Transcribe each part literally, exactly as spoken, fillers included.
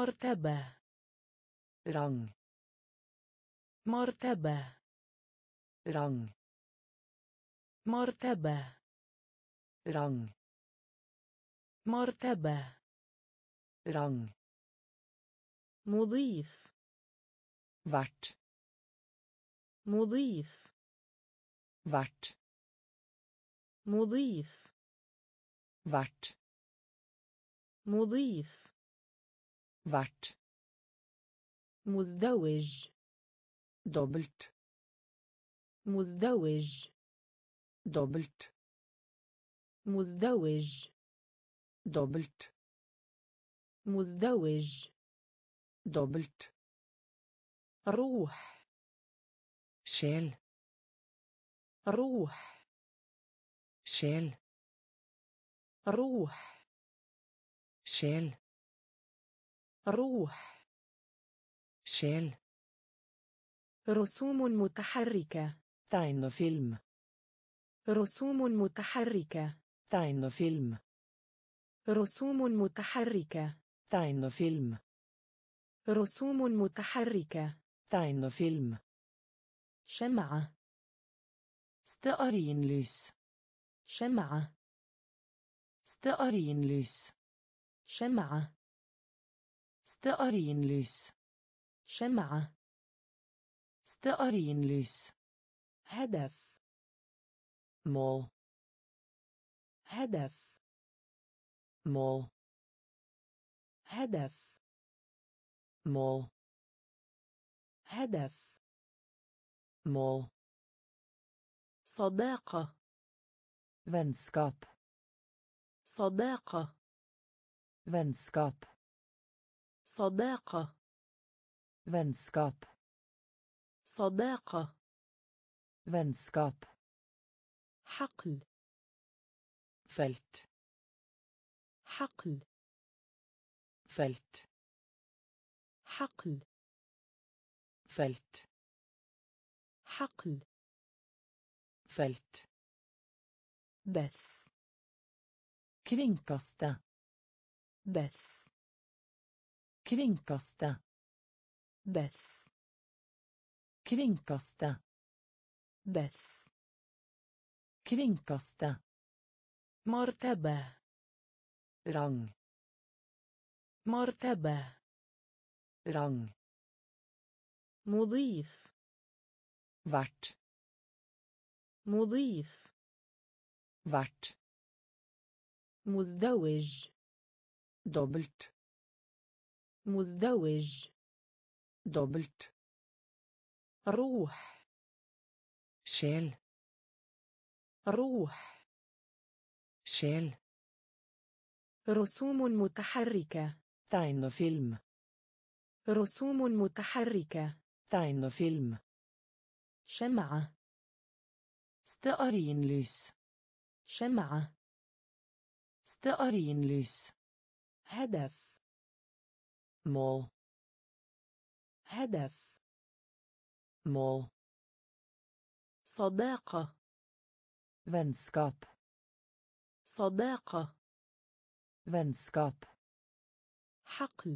مرتبة rang مرتبة rang مرتبة rang مرتبة rang مضيف vert مضيف vert مضيف vert مضيف vert مزدوج dobbelt مزدوج dobbelt مزدوج dobbelt مزدوج dobbelt روح sjel روح sjel روح sjel روح sjel رسوم متحركة tegnefilm رسوم متحركة tegnefilm رسوم متحركة tegnefilm رسوم متحركة tegnefilm شمعة stearinlys شمعة stearinlys شمعة stearinlys شمعة stearinlys هدف mål هدف mål هدف mål هدف mål صداقة vennskap صداقة vennskap صداقة vennskap صداقة vennskap حقل felt حقل felt حقل felt حقل felt بث kringkaste بث kringkaste بث kringkaste بث kringkaste مرتبة rang مرتبة rang مضيف vert مضيف vert مزدوج dobbelt مزدوج dobbelt روح sjel روح sjel رسوم متحركة tegnefilm رسوم متحركة tegnefilm شمعة stearinlys شمعة stearinlys هدف mål هدف mål صداقة vennskap صداقة vennskap حقل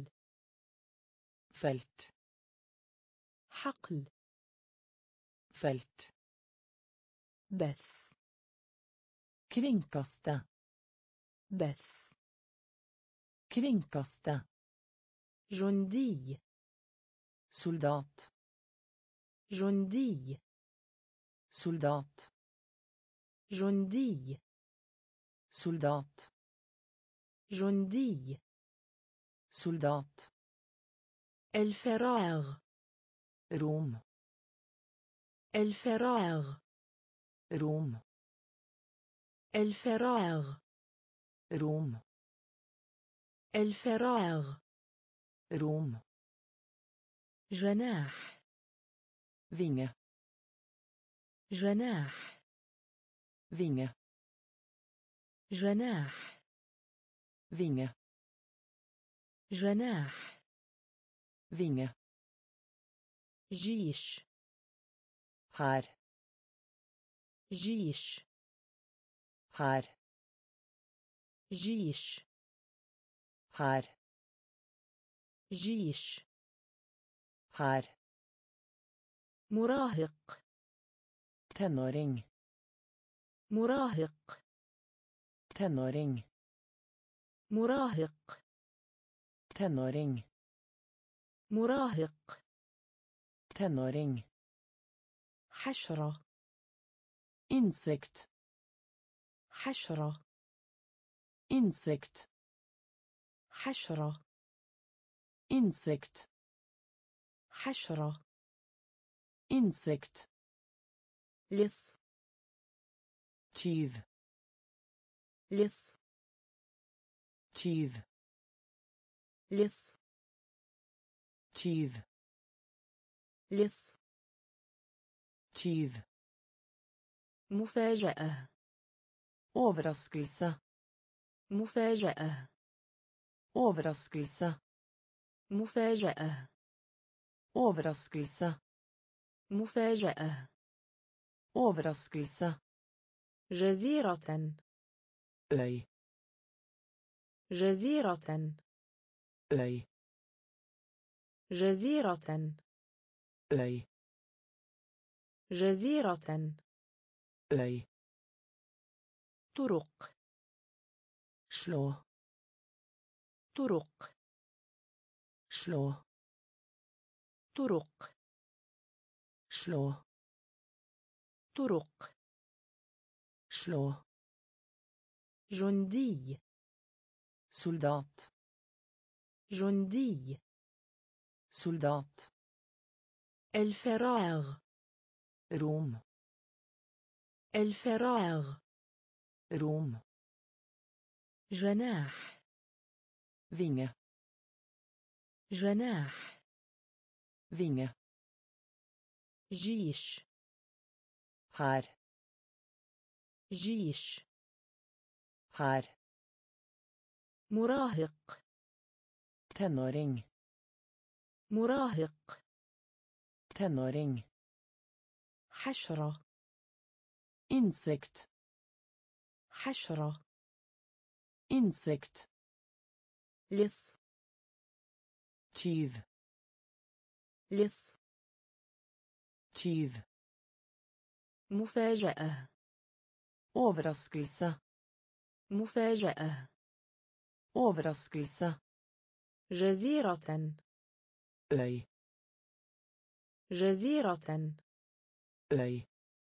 felt حقل felt بث kringkaste بث kringkaste جندي soldat جندي soldat جندي soldat جندي soldat الفراغ rom الفراغ rom الفراغ rom الفراغ rom جناح vinge جناح vinge جناح vinge جناح vinge جيش her جيش her جيش her جيش. Her. مراهق. Tenåring. مراهق. Tenåring. مراهق. Tenåring. مراهق. Tenåring. حشرة. Insekt. حشرة. Insekt. حشرة. Insekt. حشرة. Insekt. لص. Tyv. لص. Tyv. لص. Tyv. لص. Tyv. مفاجأة. Overraskelse. مفاجأة. Overraskelse. مفاجأة. Overraskelse. مفاجأة. Overraskelse. جزيرة. Øy. جزيرة. Øy. جزيرة. Øy. جزيرة. Øy. طرق. Slå. طرق. Slå. طرق. Slå. طرق. Slå. جندي. Soldat. جندي. Soldat. الفراغ. Rom. الفراغ. Rom. جناح. Vinge. جناح. Vinge. جيش. Her. جيش. Her. مراهق. Tenåring. مراهق. Tenåring. حشرة. Insekt. حشرة. Insekt. لص. Tyv. لص. Tyv. مفاجأة. Overraskelse. مفاجأة. Overraskelse. جزيرة. Øy. جزيرة. Øy.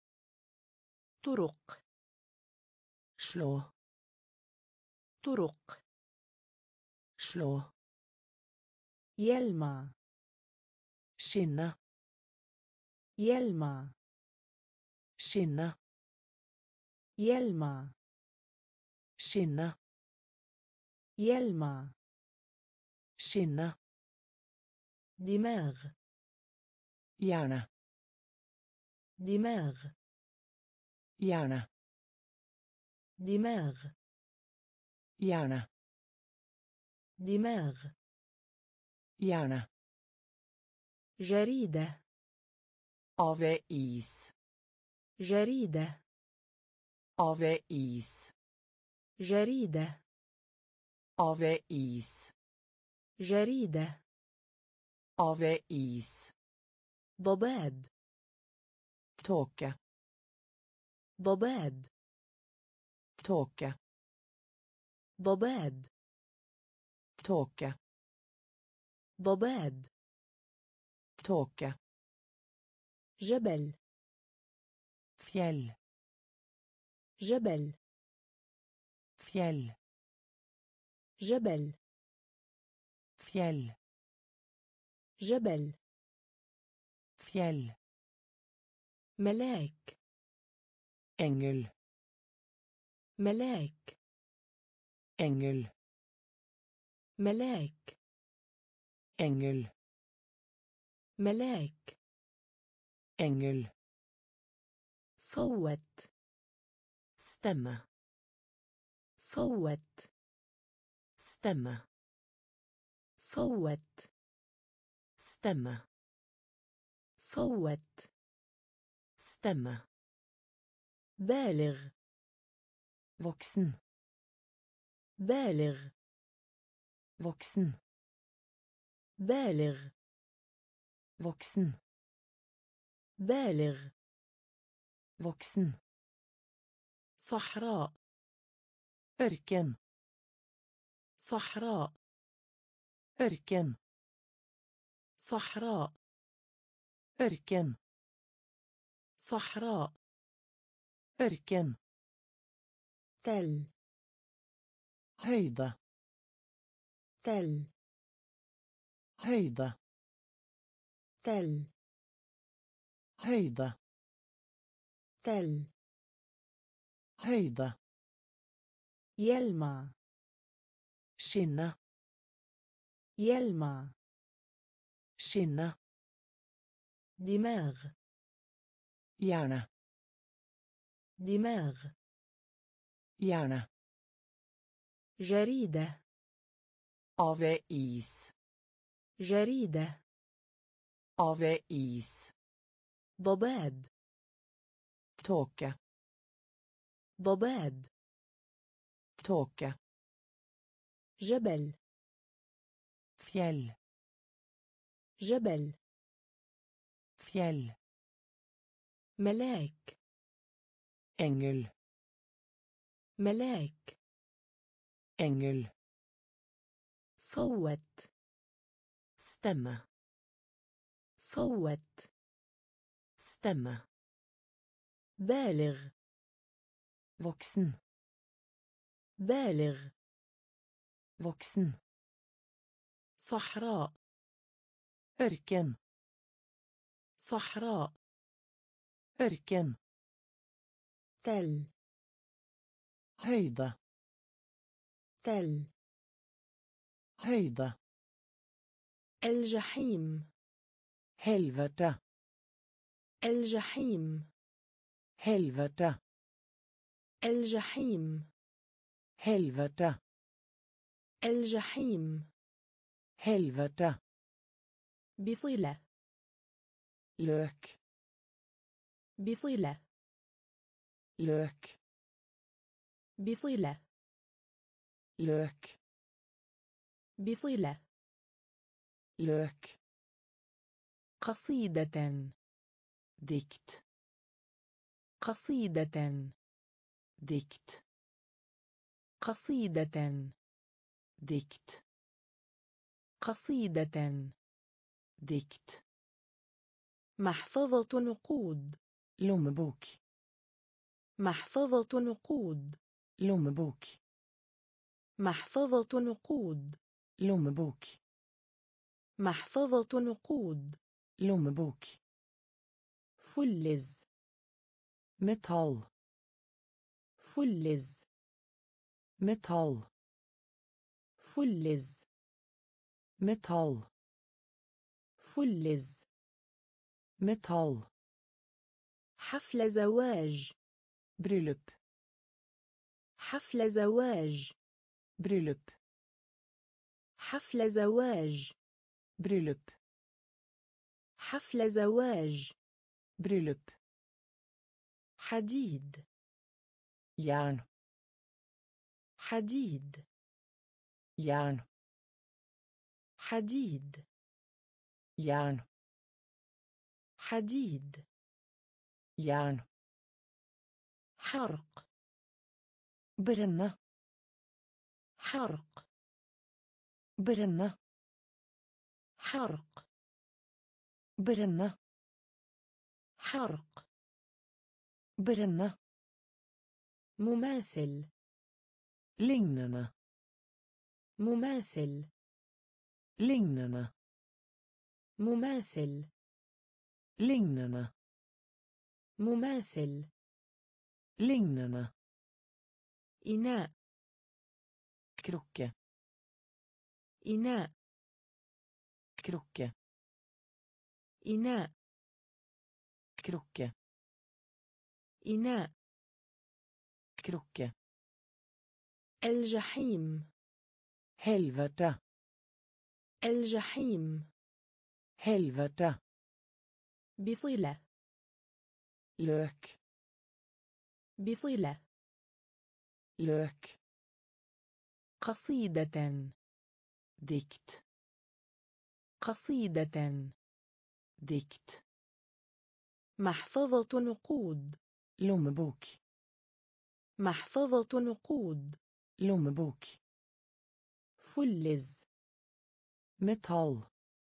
طرق. Slå. طرق. Slå. يلمع. Skinne. يلمع. Skinne. يلمع. Skinne. يلمع. Skinne. دماغ. Hjerne. دماغ. Hjerne. دماغ. Hjerne. دماغ. Hjerne. جريدة. Avis. جريدة. Avis. جريدة. Avis. جريدة. Avis. ضباب. Tåke. ضباب. Tåke. ضباب. Tåke. ضباب. Tåke. جبل. Fjell. جبل. Fjell. جبل. Fjell. جبل. Fjell. ملاك. Engel. ملاك. Engel. ملاك. Engel. ملاك. Engel. صوت. Stemme. صوت. Stemme. صوت. Stemme. صوت. Stemme. بالغ. Voksen. بالغ. Voksen. بالغ. voksen, بالغ. voksen, صحراء. ørken, صحراء. ørken, صحراء. ørken, صحراء. ørken, تل. høyde, تل. høyde, تل. høyde, تل. høyde, يلمع. skinne, يلمع. skinne, دماغ. hjerne, دماغ. hjerne, جريدة. avis, جريدة. avis, ضباب. tåke, ضباب. tåke, جبل. fjell, جبل. fjell, ملاك. engel, ملاك. engel, صوت. stemme, صوت. stemme, بالغ. voksen, بالغ. voksen, صحراء. ørken, صحراء. ørken, تل. høyde, تل. høyde, الجحيم. helvete, الجحيم. helvete, الجحيم. helvete, الجحيم. helvete, بصلة. løk, بصلة. løk, بصلة. løk, بصلة. løk, قصيدة. dikt, قصيدة. dikt, قصيدة. dikt, قصيدة. dikt, محفظة نقود. lommebok, محفظة نقود. lommebok, محفظة نقود. lommebok, محفظة نقود. lommebok, فلز. metall, فلز. metall, فلز. metall, فلز. metall, حفل زواج. bryllup, حفل زواج. bryllup, حفل زواج. bryllup, حفل زواج. bryllup, حديد. jern, حديد. jern, حديد. jern, حديد. jern, حرق. brenne, حرق. brenne, حرق. brenne, حرق. brenne, مماثل. lignende, مماثل. lignende, مماثل. lignende, مماثل. lignende, إناء. krukke, إناء. krukke, إناء. krukke, إناء. krukke, الجحيم. helvete, الجحيم. helvete, بصلة. løk, بصلة. løk, قصيدة. dikt, قصيدة. dikt. محفظة نقود. lommebok. محفظة نقود. lommebok. فلز. metall.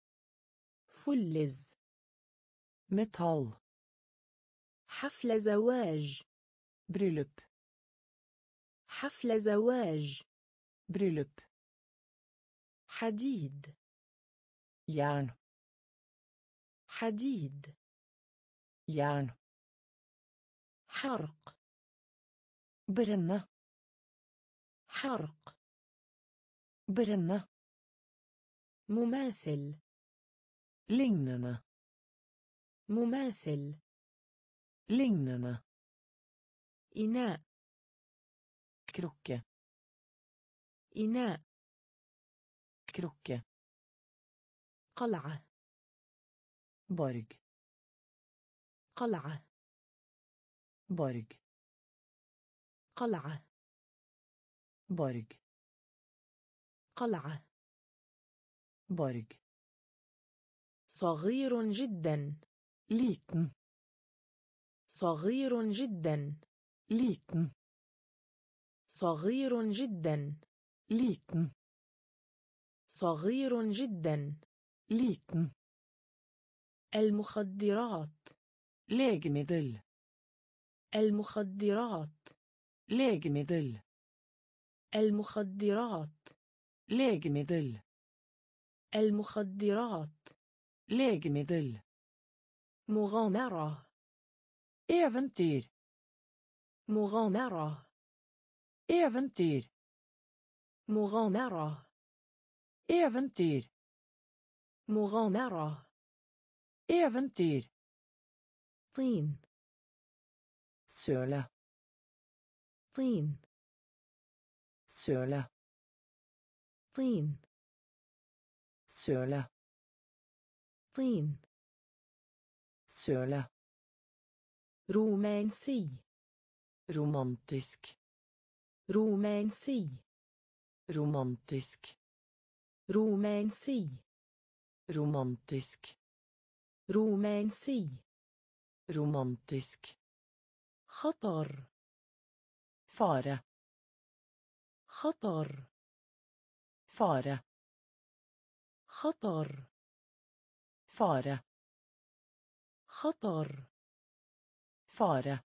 فلز. metall. حفل زواج. bröllop. حفل زواج. bröllop. حديد. järn. حديد. järn. حرق. bränna. حرق. bränna. مماثل. lignende. مماثل. lignende. إناء. krukke. إناء. krukke. قلعة. borg. قلعة. borg. قلعة. borg. قلعة. borg. صغير جدا. liten. صغير جدا. liten. صغير جدا. liten. صغير جدا. liten. المخدرات. legemiddel. المخدرات. legemiddel. المخدرات. legemiddel. المخدرات. legemiddel. مغامرة. eventyr. مغامرة. eventyr. مغامرة. eventyr. مغامرة. eventyr. طين. søle. طين. søle. طين. søle. طين. søle. رومانسي. romantisk. رومانسي. romantisk. رومانسي. romantisk. رومانسي. romantisk. خطر. fare. خطر. fare. خطر. fare. خطر. fare.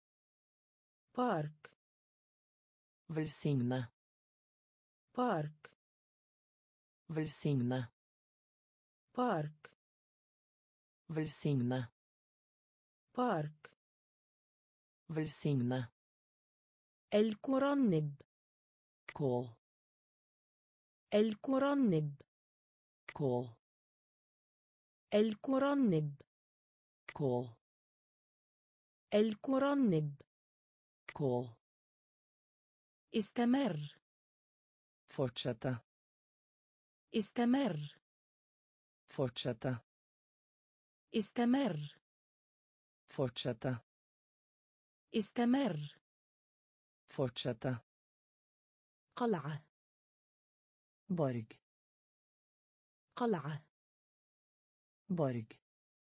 بارك. velsigne. بارك. velsigne. بارك. velsigne. بارك. velsigne. الكرنب. kål. الكرنب. kål. الكرنب. kål. الكرنب. kål. استمر. fortsette. استمر. fortsette. استمر. fortsette. استمر. fortsette. قلعة. borg. قلعة. borg.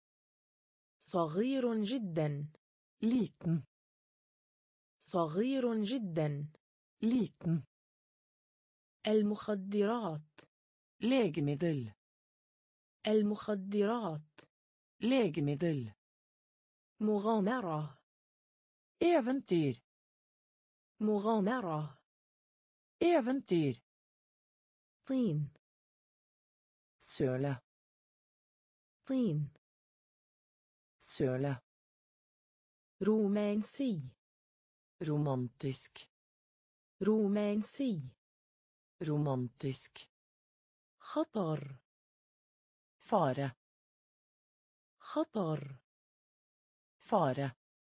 صغير جدا. liten. صغير جدا. liten. المخدرات. legemiddel. المخدرات. legemiddel. مغامرة. eventyr. مغامرة. eventyr. طين. søle. طين. søle. رومانسي. romantisk. رومانسي. romantisk. خطر. fare. خطر. fare.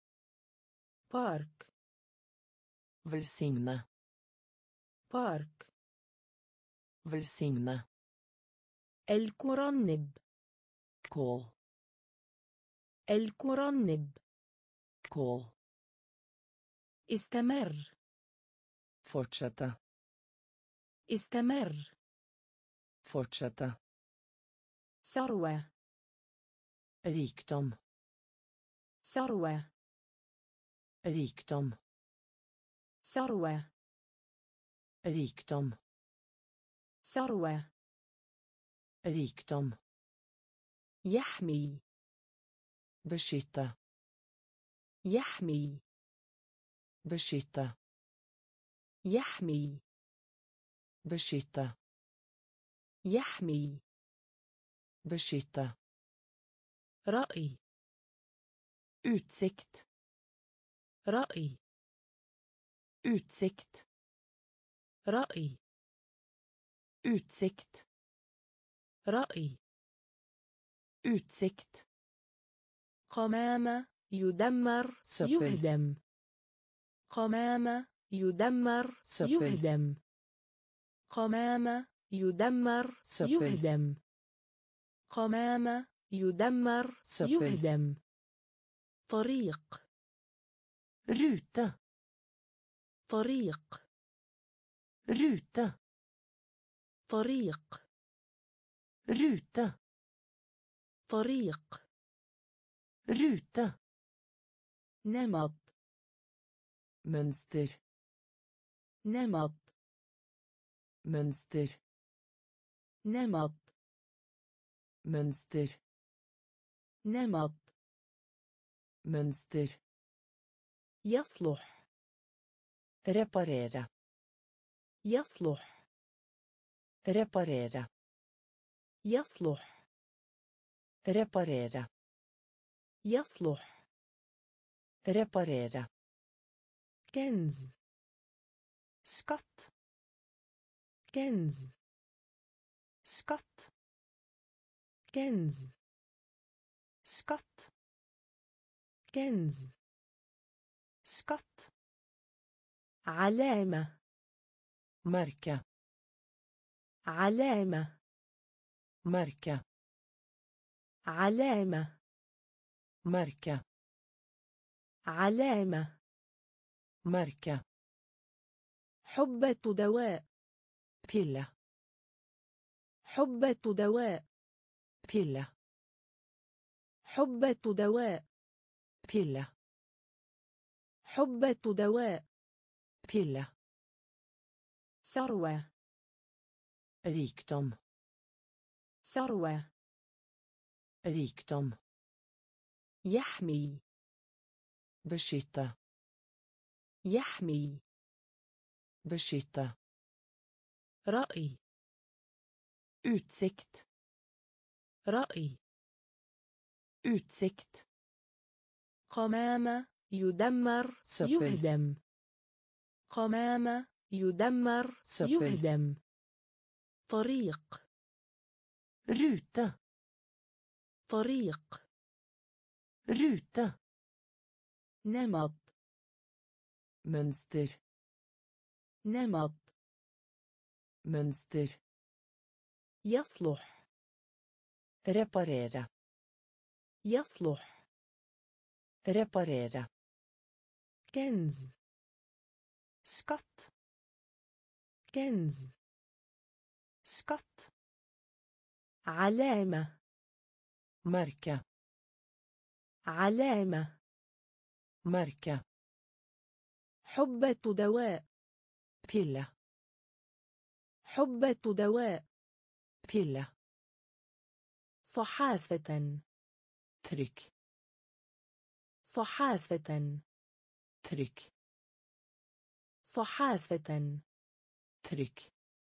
بارك. velsigne. بارك. velsigne. الكرنب. kål. الكرنب. kål. استمر. fortsette. استمر. fortsette. ثروة rikdom ثروة rikdom ثروة rikdom ثروة rikdom يحمي beskytte يحمي beskytte يحمي beskytte يحمي beskytte رأي utsikt رأي utsikt رأي utsikt رأي utsikt قمامة يدمر سبل. يهدم قمامة يدمر سبل. يهدم قمامة يدمر سبل. يهدم قمامة يدمر سبل. يهدم طريق rute طريق rute طريق rute طريق rute نمط mønster نمط mønster نمط mønster نمط mønster يصلح reparere يصلح reparere يصلح reparere يصلح reparere كنز skatt كنز skatt كنز skatt كنز skatt علامة merke علامة merke علامة merke علامة merke حبة دواء pille حبة دواء pille حبة دواء pille حبة دواء pille ثروة rikdom ثروة rikdom يحمي beskytte يحمي beskytte رأي utsikt رأي utsikt قمامة يدمر سبل. يهدم قمامة يدمر سبل. يهدم طريق rute طريق rute نمط mønster نمط mønster يصلح reparere يصلح reparere كنز skatt كنز skatt علامة merke علامة merke حبة دواء pille حبة دواء pille صحافة trykk صحافة trykk صحافة trykk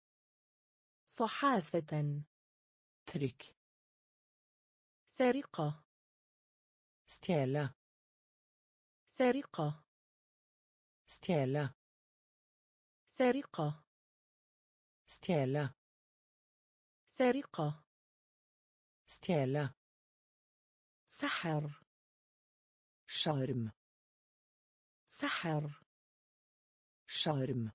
صحافة trykk سرقة stjele سرقة stjele سرقة stjele سرقة stjele سحر sjarm سحر sjarm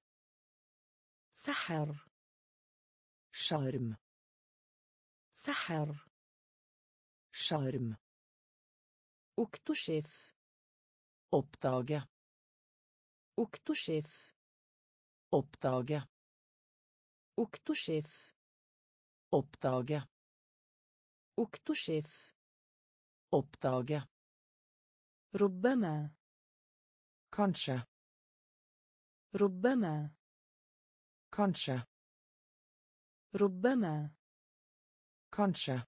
سحر sjarm سحر sjarm اكتشف oppdage اكتشف oppdage اكتشف oppdage اكتشف. oppdage, ربما. kanskje, ربما. kanskje, ربما. kanskje,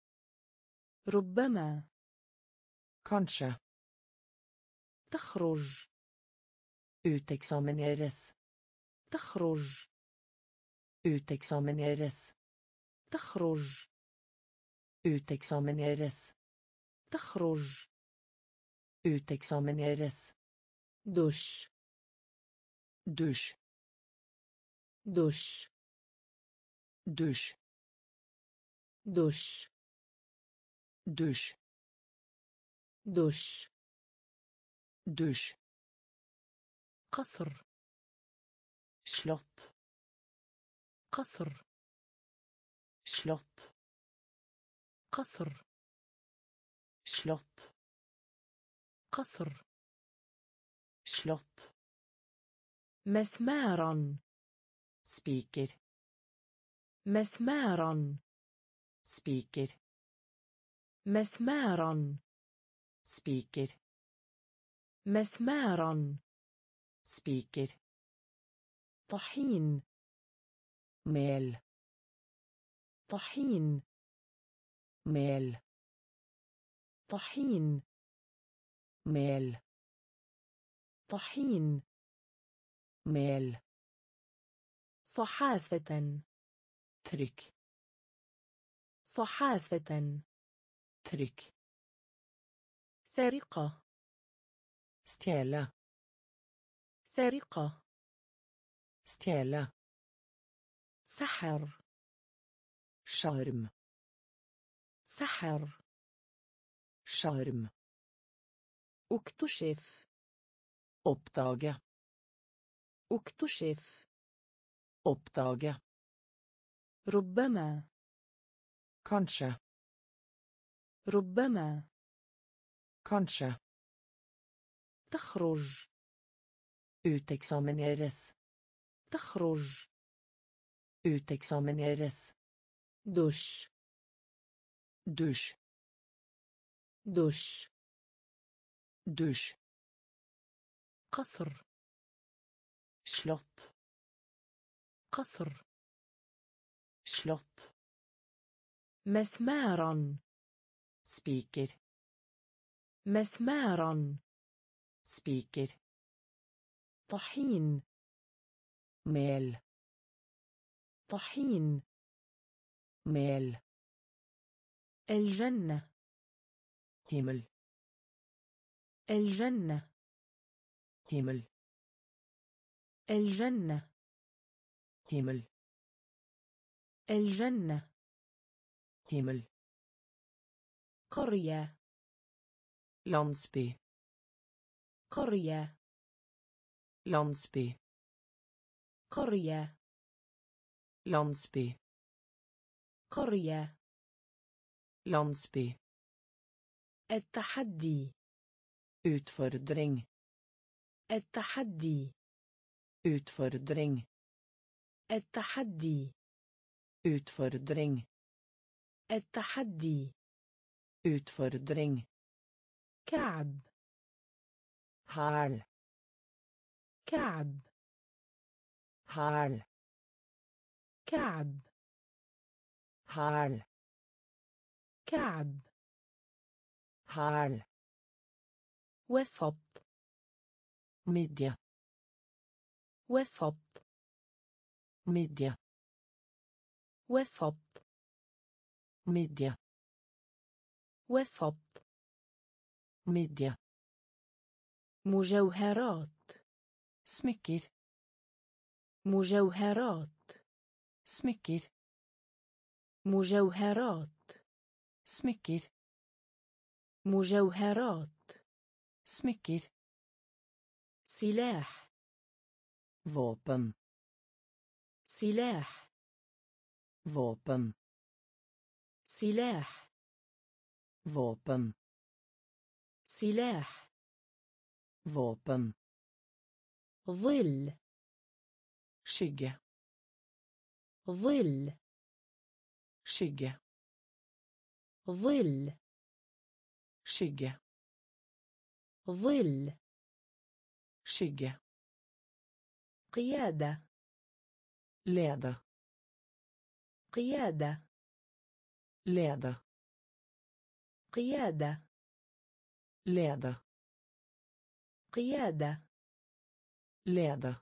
ربما. kanskje, تخرج. uteksamineres, تخرج. uteksamineres, تخرج. uteksamineres, تخرج. uteksamineres, دش. dusj, دش. dusj, دش. dusj, دش. dusj, قصر. slott, قصر. slott, قصر. slott, قصر. slott, مسمارا. spiker, مسمارا. spiker, مسمارا. spiker, مسمارا. spiker, طحين. mel, طحين. mel, طحين. mel, طحين. mel, صحافة. trykk, صحافة. trykk, سرقة. stjele, سرقة. stjele, سحر. sjarm, سحر. sjarm, اكتشف. oppdage, اكتشف. oppdage, ربما. kanskje, ربما. kanskje, تخرج. uteksamineres, تخرج. uteksamineres, دش. dusj, دش. dusj, قصر. slott, قصر. slott, مسمارا. spiker, مسمارا. spiker, طحين. mel, طحين. mel, الجنة. himmel, الجنة. himmel, الجنة. himmel, الجنة. himmel, قرية. landsby, قرية. landsby, قرية. landsby, قرية. landsby, التحدي. utfordring, التحدي. utfordring, التحدي. utfordring, التحدي. utfordring, كعب. hæl, كعب. hæl, كعب. hæl, كعب. hæl, وسط. midje, وسط. midje, وسط. midje, وسط. midje, مجوهرات. smykker, مجوهرات. smykker, مجوهرات. smykker, مجوهرات. smykker, سلاح. våpen, سلاح. våpen, سلاح. våpen, سلاح. våpen, ظل. skygge, ظل. skygge, ظل skygge, ظل skygge, قيادة lede, قيادة lede, قيادة lede, قيادة lede,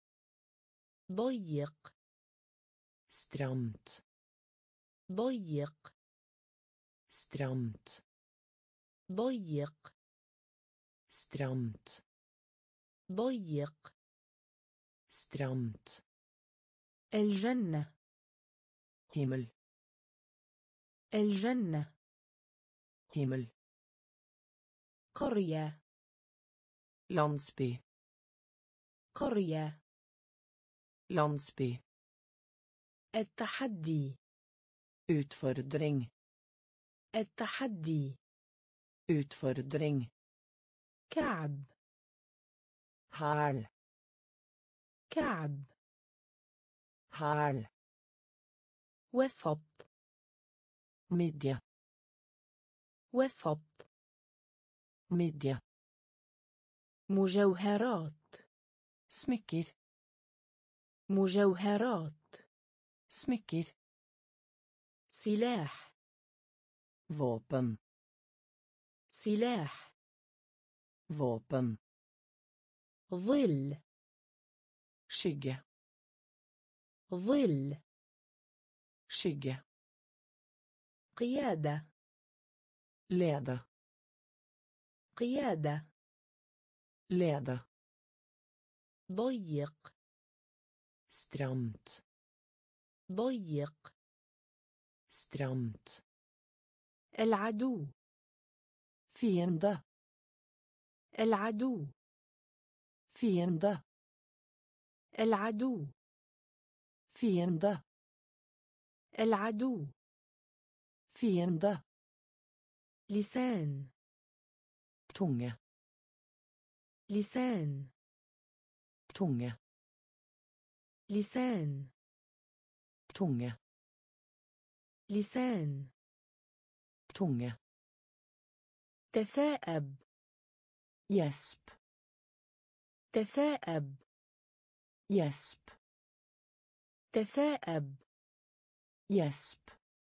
ضيق stramt, ضيق stramt, ضيق stramt, ضيق stramt, الجنة himmel, الجنة himmel, قرية landsby, قرية landsby, التحدي utfordring, التحدي utfordring, كعب hæl, كعب hæl, وسط midje, وسط midje, مجوهرات smykker, مجوهرات smykker, سلاح våpen, سلاح våpen, ظل skygge, ظل skygge, قيادة lede, قيادة lede, ضيق stramt, ضيق stramt, العدو fiende, العدو fiende, العدو fiende, العدو fiende, لسان tunge, لسان tunge, لسان tunge, لسان tunge, تثاءب gjesp, تثاءب gjesp, تثاءب gjesp,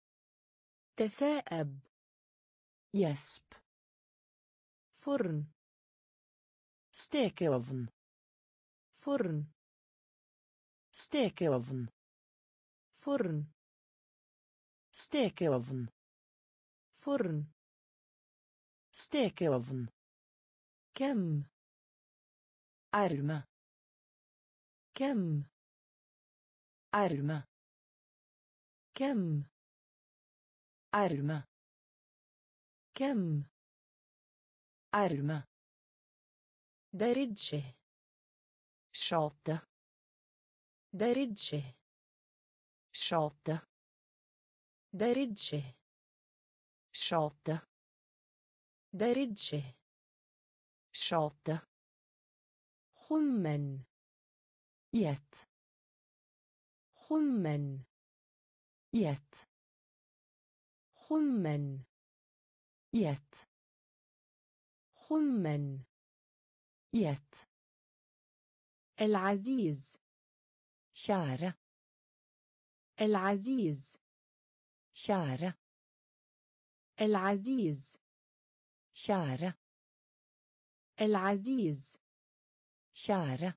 تثاءب gjesp, فرن stekeovn, فرن stekeovn, فرن stekeovn, فرن stekeovn, كم erme, كم erme, كم erme, كم erme, درجه skjate, درجه skjate, درجه skjate, درجه skjate, خمن gjett, خمن gjett, خمن gjett, خمن gjett, العزيز kjære, العزيز kjære, العزيز kjære, العزيز kjære,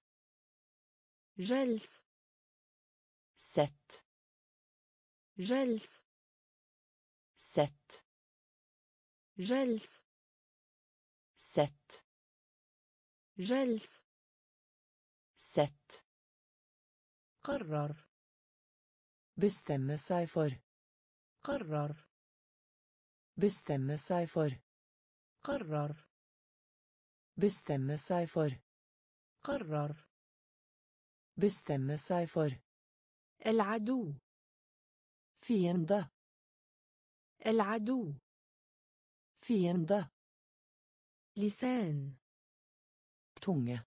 جلس sett, جلس sett, جلس sett, جلس sett, قرر bestemme seg for, قرر bestemme seg for, قرر bestemme seg for, قرر bestemme seg for, العدو fiende, العدو fiende, لسان tunge,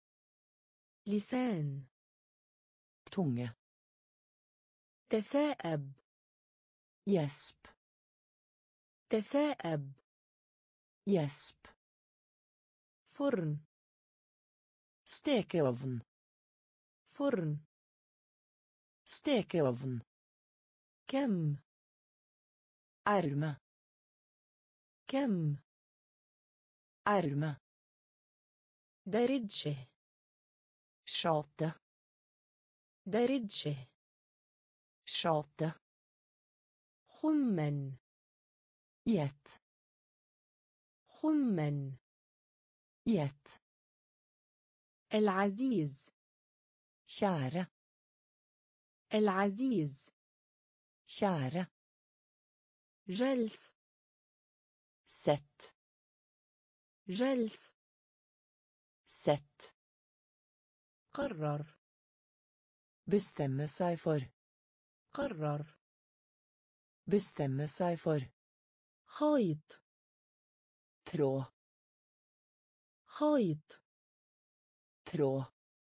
لسان tunge, تثاءب gjesp, تثاءب. Gjesp. فرن. Stekeovn. فرن. Stekeovn. كم. Erme. كم. Erme. درجه. Skjate. درجه. Skjate. خمن. Gjett. خمن. Gjett. العزيز. Kjære. العزيز. Kjære. جلس. Sett. جلس. Sett. قرر. Bestemme seg for. قرر. Bestemme seg for. خيط. Tråd. خيط. Tråd.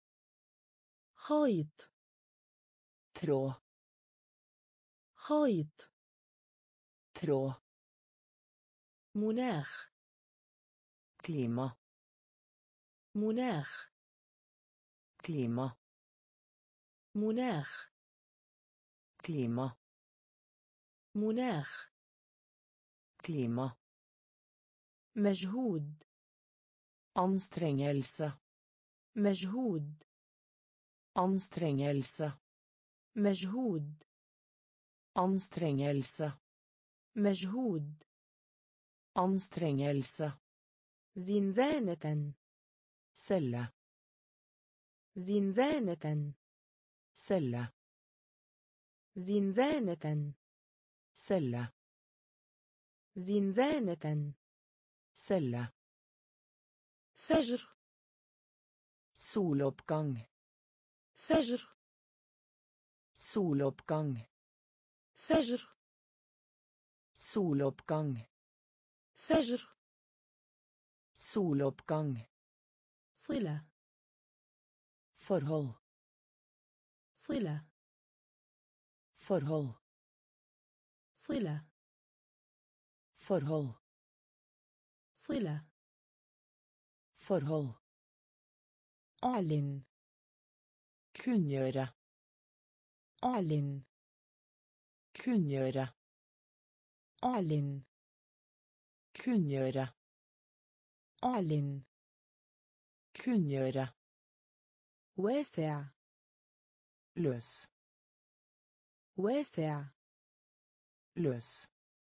خيط. Tråd. خيط. Tråd. مناخ. Klima. مناخ. Klima. مناخ. Klima. مناخ. Klima. مجهود. Anstrengelse. مجهود. Anstrengelse. مجهود. Anstrengelse. مجهود. Anstrengelse. زنزانة. Celle. زنزانة. Celle. زنزانة. Celle. زنزانة. Celle. فجر. Soloppgang. فجر. Soloppgang. فجر. Soloppgang. فجر. Soloppgang. صلة. Forhold. صلة. Forhold. صلة. Forhold. صلة. Forhold. أعلن. Kunngjøre. أعلن. Kunngjøre. أعلن. Kunngjøre. أعلن. Kunngjøre. واسع. Løs. واسع. Løs.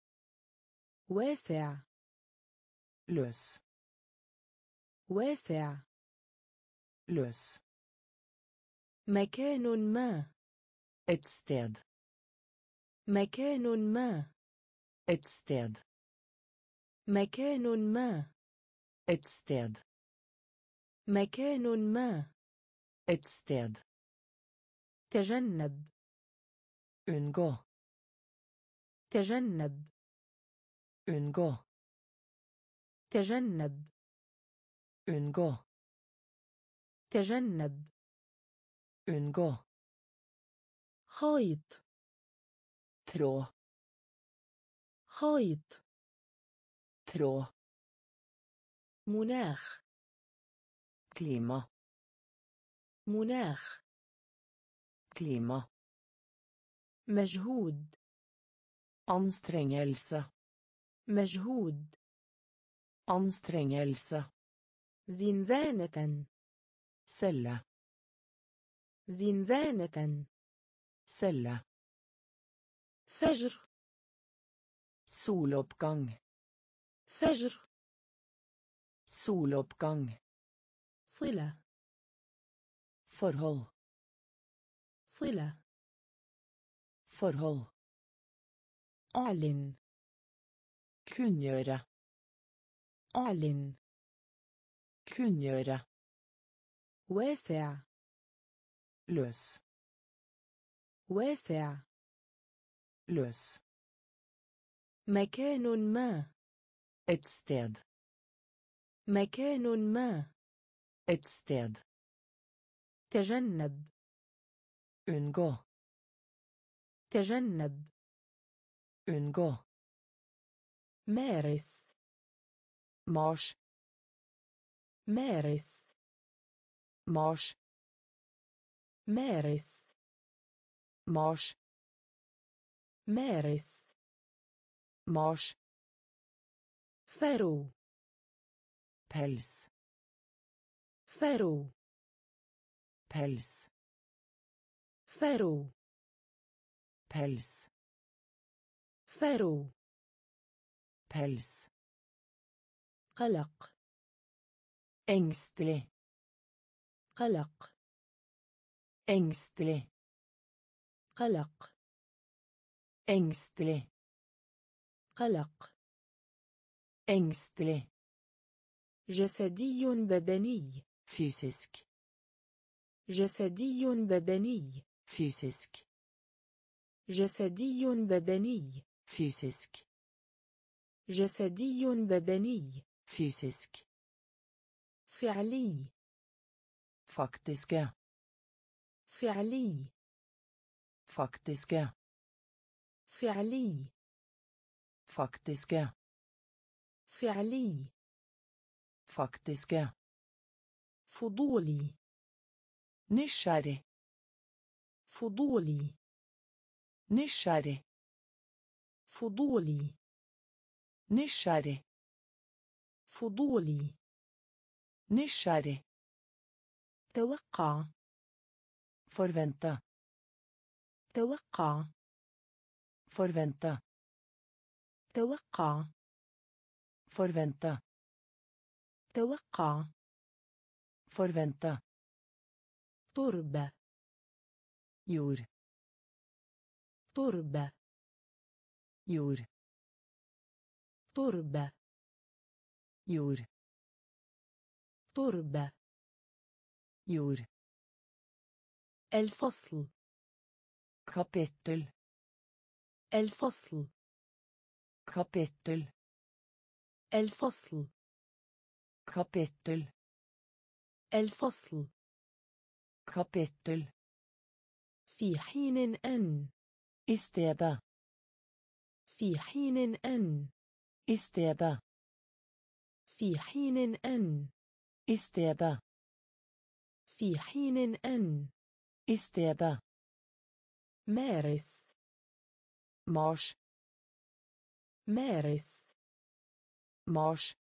واسع. Løs. واسع. Løs. مكان ما. Et sted. مكان ما. Et sted. مكان ما. Et sted. مكان ما. Et sted. تجنب. Unngå. تجنب. Unngå. تجنب. Unngå. تجنب. Unngå. خيط. Tråd. خيط. Tråd. مناخ. Klima. مناخ. Klima. مجهود. Anstrengelse. مجهود. Anstrengelse. زنزانة. Celle. زنزانة. Celle. فجر. Soloppgang. فجر. Soloppgang. صلة. Forhold. صلة. Forhold. أعلن. Kunngjøre. أعلن. Kunngjøre. واسع. Løs. واسع. Løs. مكان ما. Et sted. مكان ما. Et sted. تجنب. Unngå. تجنب. Unngå. مارس mars مارس mars مارس mars مارس mars فرو päls فرو päls فرو päls فرو päls قلق ängstlig قلق ängstlig قلق ängstlig قلق ängstlig جسدي بدني fysisk جسدي بدني fysisk جسدي بدني fysisk جسدي بدني fysisk فعلي faktiska فعلي faktiska فعلي faktiska فعلي faktiska فضولي nysgjerrig فضولي nysgjerrig فضولي nysgjerrig فضولي nysgjerrig توقع forvente توقع forvente توقع forvente توقع forvente تربة jord تربة jord تربة jord تربة jord الفصل kapittel الفصل kapittel الفصل kapittel الفصل kapittel في حين أن i stedet في حين أن i stedet في حين أن i stedet في حين أن i stedet مارس mars مارس mars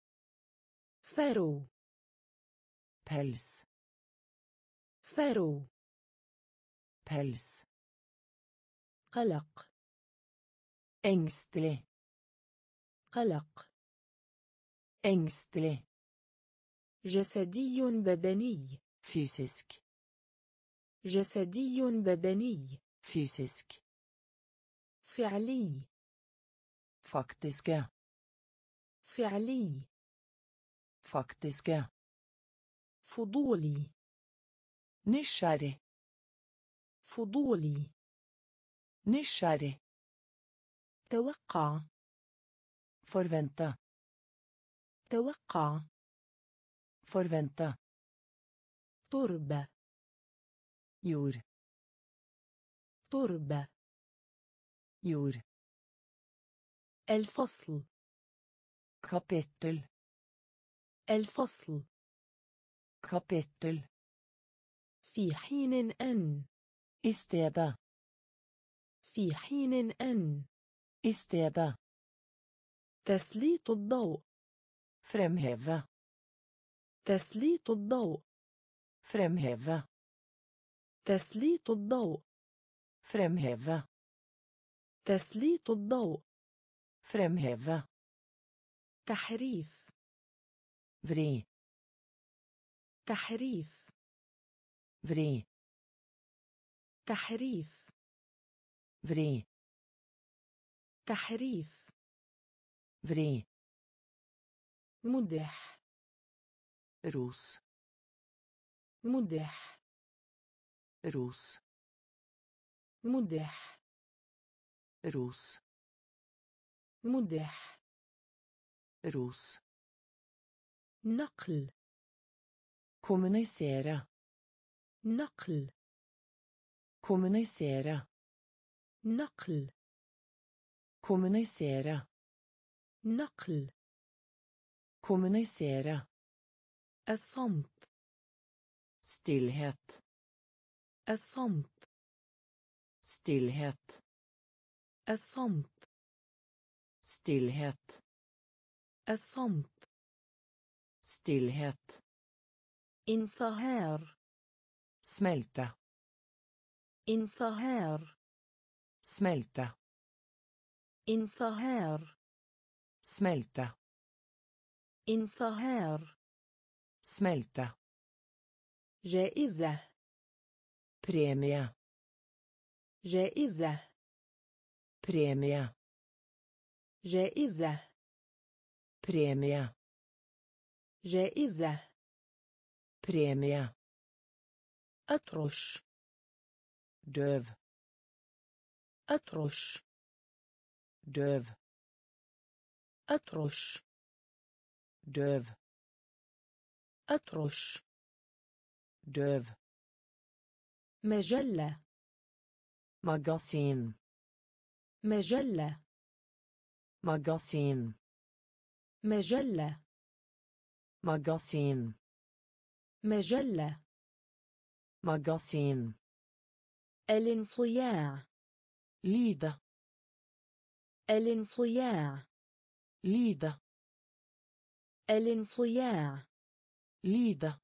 فرو päls فرو päls قلق ängstlig قلق ängstlig جسدي بدني fysisk جسدي بدني fysisk فعلي faktiska فعلي faktiska فضولي nysgjerrig فضولي nysgjerrig توقع forvente توقع forvente تربة jord تربة jord الفصل kapittel الفصل kapittel في حين أن i stedet في حين أن i stedet تسليط الضوء fremheve تسليط الضوء fremheve تسليط الضوء fremheve تسليط الضوء fremheve تحريف vri تحريف vri تحريف vri تحريف vri مدح ros مدح ros مدح ros مدح ros نقل kommunisere نقل kommunisere نقل kommunisere نقل. Kommunisere. الصمت. Stillhet. الصمت. Stillhet. الصمت. Stillhet. الصمت. Stillhet. انصهار. Smelte. انصهار. Smelte. انصهار. Smelte. انصهار. Smelte. جائزة. Premie. جائزة. Premie. جائزة. Premie. جائزة. Premie. أطرش. Døv. أطرش. Døv. أطرش. Døv. أطرش. Døv. مجلة. Magasin. مجلة. Magasin. مجلة. Magasin. مجلة. Magasin. الانصياع. Lide. الانصياع. Lide. الانصياع. Lide.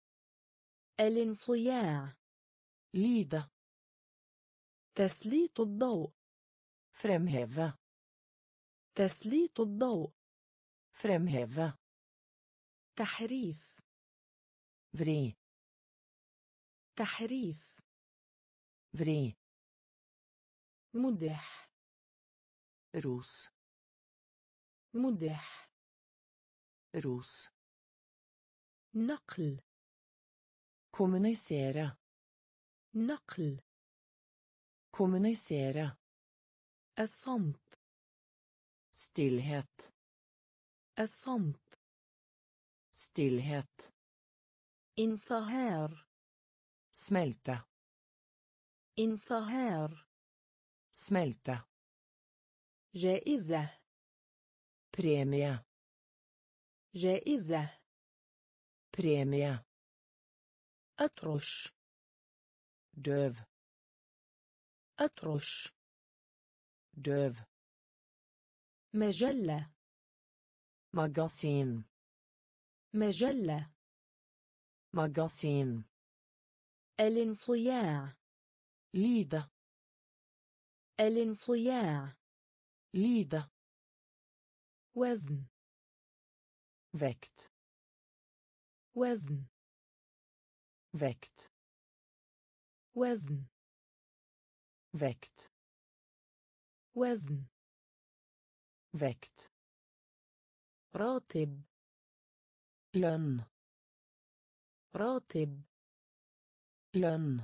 الانصياع. Lide. تسليط الضوء. Fremheve. تسليط الضوء. Fremheve. تحريف. Vri. تحريف. Vri. مدح. Ros. مدح. Ros. نقل. Kommunisere. نقل. Kommunisere. الصمت. Stillhet. الصمت. Stillhet. انصهار. Smelte. انصهار. Smelte. جائزة. Premie. جائزة. Premie. أطرش. Døv. أطرش. Døv. مجلة. Magasin. مجلة. Magasin. الانصياع. Lide. الانصياع. Lide. وزن. Vekt. وزن. Vekt. وزن. Vekt. وزن. Vekt. راتب. Lønn. راتب. Lønn.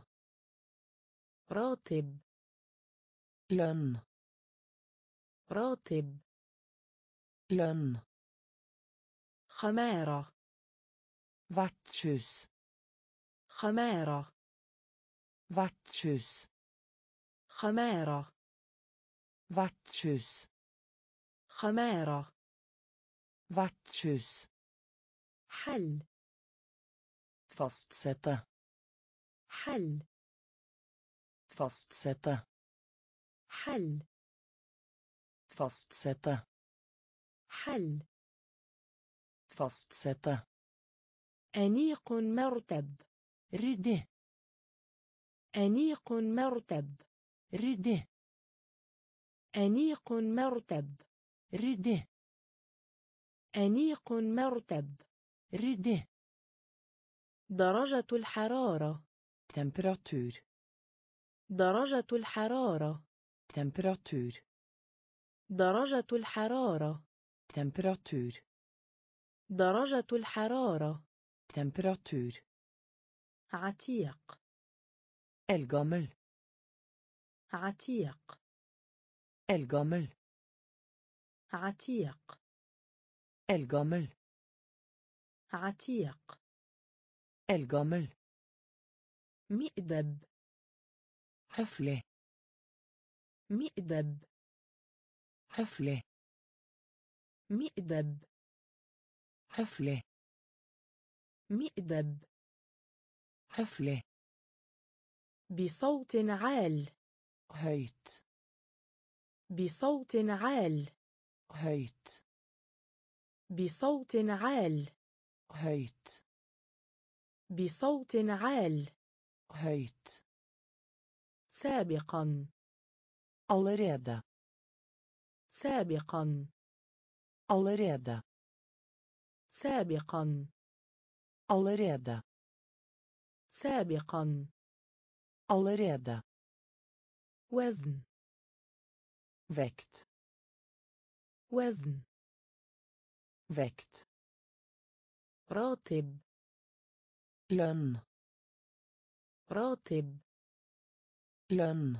راتب. Lønn. راتب. Lønn. خمارة. Vertshus. خمارة. Vertshus. خمارة. Vertshus. خمارة. Vertshus. حل. Fastsette. حل. Fastsette. حل. Fastsette. حل. Fastsette. أنيق مرتب. Ryddig. أنيق مرتب. Ryddig. أنيق مرتب. Ryddig. أنيق مرتب. Ryddig. درجة الحرارة. Temperatur. درجة الحرارة. Temperatur. درجة الحرارة. Temperatur. درجة الحرارة. Temperatur. عتيق. Eldgammel. عتيق. Eldgammel. عتيق. Eldgammel. عتيق. Eldgammel. مئدب. Høflig. مئدب. Høflig. مئدب. Høflig. مئدب. Høflig. بصوت عال. Høyt. بصوت عال. Høyt. بصوت عال. Høyt. بصوت عال. Høyt. سابقا. Allerede. سابقا. Allerede. سابقا. Allerede. سابقا. Allerede. وزن. Vekt. وزن. Vekt. راتب. Lønn. راتب. Lønn.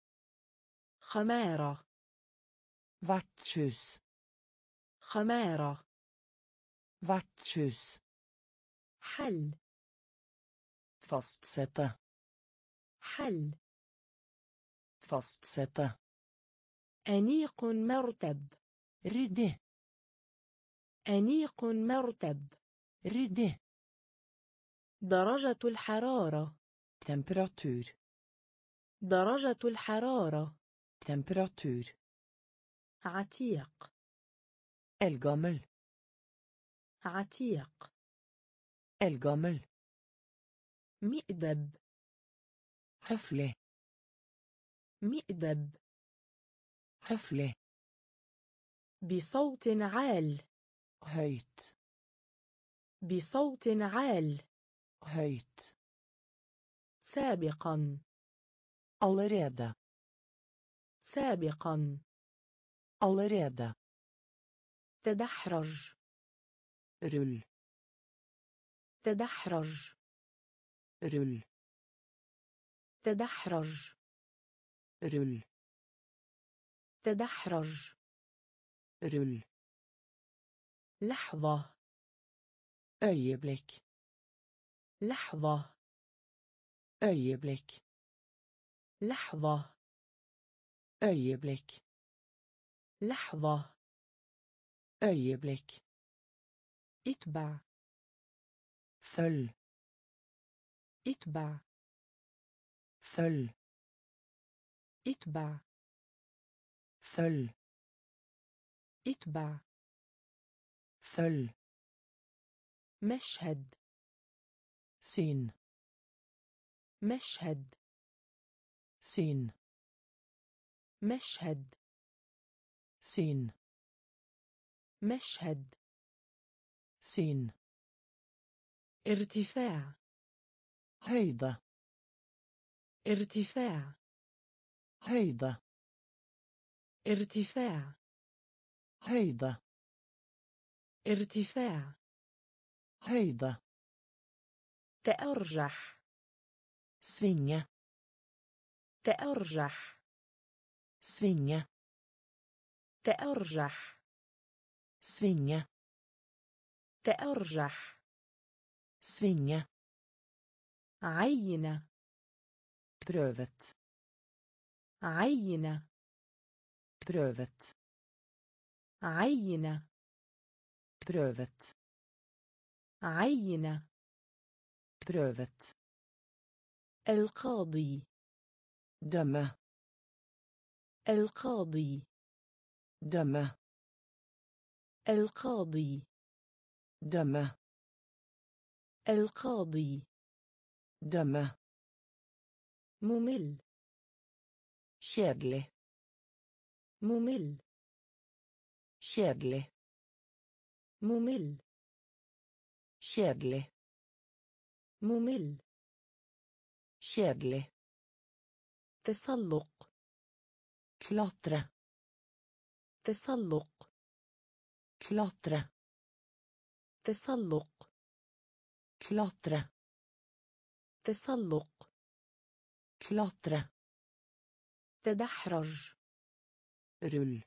خمارة. Vertshus. خمارة. Vertshus. حل. Fastsette. حل. Fastsette. أنيق مرتب. Ryddig. أنيق مرتب. Ryddig. درجة الحرارة. Temperatur. درجة الحرارة. Temperatur. عتيق. Eldgammel. عتيق. Eldgammel. مئدب. Høflig. مئدب. Høflig. بصوت عال. Høyt. بصوت عال. Høyt. سابقا. Allerede. سابقا. Allerede. تدحرج. Rull. تدحرج. Rull. تدحرج. Rull. تدحرج. Rull. لحظة. Øyeblikk. لحظة. Øyeblikk. لحظة. Øyeblikk. لحظة. Øyeblikk. اتبع. Følg. اتبع. Følg. اتبع. Følg. اتبع. Følg. مشهد. Syn. مشهد. Syn. مشهد. Syn. مشهد. Syn. ارتفاع. Høyde. ارتفاع. Høyde. ارتفاع. Høyde. ارتفاع. Høyde. تأرجح. Svinge. تأرجح. Svinge. تأرجح. Svinge. تأرجح. Svinge. عينة. Prøvet. عينة. Prøvet. عينة. Prøvet. عينة. Prøvet. القاضي. Dømme. القاضي. Dømme. القاضي. Dømme. القاضي. Dømme. ممل. Kjedelig. ممل. Kjedelig. ممل. Kjedelig. ممل. Kjedelig. تسلق. Klatre. تسلق. Klatre. تسلق. Klatre. تسلق. Klatre. تدحرج. Rull.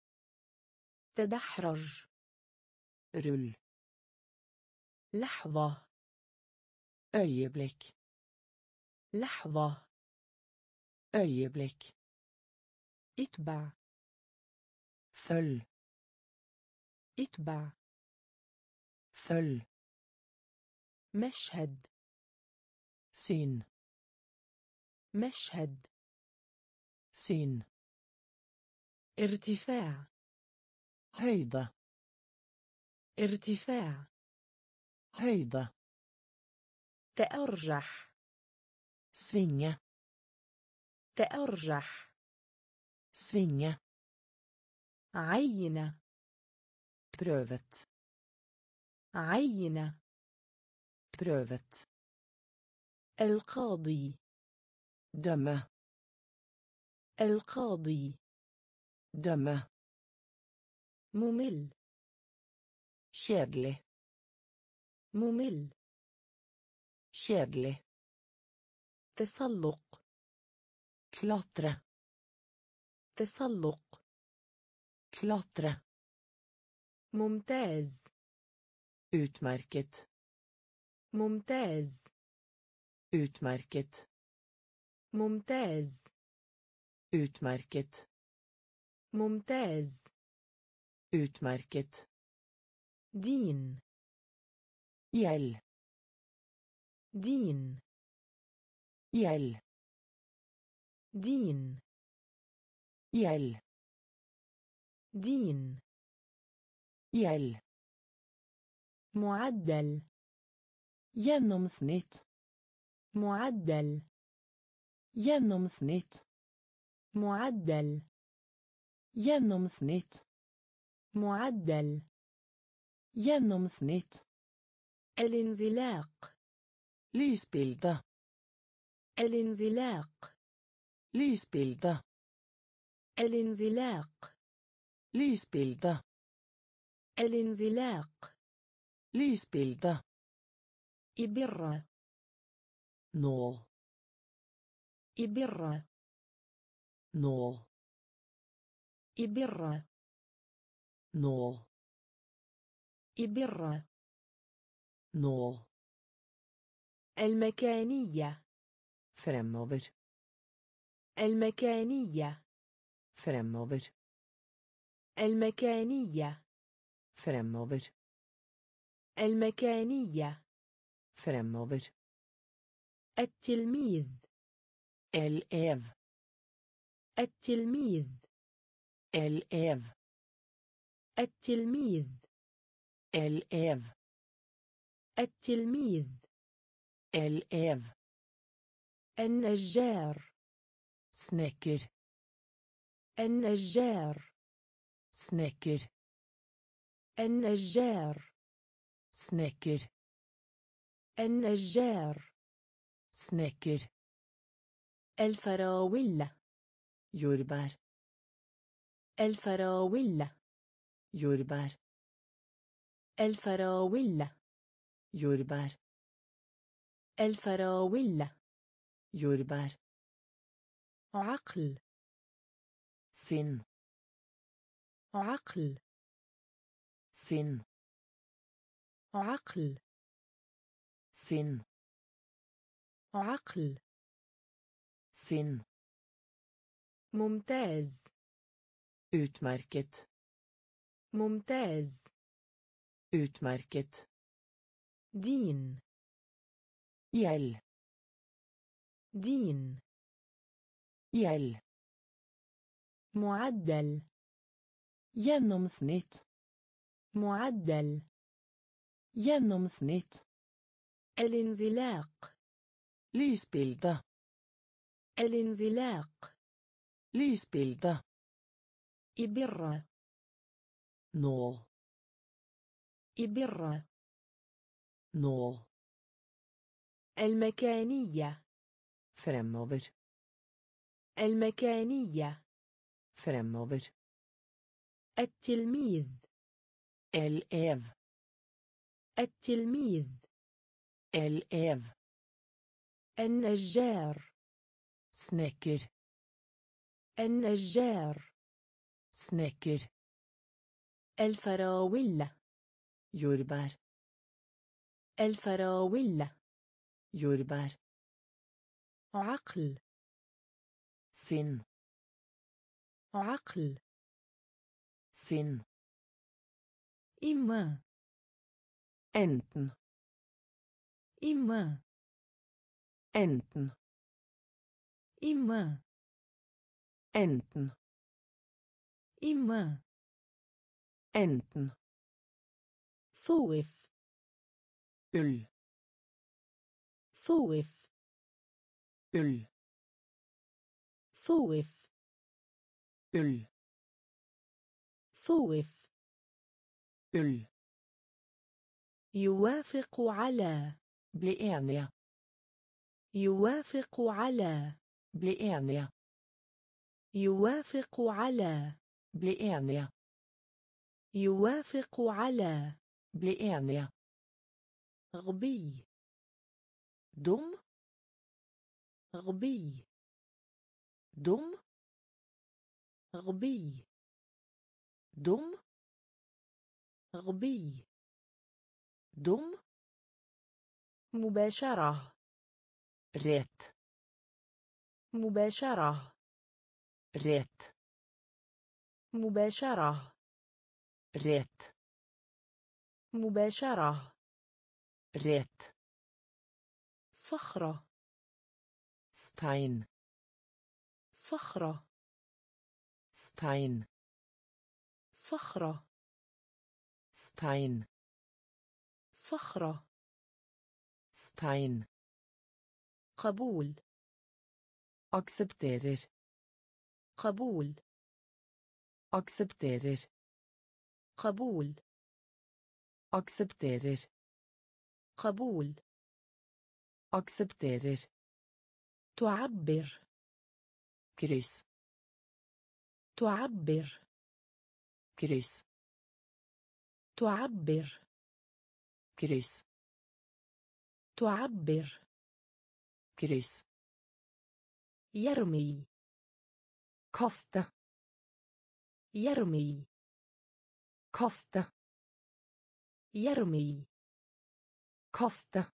تدحرج. Rull. لحظة. Øyeblikk. لحظة. Øyeblikk. اتبع. Følg. اتبع. følg. مشهد. syn. مشهد. syn. ارتفاع. høyde. ارتفاع. høyde. تأرجح. svinge. تأرجح. svinge. عينة. prøvet. عينة. prøvet. القاضي. dømme. القاضي. dømme. ممل. kjedelig. ممل. kjedelig. تسلق. klatre. تسلق. klatre. ممتاز. utmerket. ممتاز. utmerket. ممتاز. utmerket. ممتاز. utmerket. دين. gjeld. دين. gjeld. دين. gjeld. دين. gjeld. معدل. gjennomsnitt. معدل. gjennomsnitt. معدل. gjennomsnitt. معدل. gjennomsnitt. الانزلاق. lysbilde. الانزلاق. lysbilde. الانزلاق. lysbilde. الانزلاق. lysbilde. إبرة. nål. إبرة. nål. إبرة. nål. إبرة. nål. المكانية. fremover. المكانية. fremover. المكانية. fremover. المكانية. fremover. التلميذ. elev. التلميذ. elev. التلميذ. elev. التلميذ. elev. النجار. snekker. النجار. snekker. النجار. snekker. النجار. snekker. الفراولة. jordbær. الفراولة. jordbær. الفراولة. jordbær. الفراولة. jordbær. عقل. sinn. عقل. sinn. عقل. sinn. عقل. sinn. ممتاز. utmerket. ممتاز. utmerket. دين. gjeld. دين. gjeld. معدل. gjennomsnitt. معدل. gjennomsnitt. الانزلاق. lysbilde. الانزلاق. lysbilde. إبرة. nål. إبرة. nål. المكانية. fremover. المكانية. fremover. التلميذ. elev. التلميذ. elev. النجار. snekker. النجار. snekker. الفراولة. jordbær. الفراولة. jordbær. عقل. sinn. عقل. sinn. إما enten إما enten إما enten إما enten صوف ull صوف ull صوف ull صوف ull يوافق على bli enige يوافق على bli enige يوافق على bli enige يوافق على bli enige غبي dum غبي dum غبي dum غبي dum مباشرة rätt مباشرة rätt مباشرة rätt مباشرة rätt صخرة stein صخرة stein صخرة stein صخرة stein قبول accepterer قبول accepterer قبول accepterer قبول accepterer تعبر kryss تعبر kryss تعبر kryss تعبر kryss يرمي kasta يرمي kasta يرمي kasta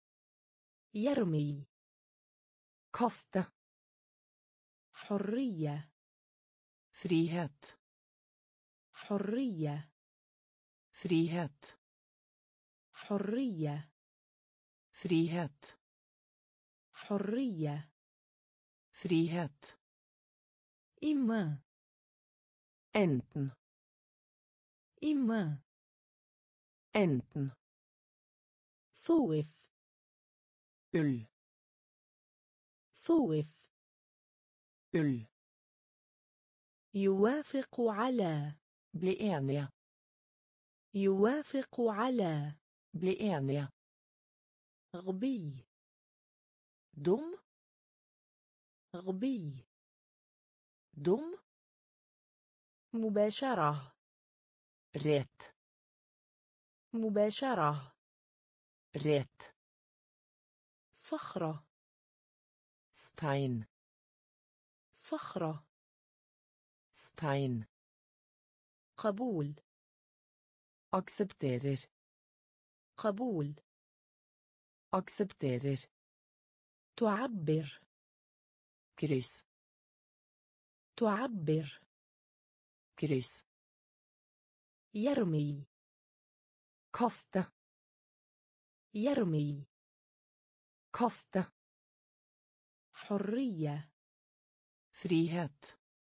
يرمي kasta حرية frihet حرية frihet حرية frihet حرية frihet إما enten إما enten صوف ull صوف ull يوافق على bli enige يوافق على bli enige غبي dum غبي dum مباشرة rätt مباشرة rätt صخرة stein صخرة stein قبول accepterer قبول accepterer تعبر kryss تعبر kryss يرمي kasta يرمي kasta حرية frihet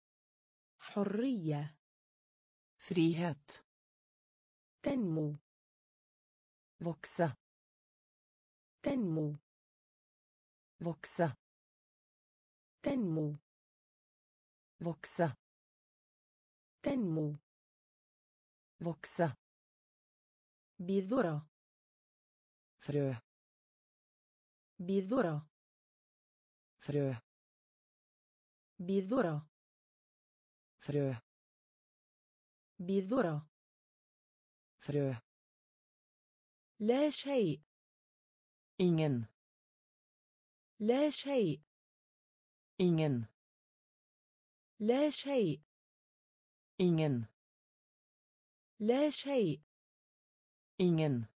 حرية frihet تنمو växa تنمو växa تنمو växa تنمو växa بذرة frö بذرة frö بذرة frö بذرة frö لا شيء ingen لا شيء ingen لا شيء ingen لا شيء ingen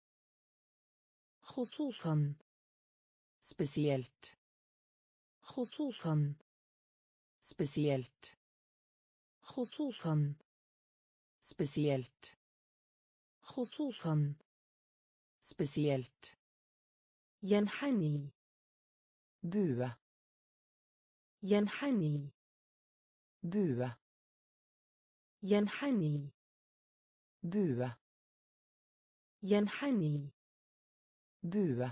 خصوصا speciellt خصوصا speciellt خصوصا speciellt خصوصا. Spesielt. ينحني. Bue. ينحني. Bue. ينحني. Bue. ينحني. Bue.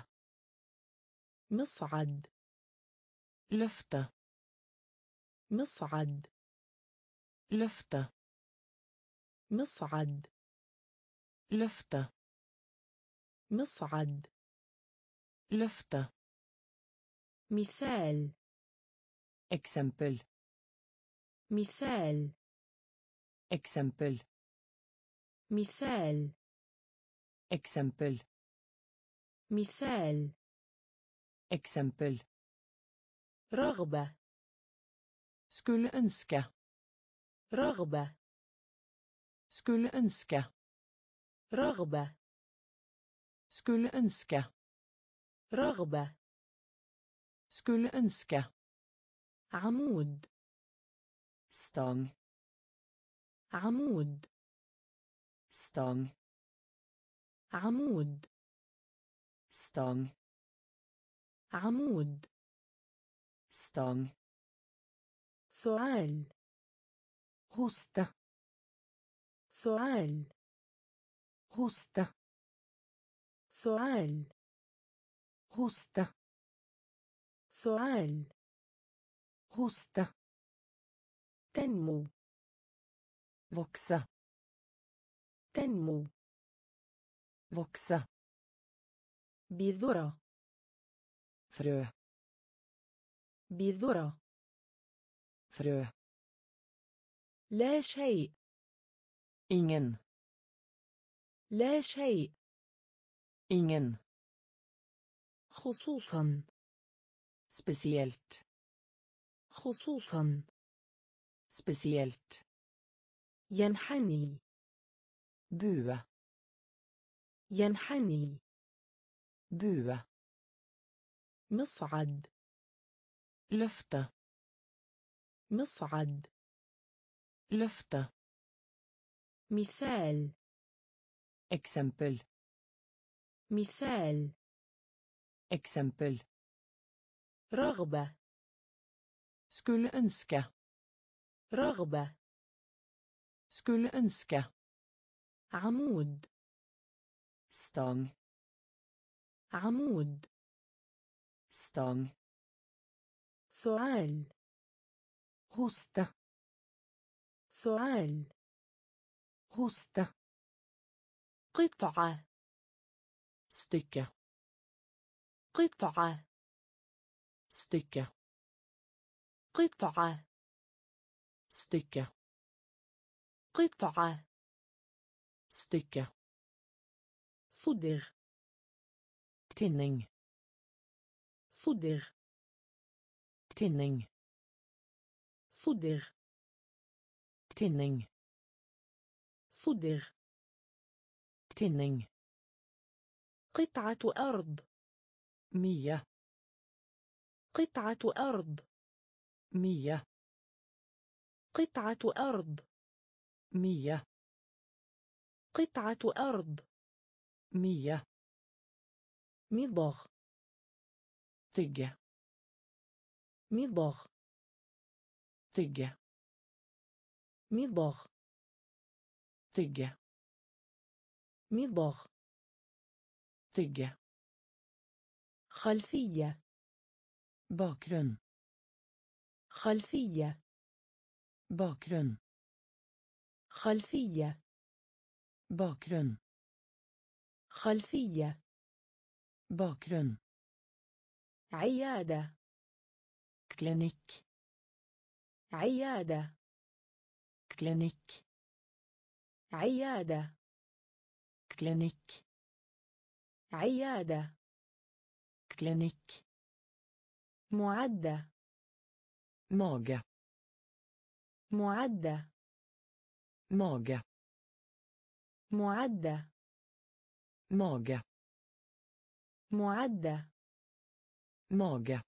مصعد. Løfte. مصعد. Løfte. مصعد. Løfte. مصعد. Løfte. مثال. Eksempel. مثال. Eksempel. مثال. Eksempel. مثال. Eksempel. رغبة. Skulle ønske. رغبة. Skulle ønske. رغبة. Skulle ønske. رغبة. Skulle ønske. عمود. Stang. عمود. Stang. عمود. Stang. عمود. Stang. سؤال. Hoste. سؤال. Hoste. سؤال. Hoste. سؤال. Hoste. تنمو. Vokse. تنمو. Vokse. بذرة. Frø. بذرة. Frø. لا شيء. Ingen. لا شيء. Ingen. خصوصا. Spesielt. خصوصا. Spesielt. ينحني. Bue. ينحني. Bue. مصعد. Løfte. مصعد. Løfte. مثال. Eksempel. مثال. Eksempel. رغبة. Skulle ønske. رغبة. Skulle ønske. عمود. Stang. عمود. Stang. سؤال. Hoste. سؤال. Hoste. قطعة. Stykke. قطعة. Stykke. قطعة. Stykke. قطعة. Stykke. صدغ. Tinning. صدغ. Tinning. صدغ. Tinning. صدغ. Tinning. قطعة أرض. Mye. قطعة أرض. Mye. قطعة أرض. Mye. قطعة أرض. Mye. مضغ. Tygge. مضغ. Tygge. مضغ. Tygge. مضغ. Tygge. خلفية. Bakgrunn. خلفية. Bakgrunn. خلفية. Bakgrunn. خلفية. Bakgrunn. عيادة. Klinikk. عيادة. Klinikk. عيادة. Klinikk. عيادة. Klinikk. معدة. Mage. معدة. Mage. معدة. Mage. معدة. Mage.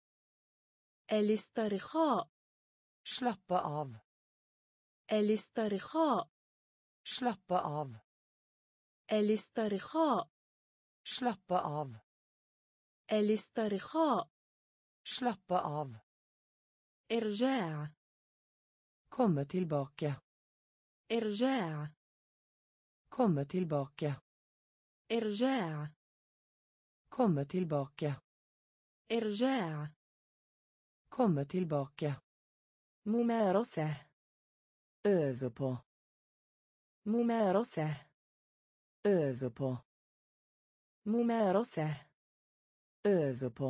الاسترخاء. Slappe av. الاسترخاء. Slappe av. الاسترخاء. Slappe av. الاسترخاء. Slappe av. إرجاع. Komme tilbake. إرجاع. Komme tilbake. إرجاع. Komme tilbake. إرجاع. Komme tilbake. ممارسة. Øve på. ممارسة. Øve på. ممارسة. Øve på.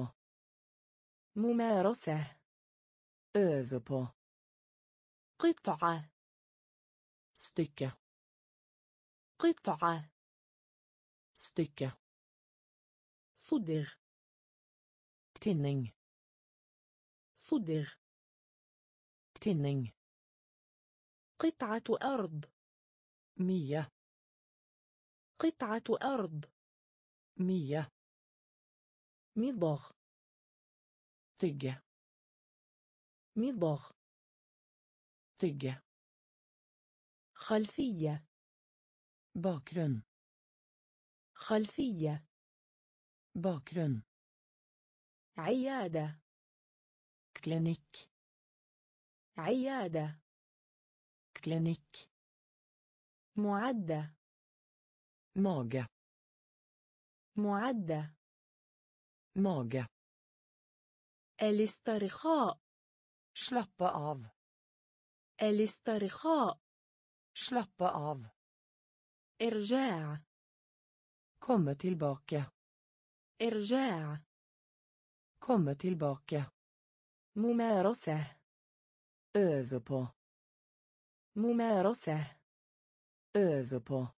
ممارسة. Øve på. قطعة. Stykke. قطعة. Stykke. صدغ. Tinning. صدغ. Tinning. قطعة أرض. Mye. قطعة أرض. Mye. مضغ. Tygge. مضغ. Tygge. خلفية. Bakgrunn. خلفية. Bakgrunn. عيادة. Klinikk. عيادة. Klinikk. معدة. Mage. معدة. Mage. الاسترخاء. Slappe av. الاسترخاء. Slappe av. إرجاع. Komme tilbake. إرجاع. Komme tilbake. ممارسة. Øve på. ممارسة. Øve på.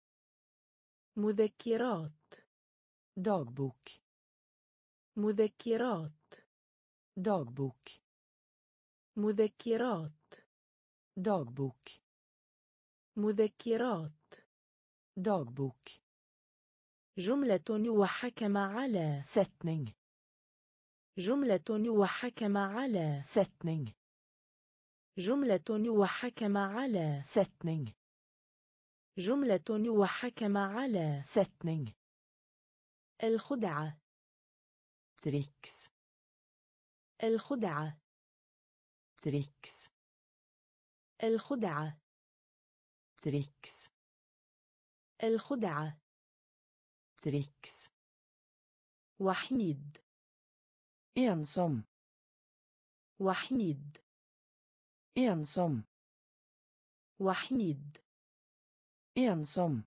مذكرات. Dagbok. مذكرات. Dagbok. مذكرات. Dagbok. مذكرات. Dagbok. جملة وحكم على. Setning. جملة وحكم على. Setning. جملة وحكم على. Setning. جملة وحكم على. Setning. الخدعة. Triks. الخدعة. Triks. الخدعة. Triks. الخدعة. Triks. وحيد. Ensom. وحيد. Ensom. وحيد. Ensom.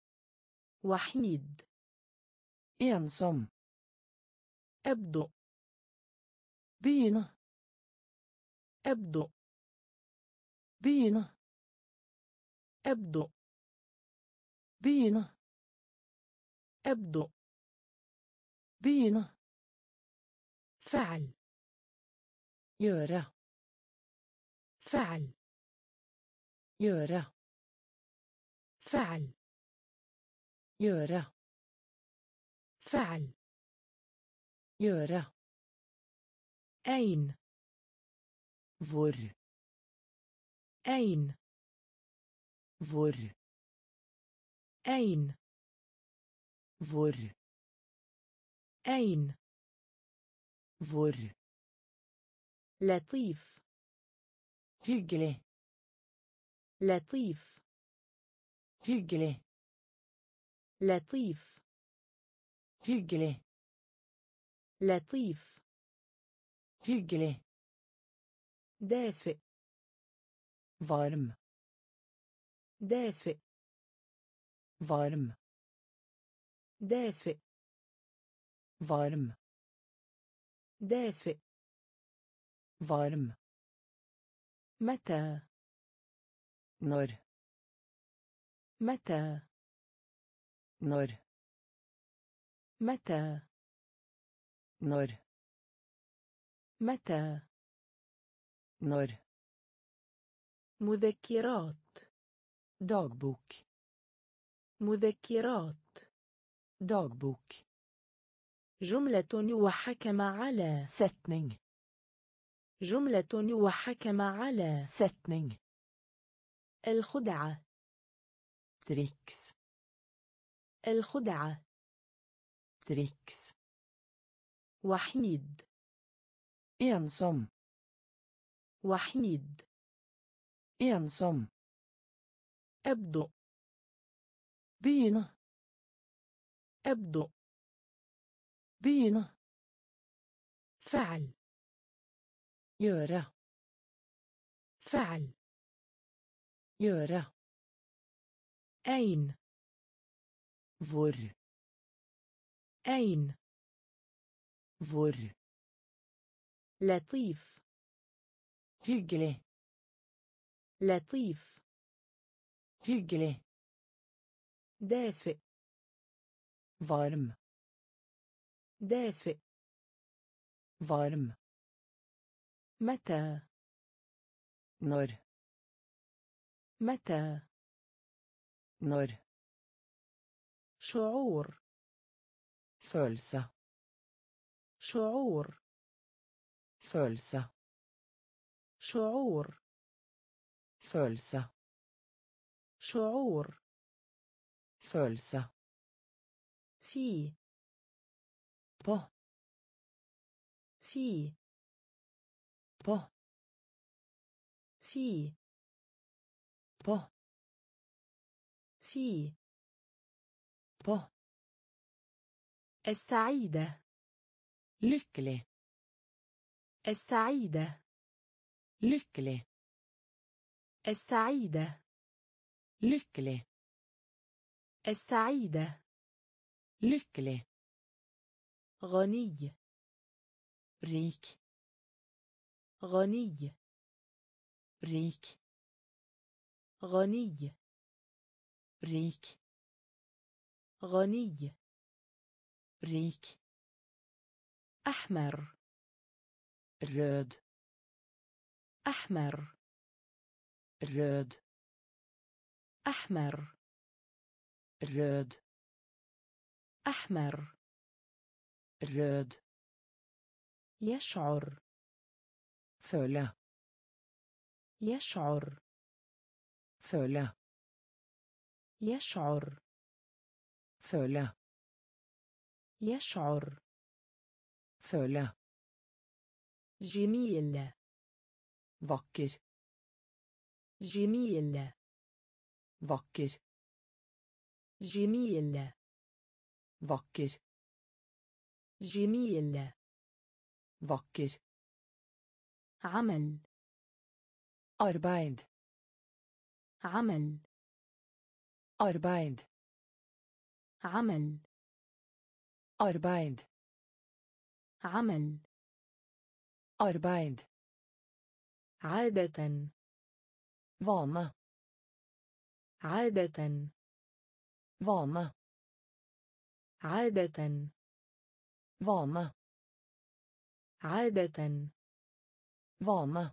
وحيد. Ensom. أبدو. Begynne. أبدو. Begynne. أبدو. Begynne. أبدو. Begynne. فعل. Gjøre. فعل. Gjøre. فعل. Gjøre. فعل. Gjøre. أين. Hvor. أين. Hvor. أين. Hvor. أين. Hvor. لطيف. Hyggelig. لطيف. Hyggelig. لطيف. Hyggelig. لطيف. Hyggelig. دافئ. Varm. دافئ. Varm. دافئ. Varm. دافئ. Varm. متى. Når. متى. Når. متى. Når. متى. Når. مذكرات. Dagbok. مذكرات. Dagbok. جملة وحكم على. Setning. جملة وحكم على. Setning. الخدعة. Triks. الخدعة. triks. وحيد. ensom. وحيد. ensom. أبدو. begynne. أبدو. begynne. فعل. gjøre. فعل. gjøre. أين. hvor. أين. hvor. لطيف. hyggelig. لطيف. hyggelig. دافئ. varm. دافئ. varm. متى. når. متى. når. شعور. følelse. شعور. følelse. شعور. følelse. شعور. følelse. في. på. في. på. في. på. في. på. السعيدة. lykkelig. السعيدة. lykkelig. السعيدة. lykkelig. السعيدة. lykkelig. غني. rik. غني. rik. غني. rik. غني. rik. أحمر. rød. أحمر. rød. أحمر. rød. أحمر. rød. يشعر. føle. يشعر. føle. يشعر. føle. يشعر. føle. جميل. vakker. جميل. vakker. جميل. vakker. جميل. vakker. عمل. arbeid. عمل. arbeid. عمل. arbeid. عمل. arbeid. عادة. vane. عادة. vane. عادة. vane. عادة. vane.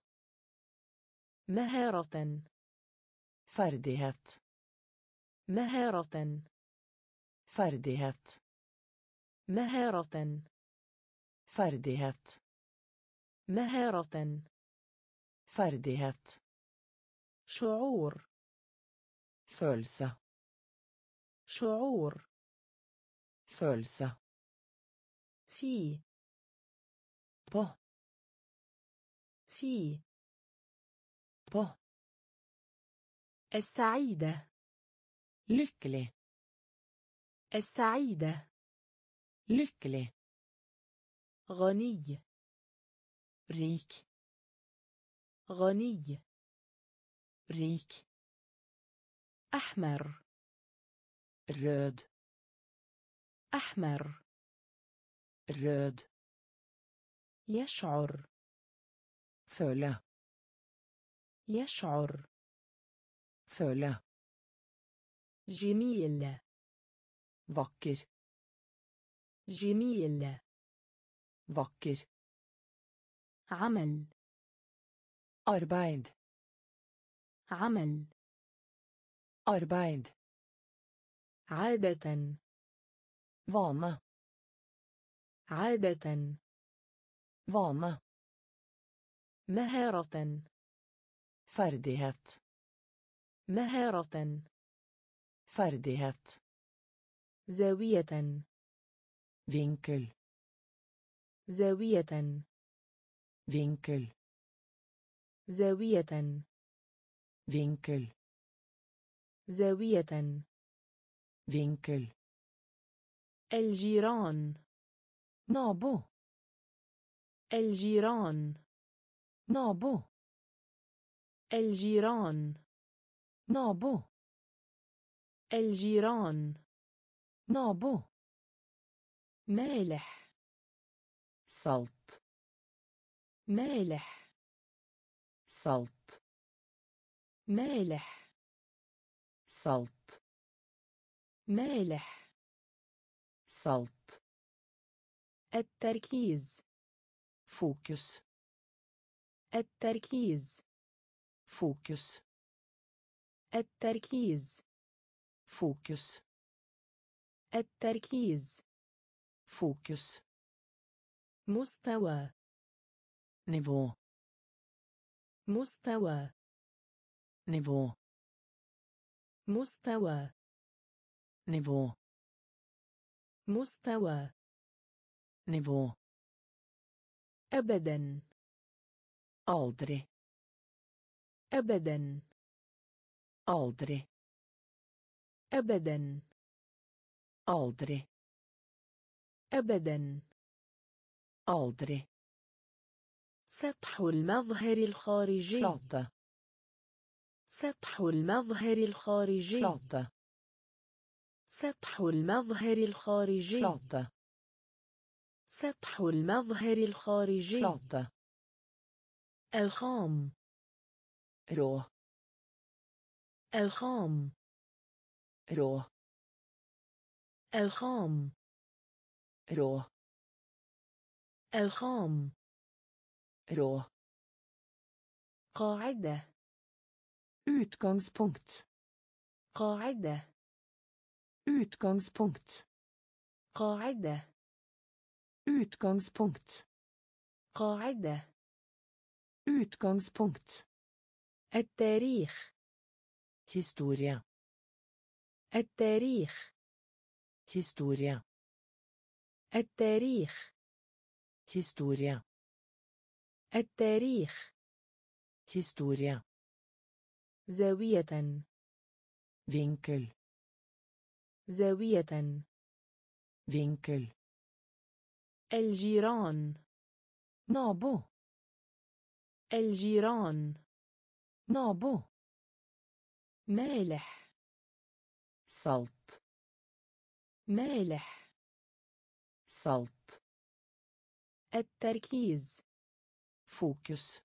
مهارة. ferdighet. مهارة. ferdighet. مهارة. ferdighet. مهارة. ferdighet. شعور. følelse. شعور. følelse. في. på. في. på. السعيدة. lykkelig. السعيدة. lykkelig. غني. rik. غني. rik. أحمر. rød. أحمر. rød. يشعر. føle. يشعر. føle. جميل. vakker. جميل. vakker. عمل. arbeid. عمل. arbeid. عادة. vane. عادة. vane. مهارة. ferdighet. مهارة. ferdighet. زاوية vinkel زاوية vinkel زاوية vinkel زاوية vinkel الجيران nabo الجيران nabo الجيران nabo الجيران nabo مالح salt مالح salt مالح salt مالح salt التركيز fokus التركيز fokus التركيز fokus التركيز fokus مستوى nivå مستوى nivå مستوى nivå مستوى nivå أبدا aldrig أبدا aldrig أبدا aldrig أبدا aldrig سطح المظهر الخارجي flata سطح المظهر الخارجي flata سطح المظهر الخارجي flata سطح المظهر الخارجي flata الخام rå الخام rå الخام rå الخام rå قاعدة utgangspunkt قاعدة utgangspunkt قاعدة utgangspunkt قاعدة utgangspunkt التاريخ historia التاريخ historia التاريخ historia التاريخ historia زاوية vinkel زاوية vinkel الجيران nabo الجيران nabo مالح salt مالح salt التركيز fokus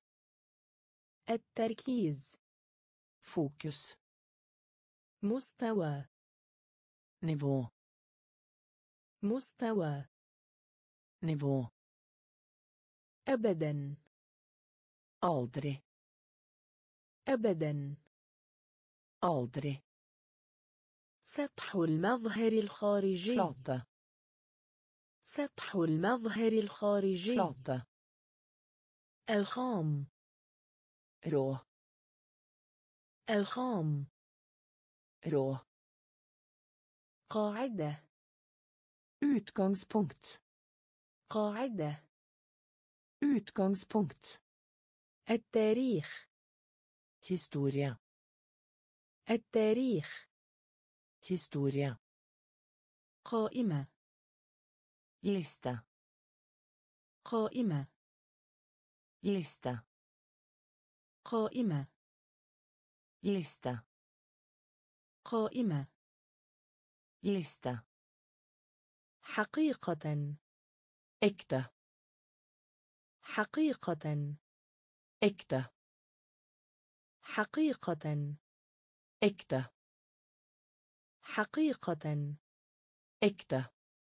التركيز fokus مستوى nivå مستوى nivå أبدا aldrig أبدا aldrig سطح المظهر الخارجي flata سطح المظهر الخارجي flata الخام rå الخام rå قاعدة utgangspunkt قاعدة utgangspunkt التاريخ historia التاريخ historia قائمة lista قائمة lista قائمة lista قائمة lista حقيقة äkta حقيقة äkta حقيقة äkta حقيقة äkta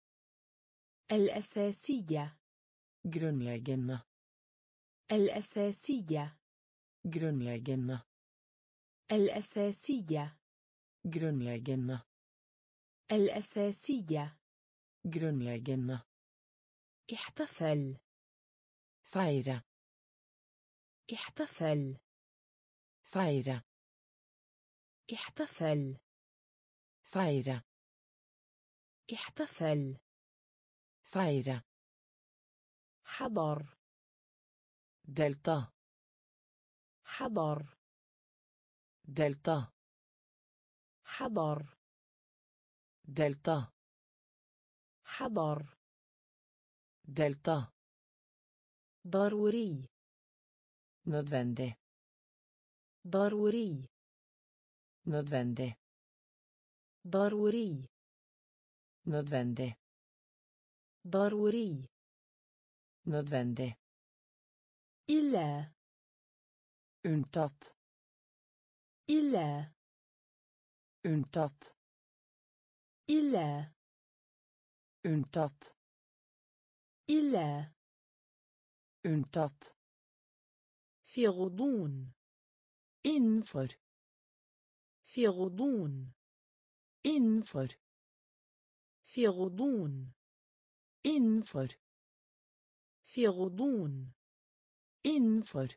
الأساسية grundläggande الأساسية grundläggande الأساسية grundläggande الأساسية grundläggande احتفل fira احتفل fira احتفل fira احتفل. feire, حضر. delta, حضر. delta, حضر. delta, حضر. delta, ضروري. nødvendig, ضروري. nødvendig, ضروري. nødvendig, ضروري. nødvendig, إلا. unntatt, إلا. unntatt, إلا. unntatt, إلا. unntatt, في غضون. innenfor, في غضون. innenfor, في غضون. innenfor, في غضون. innenfor,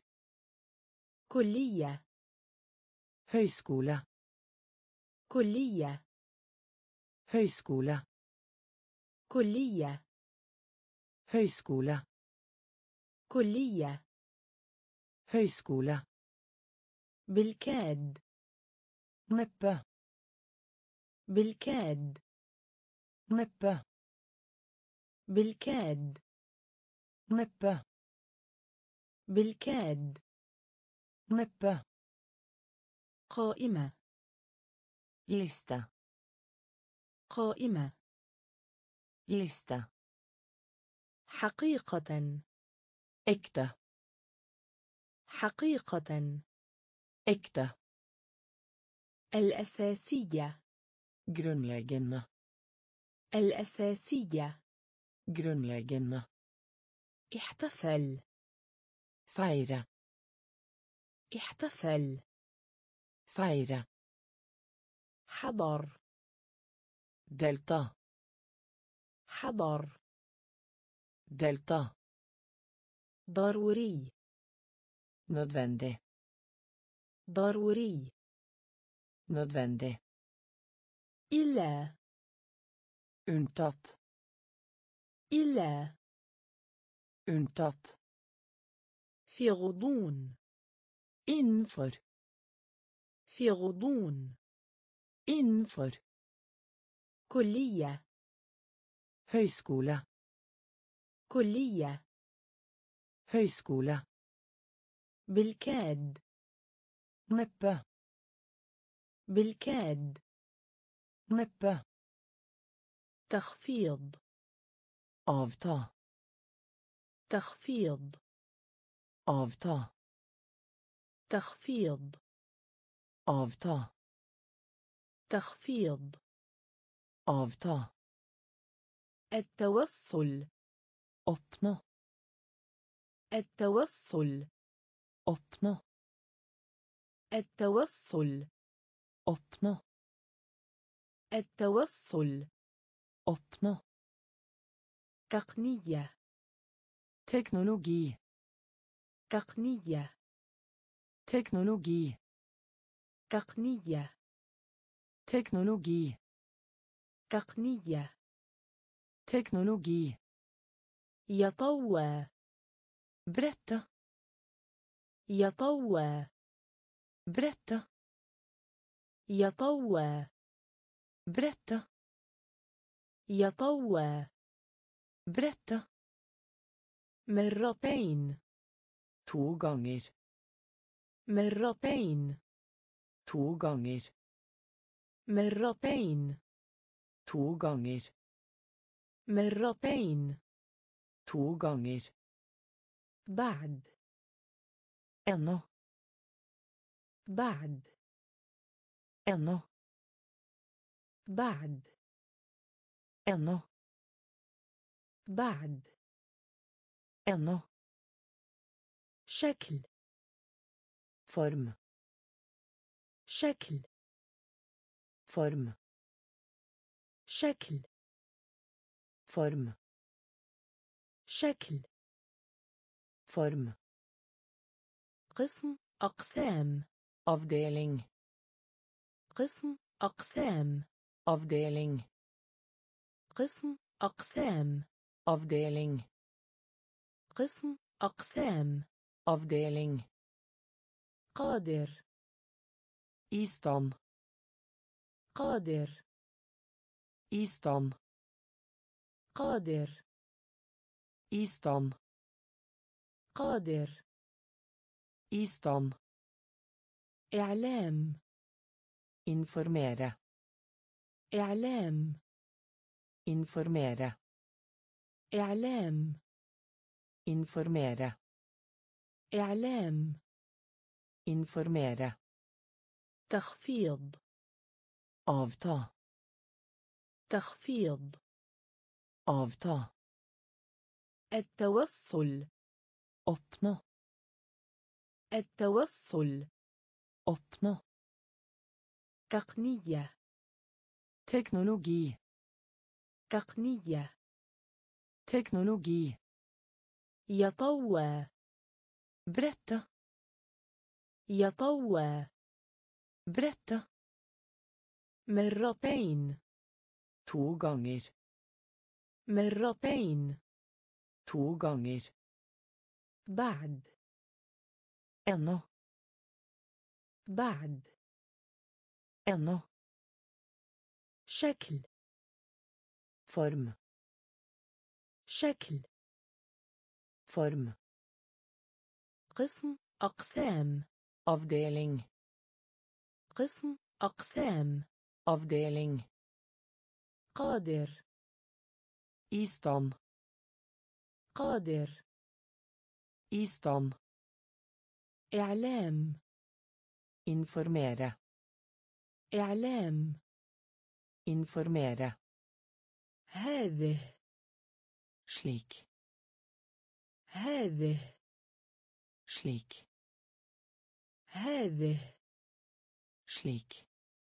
كلية. høyskole, كلية. høyskole, كلية. høyskole, كلية. høyskole, بالكاد. neppe, بالكاد. neppe, بالكاد. neppe, بالكاد. neppe, قائمة. liste, قائمة. liste, حقيقة. ekte, حقيقة. ekte, الأساسية. grunnleggende, الأساسية. grunnleggende, احتفل. feire, احتفل. feire, حضر. delta, حضر. delta, ضروري. nødvendig, ضروري. nødvendig, إلا. unntatt, إلا. unntatt, في غضون. innenfor, في غضون. innenfor, كلية. høyskole, كلية. høyskole, بالكاد. neppe, بالكاد. neppe, تخفيض. avta, تخفيض. avta, تخفيض. avta, تخفيض. avta, التوصل. oppnå, التوصل. oppnå, التوصل. oppnå, التوصل. oppnå, تقنية. teknologi, تقنية. teknologi, تقنية. teknologi, تقنية. teknologi, يطوى. brette, يطوى. brette, يطوى. brette, يطوى. brette, مرتين. to ganger, مرتين. to ganger, مرتين. to ganger, مرتين. to ganger, بعد. ennå, بعد. ennå, بعد. ennå, بعد. ennå, شكل. form, شكل. form, شكل. form, شكل. form, قسم. أقسام. avdeling, قسم. أقسام. avdeling, قسم أقسام. Avdeling. قسم أقسام. Avdeling. قادر. I stand. قادر. I stand. قادر. I stand. قادر. I stand. إعلام. Informere. إعلام. Informere. إعلام. Informere. إعلام. Informere. تخفيض. Avta. تخفيض. Avta. التوصل. Oppnå. التوصل. Oppnå. تقنية. Teknologi. تقنية. Teknologi. يطوى. Brette. يطوى. Brette. مرتين. To ganger. مرتين. To ganger. بعد. Ennå. بعد. Ennå. شكل. Form. شكل. Form. قسم أقسام. Avdeling. قسم أقسام. Avdeling. قادر. I stand. قادر. I stand. إعلام. Informere. إعلام. Informere. هذه. Slik. هذه. Slik. هذه. Slik.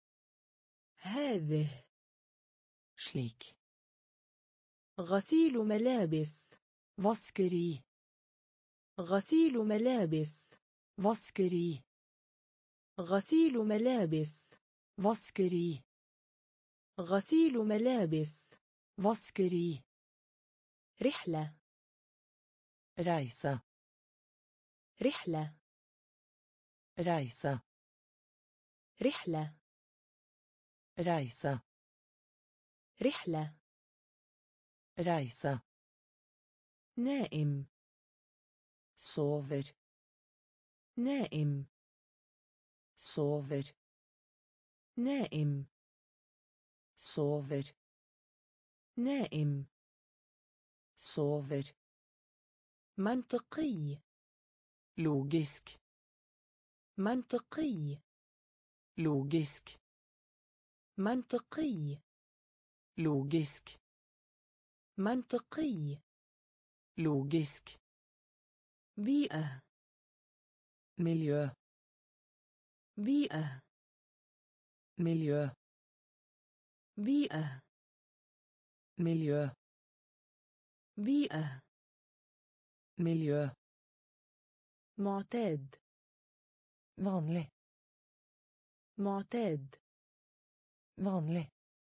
هذه. Slik. غسيل ملابس. Vaskeri. غسيل ملابس. Vaskeri. غسيل ملابس. Vaskeri. غسيل ملابس. Vaskeri. رحلة. Reise. رحلة. Reise. رحلة. Reise. رحلة. Reise. نائم. Sover. نائم. Sover. نائم. Sover. نائم. Sover. منطقي. Logisk. منطقي. Logisk. منطقي. Logisk. منطقي. Logisk. بيئة. Miljø. بيئة. Miljø. بيئة. Miljø. بيئة. Miljø. معتاد. Vanlig. معتاد. Vanlig.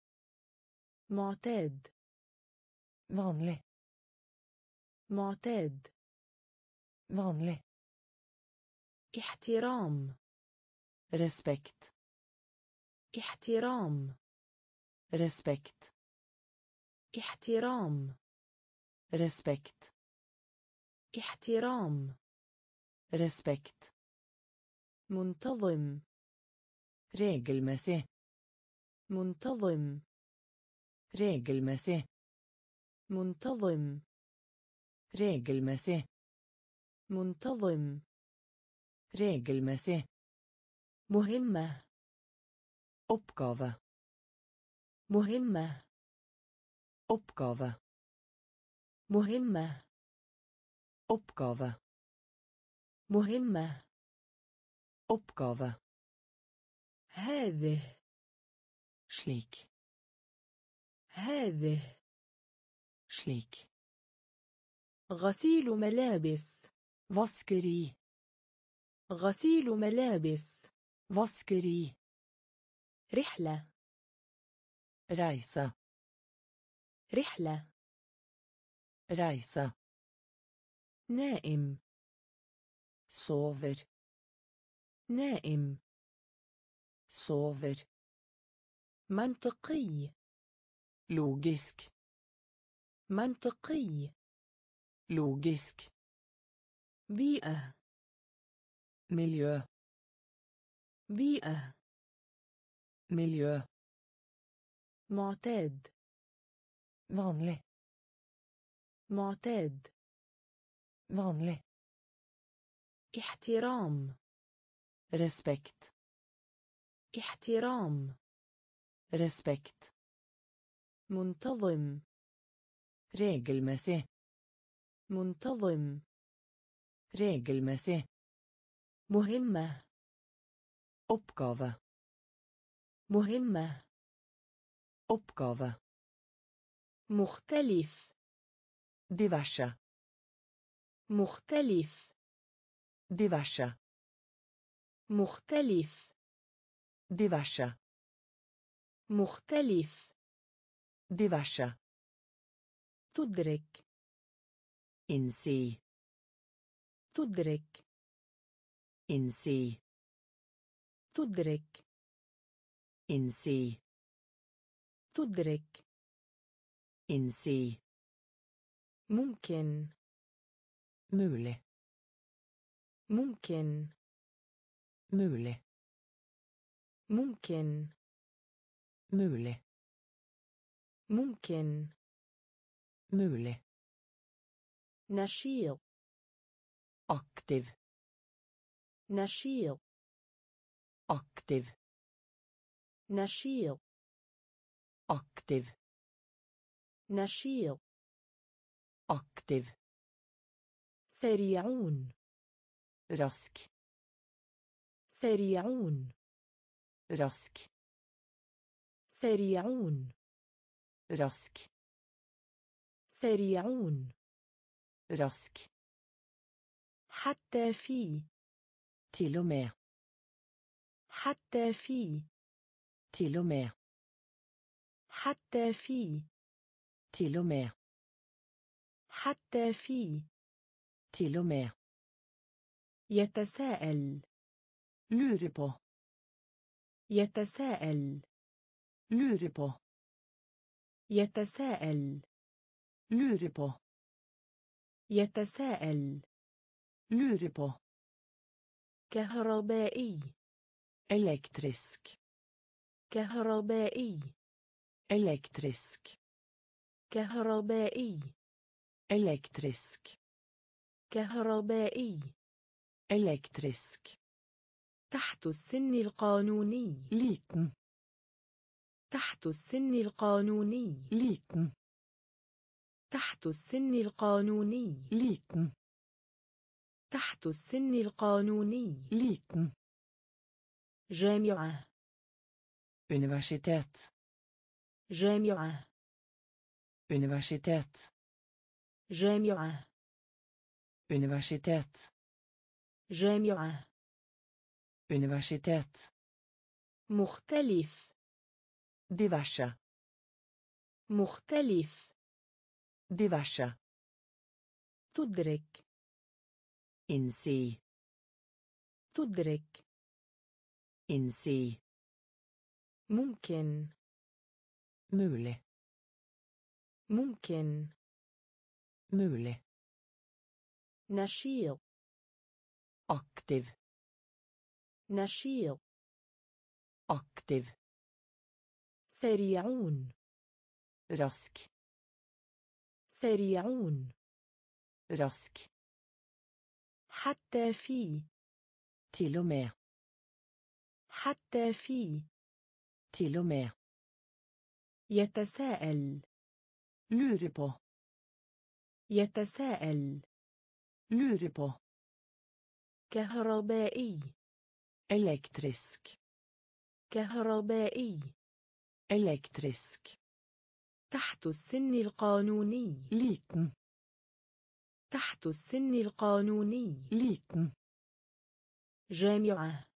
معتاد. Vanlig. معتاد. Vanlig. احترام. Respekt. احترام. Respekt. احترام. Respekt. احترام. Respekt. منتظم. Regelmessig. منتظم. Regelmessig. منتظم. Regelmessig. منتظم. Regelmessig. مهمة. Oppgave. مهمة. Oppgave. مهمة. Oppgave. مهمة. Oppgave. هذه. Slik. هذه. Slik. غسيل ملابس. Vaskeri. غسيل ملابس. Vaskeri. رحلة. Reise. رحلة. reise. نائم. sover. نائم. sover. منطقي. logisk. منطقي. logisk. بيئة. miljö. بيئة. miljö. معتاد. vanlig. معتاد. vanlig. احترام. respekt. احترام. respekt. منتظم. regelmessig. منتظم. regelmessig. مهمة. oppgave. مهمة. oppgave. مختلف. diverse. مختلف. diverse. مختلف. diverse. مختلف. diverse. تدرك. inse. تدرك. inse. تدرك. inse. تدرك. inse. ممكن. mulig. ممكن. mulig. ممكن. mulig. ممكن. mulig. نشيط. aktiv. نشيط. aktiv. نشيط. aktiv. نشيط. aktiv. سريعون. rask. سريعون. rask. سريعون. rask. سريعون. rask. حتى في. till och med. حتى في. till och med. حتى في. till och med. حتى في. till och med. يتساءل. lurer på. يتساءل. lurer på. يتساءل. lurer på. يتساءل. lurer på. كهربائي. elektrisk. كهربائي. elektrisk. كهربائي. elektrisk. كهربائي. elektrisk. تحت السن القانوني. liten. تحت السن القانوني. liten. تحت السن القانوني. liten. تحت السن القانوني. liten. جامعة. universitet. جامعة. universitet. جامعة. universitet. جامعة. universitet. مختلف. diverse. مختلف. diverse. تدرك. inse. تدرك. inse. ممكن. mulig. ممكن. mulig. نشيط. aktiv. نشيط. aktiv. سريعون. rask. سريعون. rask. حتى في. till och med. حتى في. till och med. يتساءل. lurer på. يتساءل. lurer på. كهربائي. elektrisk. كهربائي. elektrisk. تحت السن القانوني. liten. تحت السن القانوني. liten. جامعة.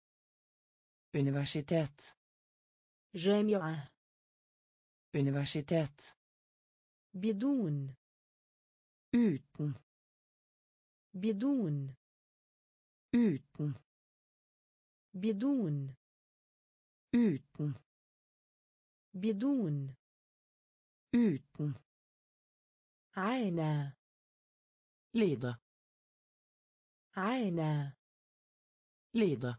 universitet. جامعة. universitet. بدون uten, بدون uten, بدون uten, بدون uten, عانى lide, عانى lide,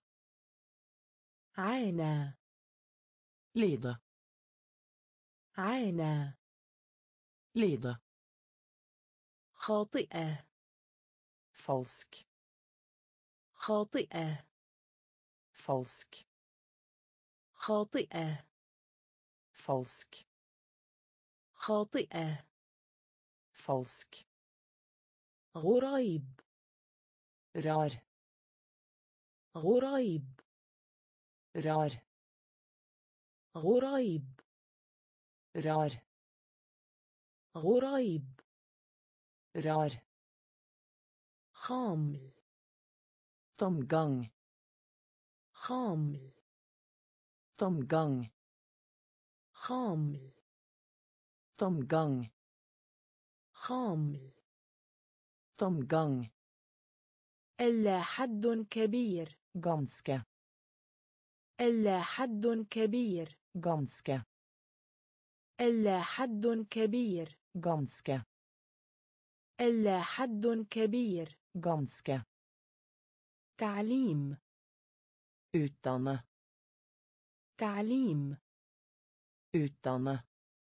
عانى lide, عانى lide, خاطئة falsk, خاطئة falsk, خاطئة falsk, خاطئة falsk, غريب rar, غريب rar, غريب rar, غريب rar, خامل tomgang, خامل tomgang, خامل tomgang, خامل tomgang, إلا حد كبير ganske, إلا حد كبير ganske, إلا حد كبير ganske, إلا حد كبير ganske, تعليم utdanne, تعليم utdanne,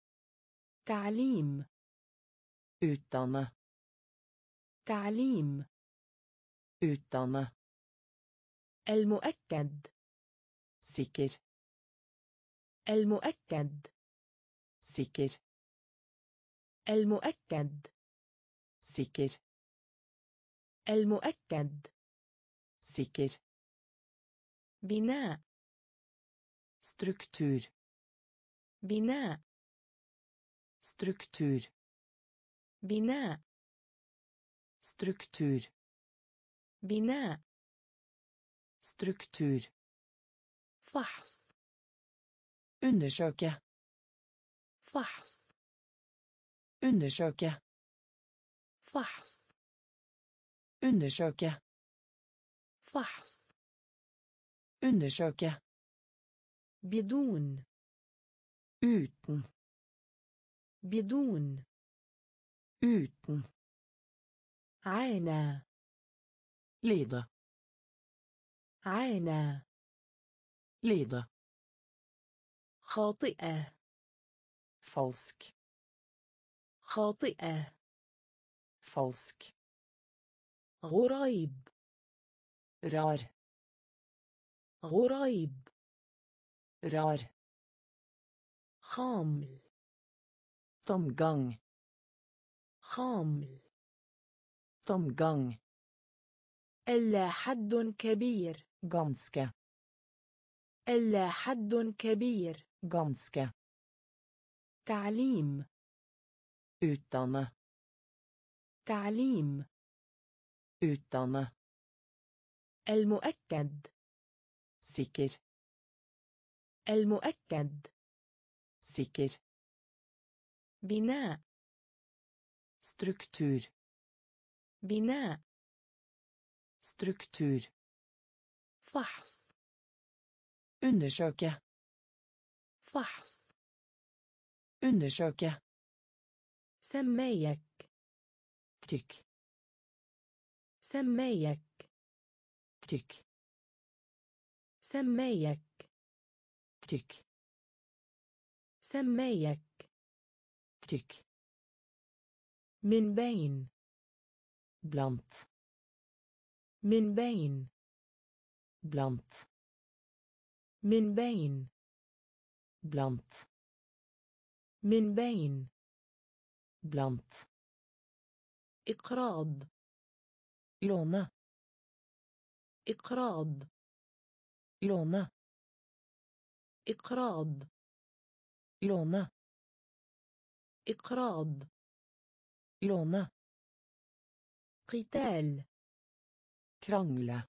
تعليم utdanne, تعليم utdanne, المؤكد sikker, المؤكد sikker, المؤكد sikker, المؤكد sikker, بناء struktur, بناء struktur, بناء struktur, بناء struktur, فحص undersøke, فحص undersøke, فحص undersøke, فحص undersøke, بدون uten, بدون uten, عانى lide, عانى lide, خاطئة falsk, خاطئة falsk, غريب rar, غريب rar, خامل tomgang, خامل tomgang, إلا حد كبير ganske, إلا حد كبير ganske, تعليم utdanne, تعليم utdanne, المؤكد sikker, المؤكد sikker, بناء struktur, بناء struktur, فحص undersøke, فحص undersøke, سميك trykk, سميك trykk, سميك trykk, سميك trykk, من بين blant, من بين blant, من بين blant, من بين blant, إقراض låne, إقراض låne, إقراض låne, إقراض låne, قتال krangle,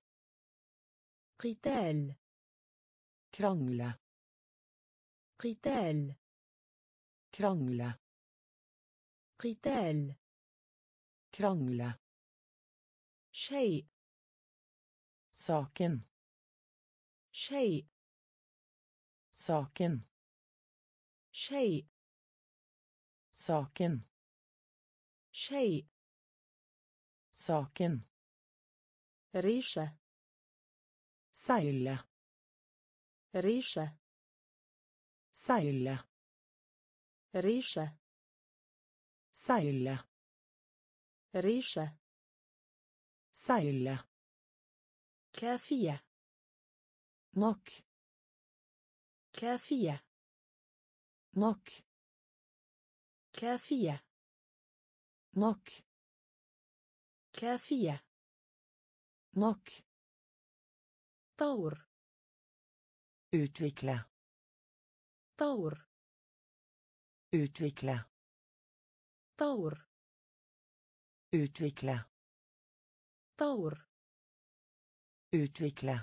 قتال krangle, قتال krangle, قتال. Krangle. شيء. Saken. شيء. Saken. شيء. Saken. شيء. Saken. ريشة. Seile. ريشة. Seile. ريشة. Seile. ريشة. Seile. كافية. Nok. كافية. Nok. كافية. Nok. كافية. Nok. طور. Utvikle. طور. Utvikle. طور. Utvikle. طور. Utvikle.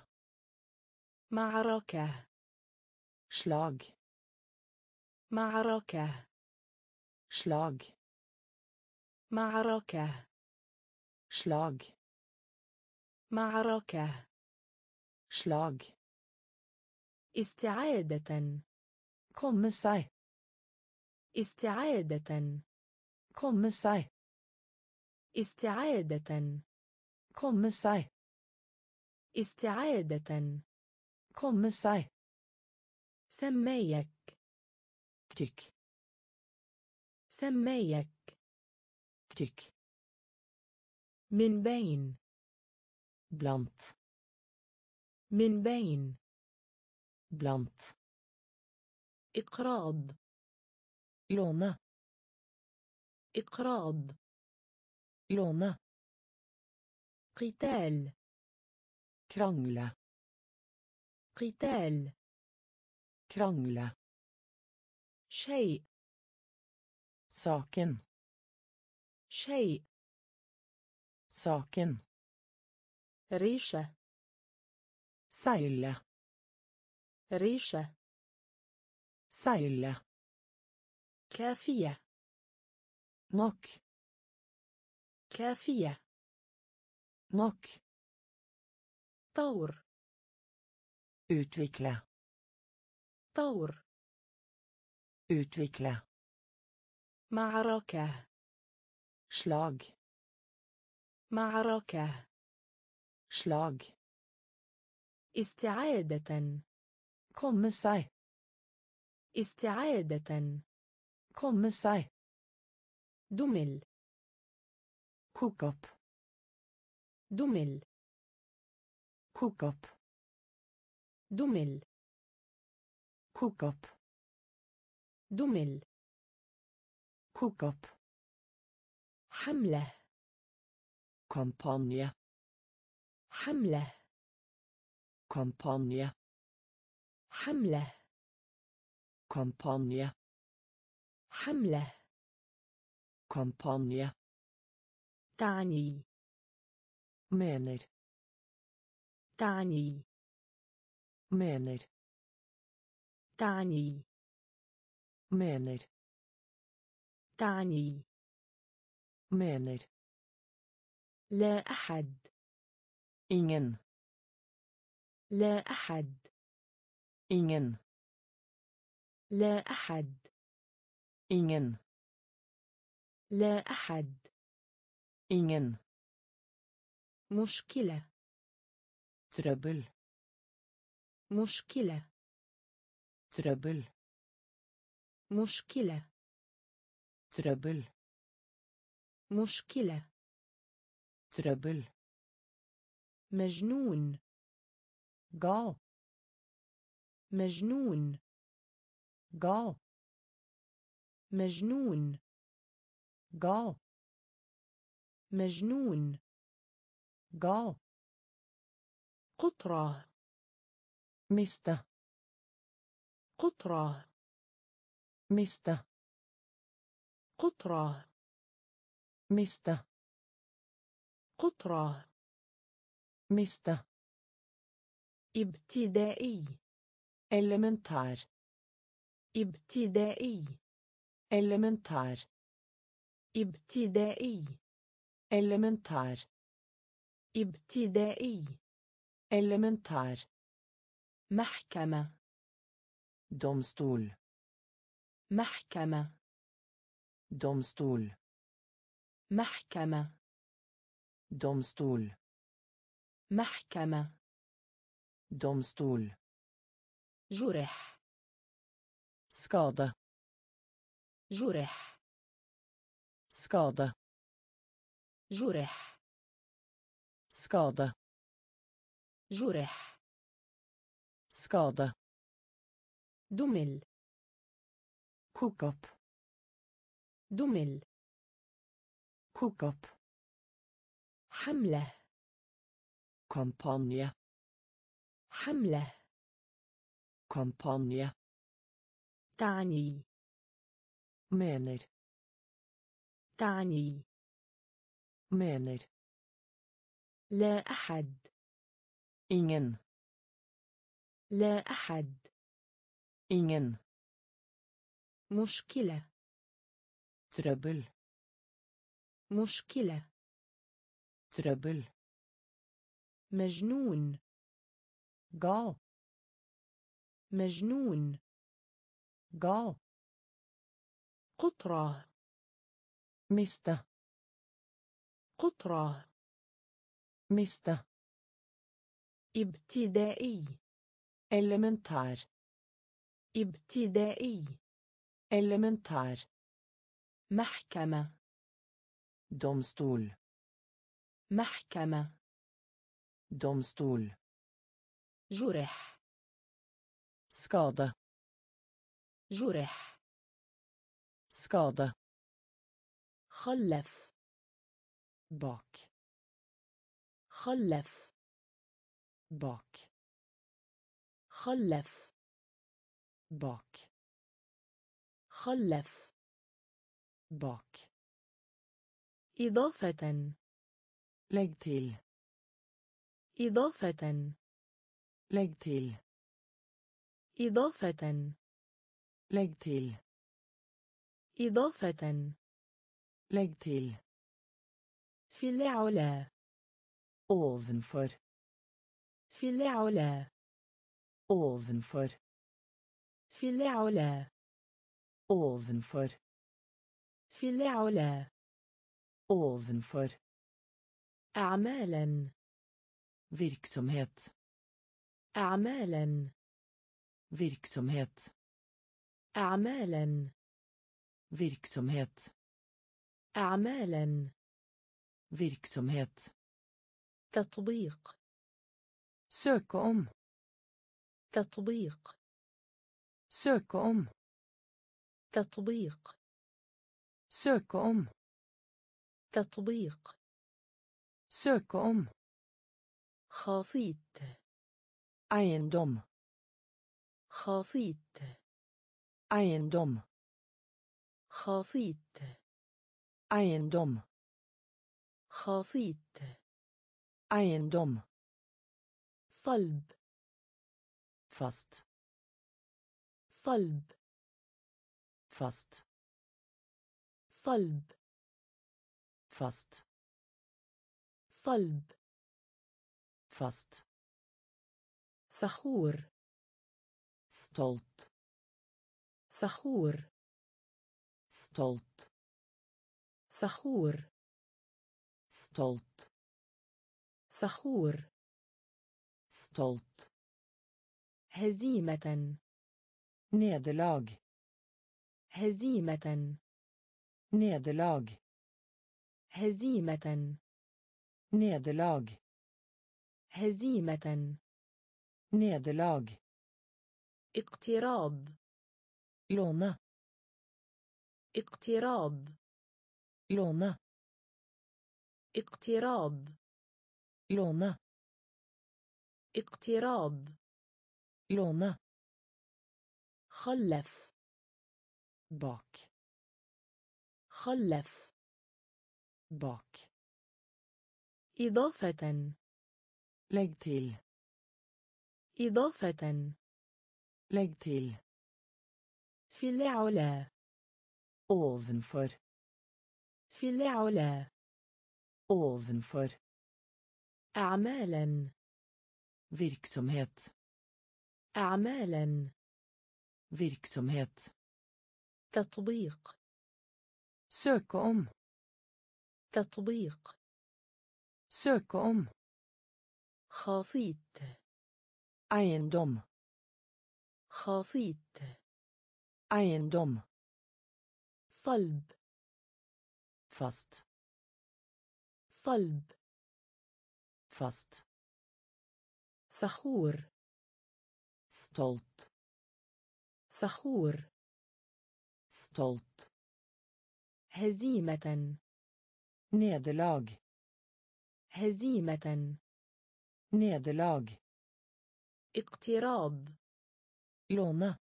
معركة. Slag. معركة. Slag. معركة. Slag. معركة. Slag. استعادة. Komme seg. استعادة. Komme seg. استعادة. Komme seg. استعادة. Komme seg. سميك. Trykk. سميك. Trykk. من بين. Blant. من بين. Blant. إقراض. Låne. إقراض. Låne. قتال. Krangle. قتال. Krangle. شيء. Saken. شيء. Saken. ريشة. Seile. ريشة. Seile. كافية. Nok. كافية. Nok. طور. Utvikle. طور. Utvikle. معركة. Slag. معركة. Slag. استعادة. Komme seg. استعادة. Komme seg. دمل. Kok opp. دمل. Kok opp. دمل. Kok opp. دمل. Kok opp. حملة. Kampanje. حملة. Kampanje. حملة. Kampanje. حملة. Kampanje. تعني. Mener. تعني. Mener. تعني. Mener. تعني. Mener. لا أحد. Ingen. لا أحد. Ingen. لا أحد. Ingen. لا أحد. Ingen. مشكلة. Trøbbel. مشكلة. Trøbbel. مشكلة. Trøbbel. مشكلة. Trøbbel. مجنون. Gal. مجنون. Gal. مجنون. Gal. مجنون. Gal. قطرة. Miste. قطرة. Miste. قطرة. Miste. قطرة. Miste. ابتدائي. Elementær. ابتدائي. Elementær. ابتدائي elementær ابتدائي elementær محكمة domstol محكمة domstol محكمة domstol محكمة domstol جرح skade جرح skade جرح skade جرح skade دمل koke opp دمل koke opp حملة kampanje حملة kampanje تعني mener تعني mener لا أحد ingen لا أحد ingen مشكلة trøbbel مشكلة trøbbel مجنون gal مجنون gal قطرة miste قطرة miste ابتدائي elementær ابتدائي elementær محكمة domstol محكمة domstol جرح skade جرح skade خلف bak خلف bak خلف bak خلف bak إضافة legg til إضافة legg til إضافة legg til إضافة legg til في العلا ovenfor في العلا ovenfor في العلا ovenfor في العلا ovenfor أعمالا virksomhet أعمالا virksomhet أعمالا virksomhet أعمالا virksomhet تطبيق søke om تطبيق søke om تطبيق søke om تطبيق søke om خاصيت eiendom خاصيت eiendom خاصيت eiendom خاصيت eiendom صلب fast صلب fast صلب fast صلب fast فخور stolt فخور stolt فخور stolt فخور stolt هزيمة nederlag هزيمة nederlag هزيمة nederlag هزيمة nederlag اقتراب låne اقتراب låne اقتراب låne اقتراب låne خلف bak خلف bak إضافة legg til إضافة legg til في العلا ovenfor في العلا. Ovenfor. أعمالا. Virksomhet. أعمالا. Virksomhet. تطبيق. Søke om. تطبيق. Søke om. خاصيت. Eiendom. خاصيت. Eiendom. صلب. Fast. صلب. Fast. فخور. Stolt. فخور. Stolt. هزيمة. Nederlag. هزيمة. Nederlag. اقتراض. Låne.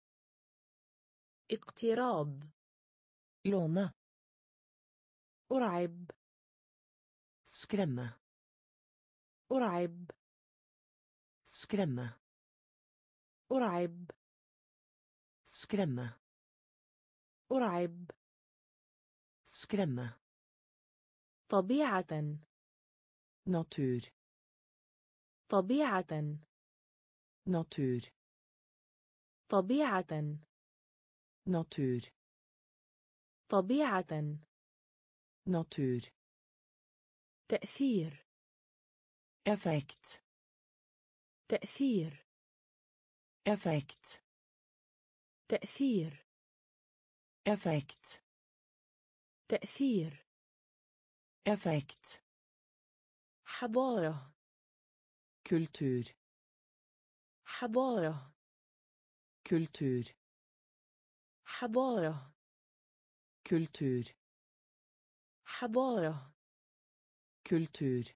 اقتراض. Låne. أرعب. Skremme. أرعب. Skremme. أرعب. Skremme. أرعب. Skremme. طبيعة. Natur. طبيعة. Natur. طبيعة. Natur. طبيعة. Natur. تأثير. Effekt. تأثير. Effekt. تأثير. Effekt. تأثير. Effekt. حضارة. Kultur. حضارة. Kultur. حضارة. Kultur. حضارة. Kultur.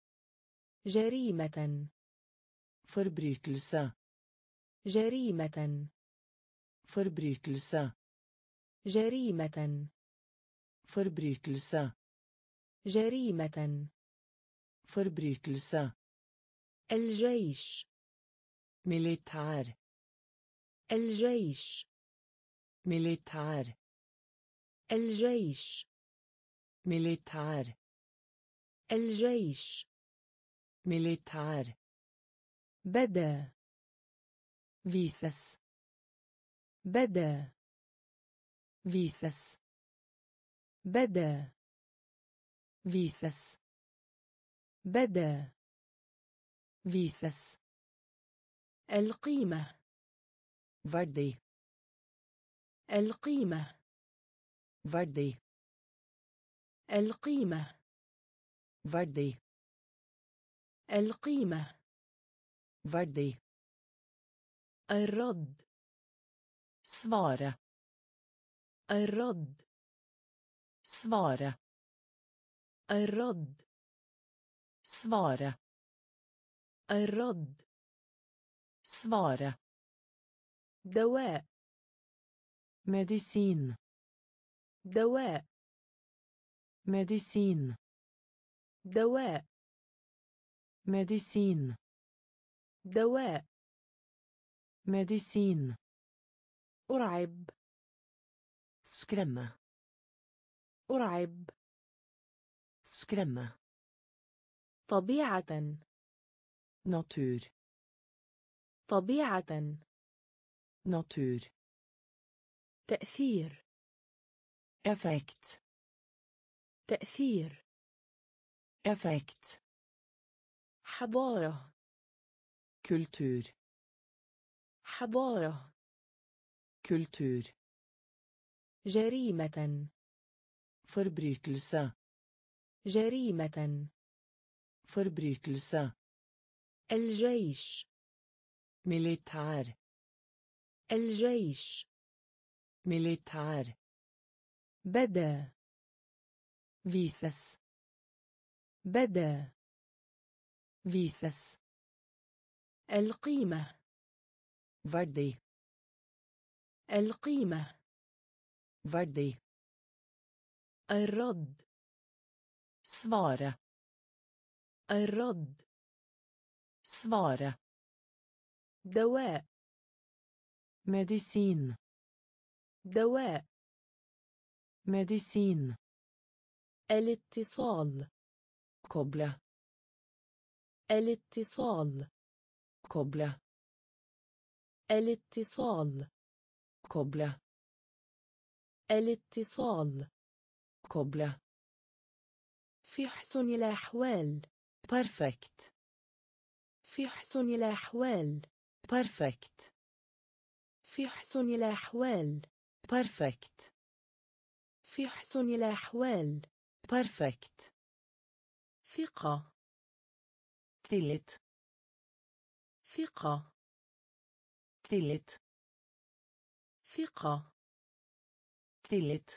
جريمة. Forbrytelse. جريمة. Forbrytelse. جريمة. Forbrytelse. جريمة. Forbrytelse. الجيش. Militær. الجيش. Militær. الجيش. Militær. الجيش. Militær. بدا. Vises. بدا. Vises. بدا. Vises. بدا. Vises. القيمة. Verdi. القيمة. Verdi. القيمة. Verdi. القيمة. Verdi. الرد. Svare. الرد. Svare. الرد. Svare. الرد. Svare. دواء. Medisin. دواء. Medisin. دواء. Medisin. دواء. Medisin. أرعب. Skremme. أرعب. Skremme. طبيعة. Natur. طبيعة. Natur. تأثير. Effekt. تأثير. Effekt. حضارة. Kultur. حضارة. Kultur. جريمة. Forbrytelse. جريمة. Forbrytelse. الجيش. Militær. الجيش. Militær. بدا. Vises. بدا. Vises. القيمة. Verdi. القيمة. Verdi. الرد. Svare. الرد. Svare. دواء. Medisin. دواء. Medisin. الاتصال koble الاتصال koble الاتصال koble الاتصال koble في حسن الأحوال perfekt في حسن الأحوال perfekt في حسن الأحوال perfekt في حسن الأحوال perfekt ثقة tillit ثقة tillit ثقة tillit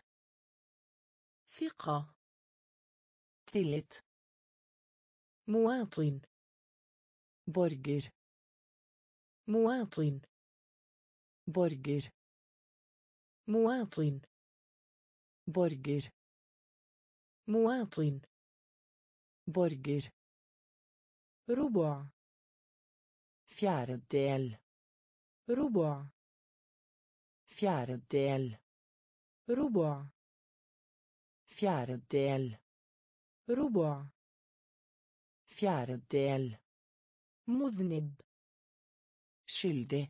ثقة tillit مواطن borger مواطن borger مواطن borger مواطن borger ربع fjärdedel ربع fjärdedel ربع fjärdedel ربع fjärdedel مذنب skyldig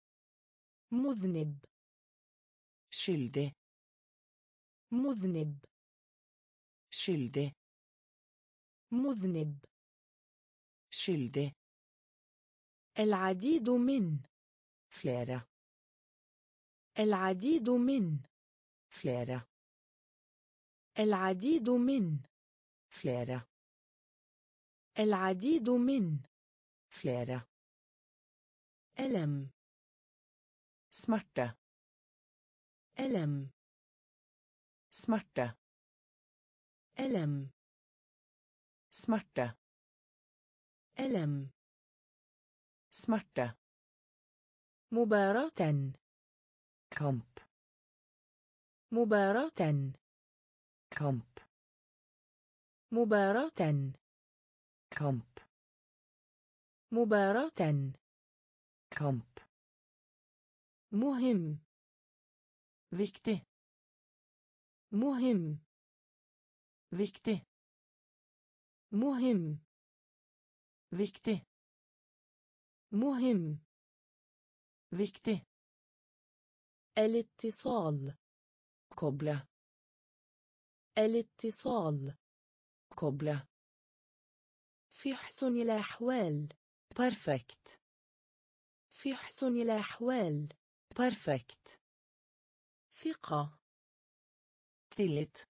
مذنب skyldig مذنب skyldig مذنب skyldig العديد من flera العديد من flera العديد من flera العديد من flera ألم smärta ألم smärta ألم smärta ألم smärta مباراة kamp مباراة kamp مباراة kamp مباراة kamp مهم viktig مهم viktig مهم viktig مهم viktig الاتصال koble الاتصال koble في حسن الأحوال perfekt في حسن الأحوال perfekt ثقة tillit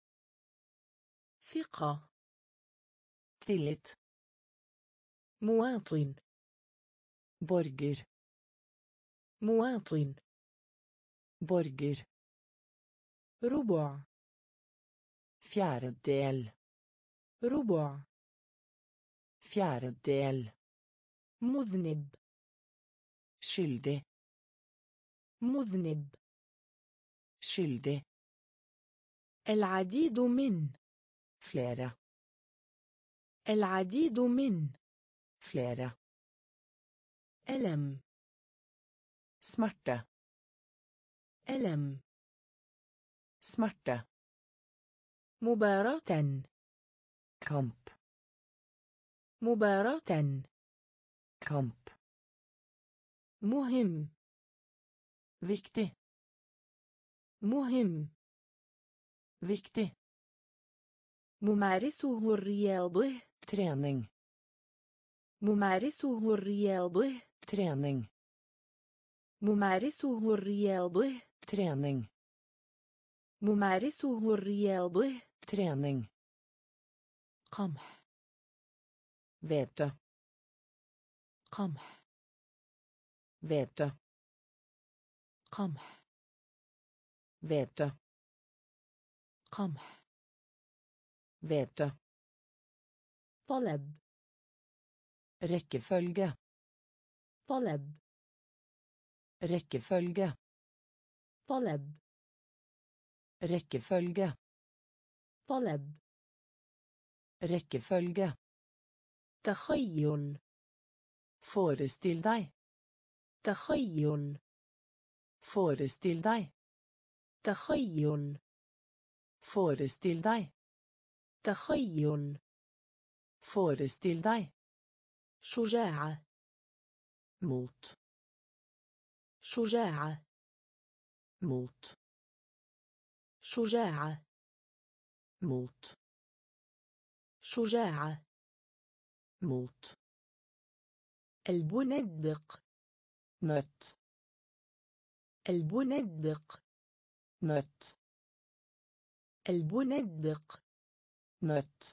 ثقة tillit مواطن borger مواطن borger ربع fjärdedel ربع fjärdedel مذنب skyldig مذنب skyldig العديد من flera العديد من flera ألم smärta ألم smärta مباراة kamp مباراة kamp مهم viktig مهم viktig ممارسه الرياضي träning ممارسه الرياضي träning ممارسه الرياضي träning ممارسه الرياضي träning قمح vete قمح vete قمح vete قمح vete طلب rekkefølge طلب rekkefølge طلب rekkefølge طلب rekkefølge تخيل forestill deg تخيل forestill deg تخيل forestill deg تخيل. Forestill deg. شجاعة. Mot. شجاعة. Mot. شجاعة. Mot. شجاعة. Mot. البندق. Nøtt. البندق. Nøtt. البندق. Nøtt.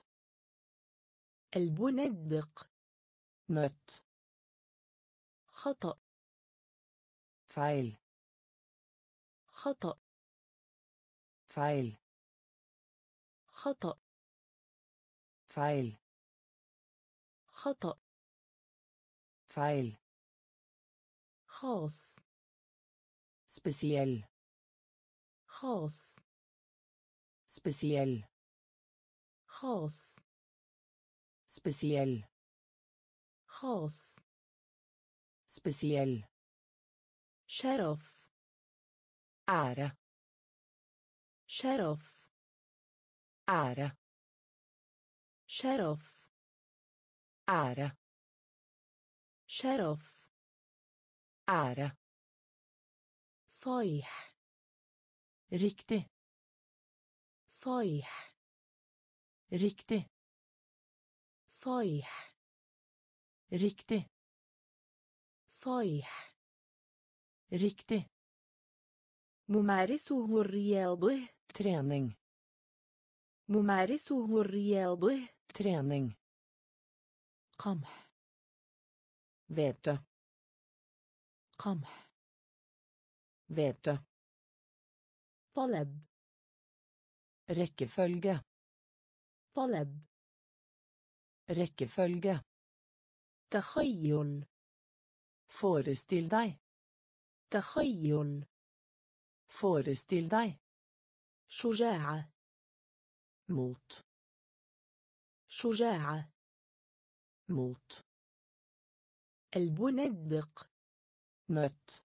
البندق. Nøtt. خطأ. Feil. خطأ. Feil. خطأ. Feil. خطأ. Feil. خاص. Spesiell. خاص. Spesiell. خاص. Spesiell. خاص. Spesiell. شرف. Ære. شرف. Ære. شرف. Ære. شرف. Ære. صيح. Riktig. صيح. Riktig. صيح. Riktig. صيح. Riktig. ممارسه الرياضة. Trening. ممارسه الرياضة. Trening. قمح. Hvete. قمح. Hvete. طلب. Rekkefølge. طلب. Rekkefølge. تخيل. Forestill deg. تخيل. Forestill deg. شجاعة. Mot. شجاعة. Mot. البندق. Nøtt.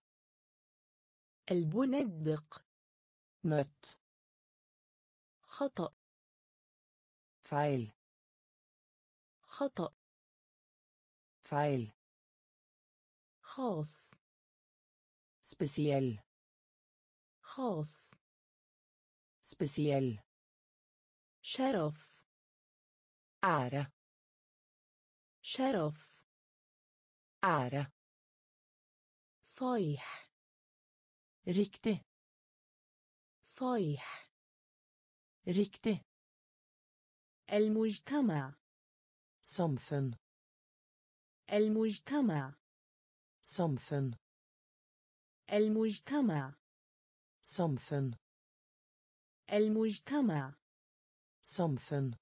البندق. Nøtt. خطأ. Feil. خطأ. Feil. خاص. Spesiell. خاص. Spesiell. شرف. Ære. شرف. Ære. صيح. Riktig. صيح. Riktig. المجتمع. Samfunn. المجتمع. Samfunn. المجتمع. Samfunn. المجتمع. Samfunn.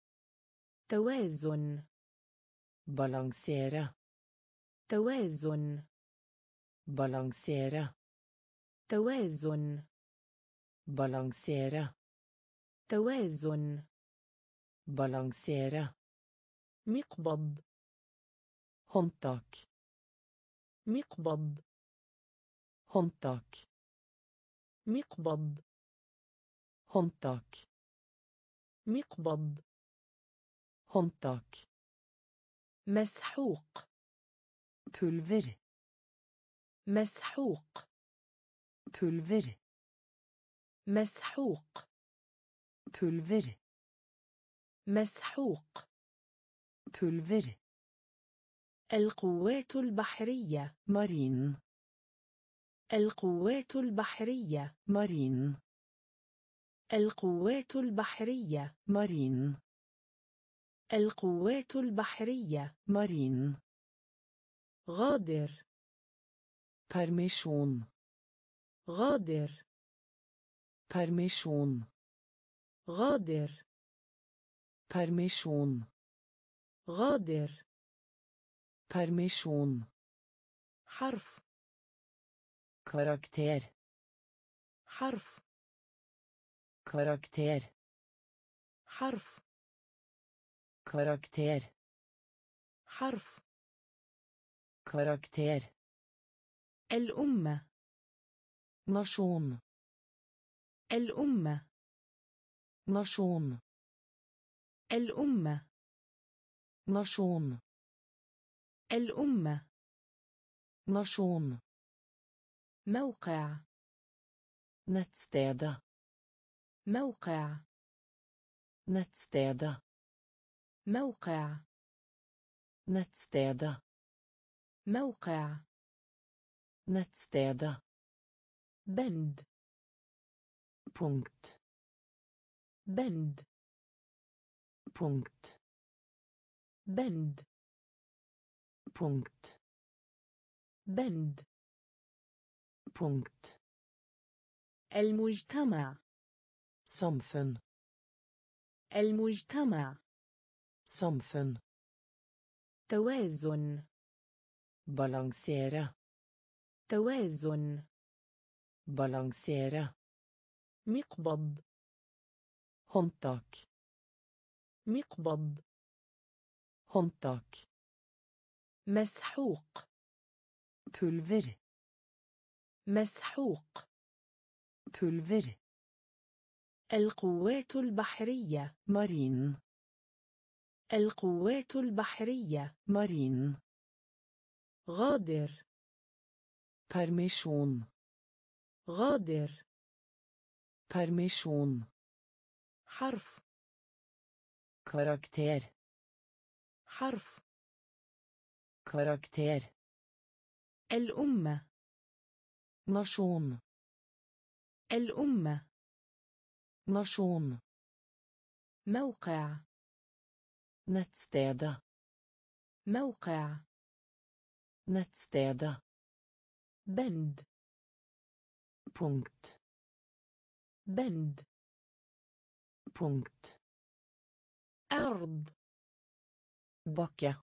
توازن. Balansere. توازن. Balansere. توازن. Balansere. توازن. Balansere. مقبض. Håndtak. مقبض. Håndtak. مقبض. Håndtak. مقبض. Håndtak. مسحوق. Pulver. مسحوق. Pulver. مسحوق. Pulver. مسحوق. Pulver. القوات البحرية. Marin. القوات البحرية. Marin. القوات البحرية. Marin. القوات البحرية. Marin. غادر. Permisjon. غادر. Permisjon. غادر. Permisjon. غادر. Permisjon. حرف. Karakter. حرف. Karakter. حرف. Karakter. حرف. Karakter. الأمة. Nasjon. الأمة. Nasjon. الأمة. Nasjon. الأمة. Nasjon. موقع. Nettstedet. موقع. Nettstedet. موقع. Nettstedet. موقع. Nettstedet. بند. Punkt. بند. Punkt. بند. Punkt. بند. Punkt. المجتمع. Samfunn. المجتمع. Samfunn. توازن. Balansere. توازن. Balansere. مقبض. Håndtak. مقبض. Håndtak. مسحوق. Pulver. مسحوق. Pulver. القوات البحرية. Marin. القوات البحرية. Marin. غادر. Permisjon. غادر. Permisjon. حرف. Karakter. حرف. Karakter. الأمة. Nasjon. الأمة. Nasjon. موقع. Nettstedet. موقع. Nettstedet. بند. Punkt. بند. Punkt. أرض. Bakke.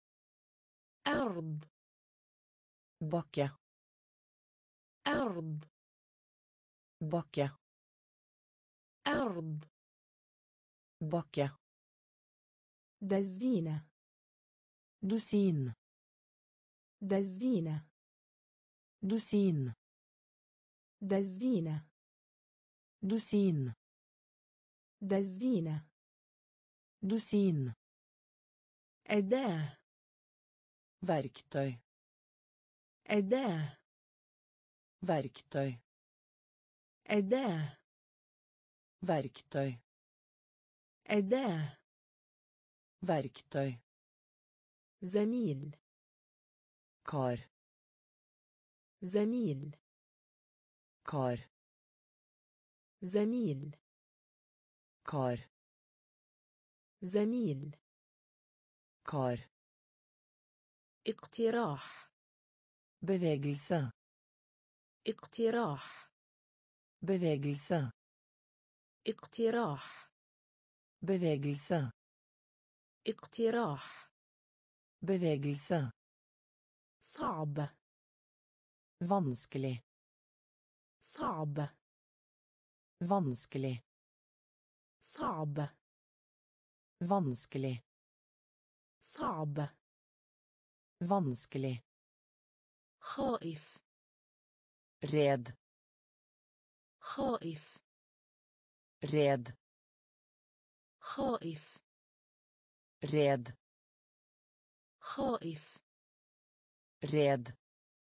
أرض. Bakke. أرض. Bakke. أرض. Bakke. دزينة. Dusin. دزينة. Dusin. دزينة. Dusin. دزينة. Dusin. أداة. Verktøy. أداة. Verktøy. أداة. Verktøy. أداة. Verktøy. زميل. Kar. زميل. Kar. زميل. Kar. زميل. Kar. اقتراح. Bevegelse. اقتراح. Bevegelse. اقتراح. Bevegelse. اقتراح. Bevegelse. صعب. Vanskelig. صعب. Vanskelig. صعب. Vanskelig. صعب. Vanskelig. خائف. Red. خائف. Red. خائف. Red. خائف. Red.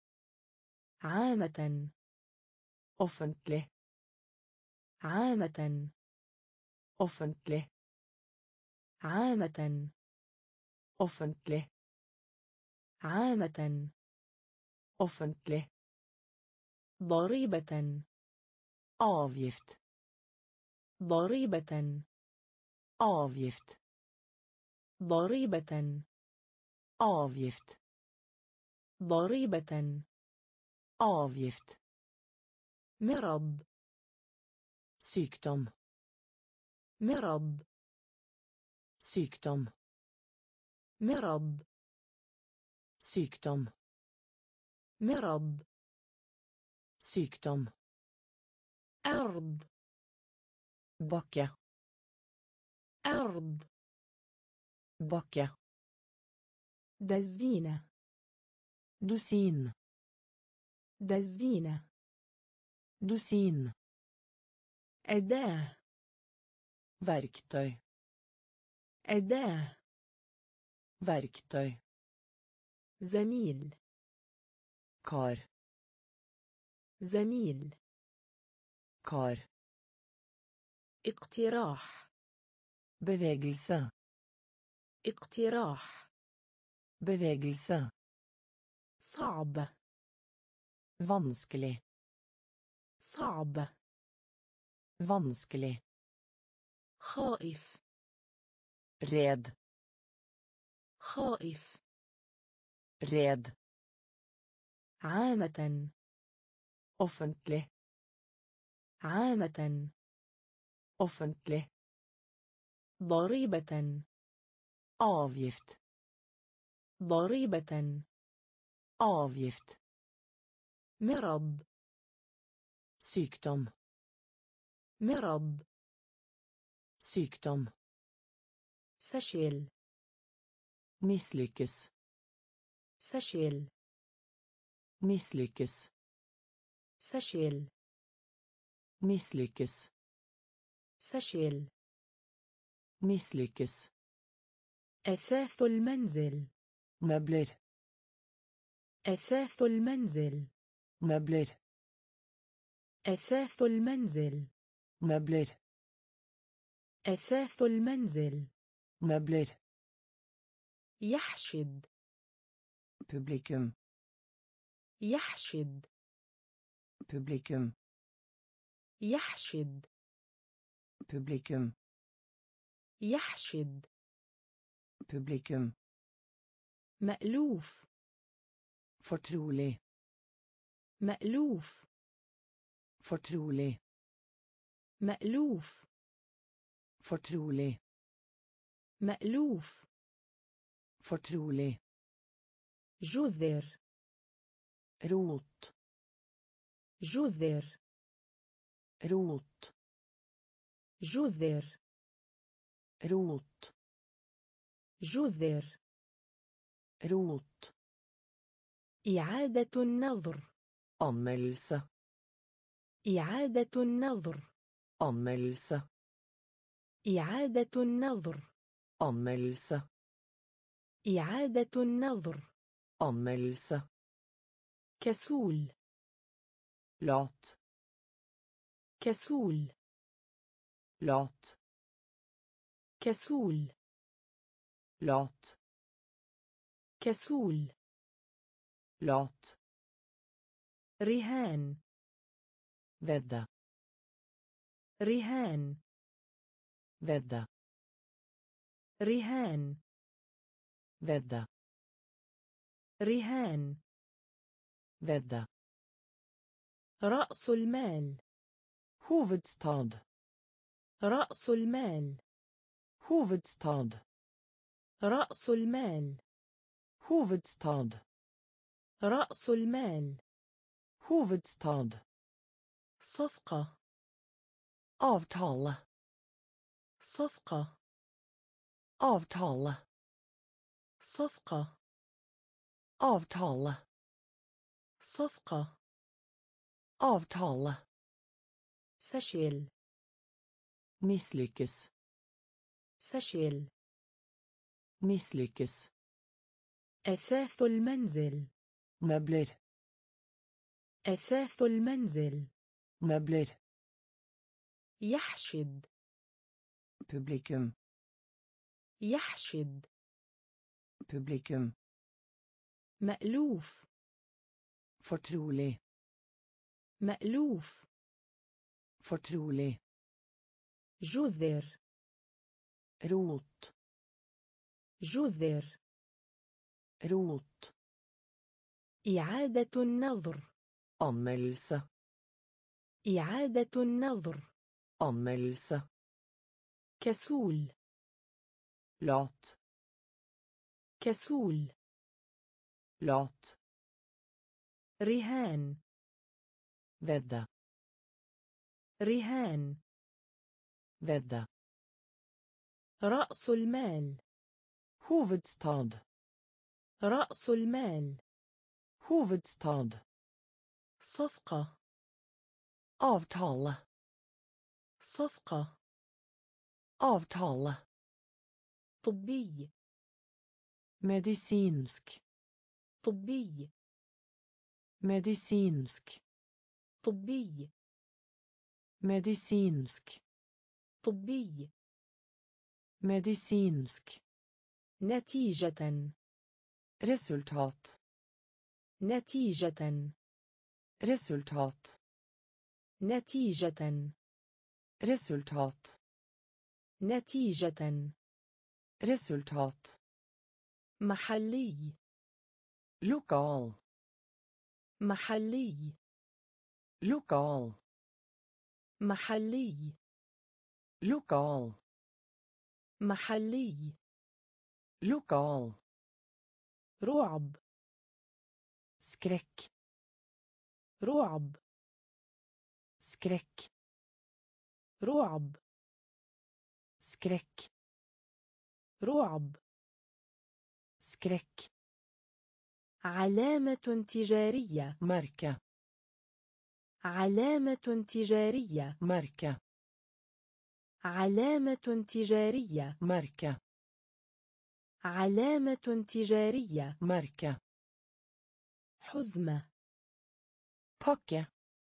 عامة. Offentlig. عامة. Offentlig. عامة. Offentlig. عامة. Offentlig. ضريبة. Avgift. ضريبة. Avgift. ضريبة. Avgift. ضريبة. Avgift. مرض. Sykdom. مرض. Sykdom. مرض. Sykdom. مرض. Sykdom. أرض. Bakke. أرض. Bakke. دزينة. Dusin. دزينة. Dusin. أداة. Verktøy. أداة. verktøy. زميل. kar. زميل. kar. اقتراح. bevegelse. اقتراح. bevegelse. صعب. vanskelig. صعب. vanskelig. خائف. red. خائف. red. عامة. offentlig. عامة. offentlig. ضريبة. avgift. ضريبة. avgift. مرض. sykdom. مرض. sykdom. فشل. misslyckes. فشل. misslyckes. فشل. misslyckes. فشل. misslyckes. أثاث المنزل. möbler. أثاث المنزل. möbler. أثاث المنزل. möbler. أثاث المنزل. möbler. يحشد. publikum. يحشد. publikum. يحشد. publikum. يحشد. publikum. مألوف. fortrolig. مألوف. fortrolig. مألوف. fortrolig. مألوف. fortrolig. جذر. rot. جذر. rot. جذر. rot. جذر. rot. إعادة النظر. anmeldelse. إعادة النظر. anmeldelse. إعادة النظر. anmeldelse. إعادة النظر. anmeldelse. كسول. lat. كسول. lat. كسول. lat. كسول. lat. رهان. vedda. رهان. vedda. رهان. vedda. رهان. vedda. رأس المال. hovedstad. رأس المال. hovedstad. رأس المال. hovedstad. رأس المال. hovedstad. صفقة. avtale. صفقة. avtale. صفقة. avtale. صفقة. avtale. فشل. misslyckes. فشل. misslyckes. أثاث المنزل. möbler. أثاث المنزل. möbler. يحشد. publikum. يحشد. publikum. مألوف. fortrolig. مألوف. fortrolig. جذر. rot. جذر. rot. إعادة النظر. anmeldelse. إعادة النظر. anmeldelse. كسول. lat. كسول. lat. رهان. vedda. رهان. vedda. رأس المال. hovedstad. رأس المال. hovedstad. صفقة. avtale. صفقة. avtale. طبي medicinsk طبي medicinsk طبي medicinsk طبي medicinsk نتيجة resultat نتيجة resultat نتيجة resultat نتيجة resultat محلي lokal محلي lokal محلي lokal محلي lokal رعب skräck رعب skräck رعب skräck رعب skräck علامة تجارية märke علامة تجارية märke علامة تجارية märke علامة تجارية märke حزمة pakke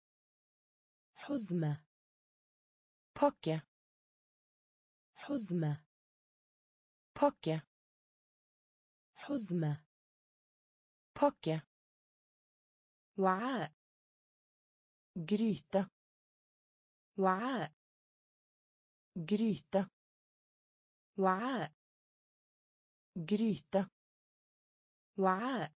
حزمة pakke حزمة pakke حزمة pakke وعاء gryte وعاء gryte وعاء gryte وعاء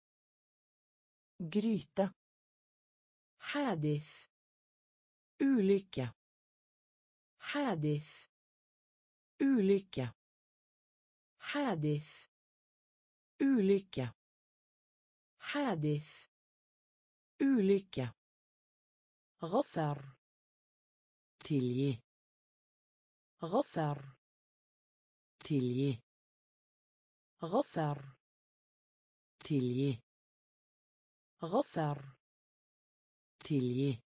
gryte حادث ulycka حادث ulycka حادث ulycka حادث ulycka غفر tilgi غفر tilgi غفر tilgi غفر tilgi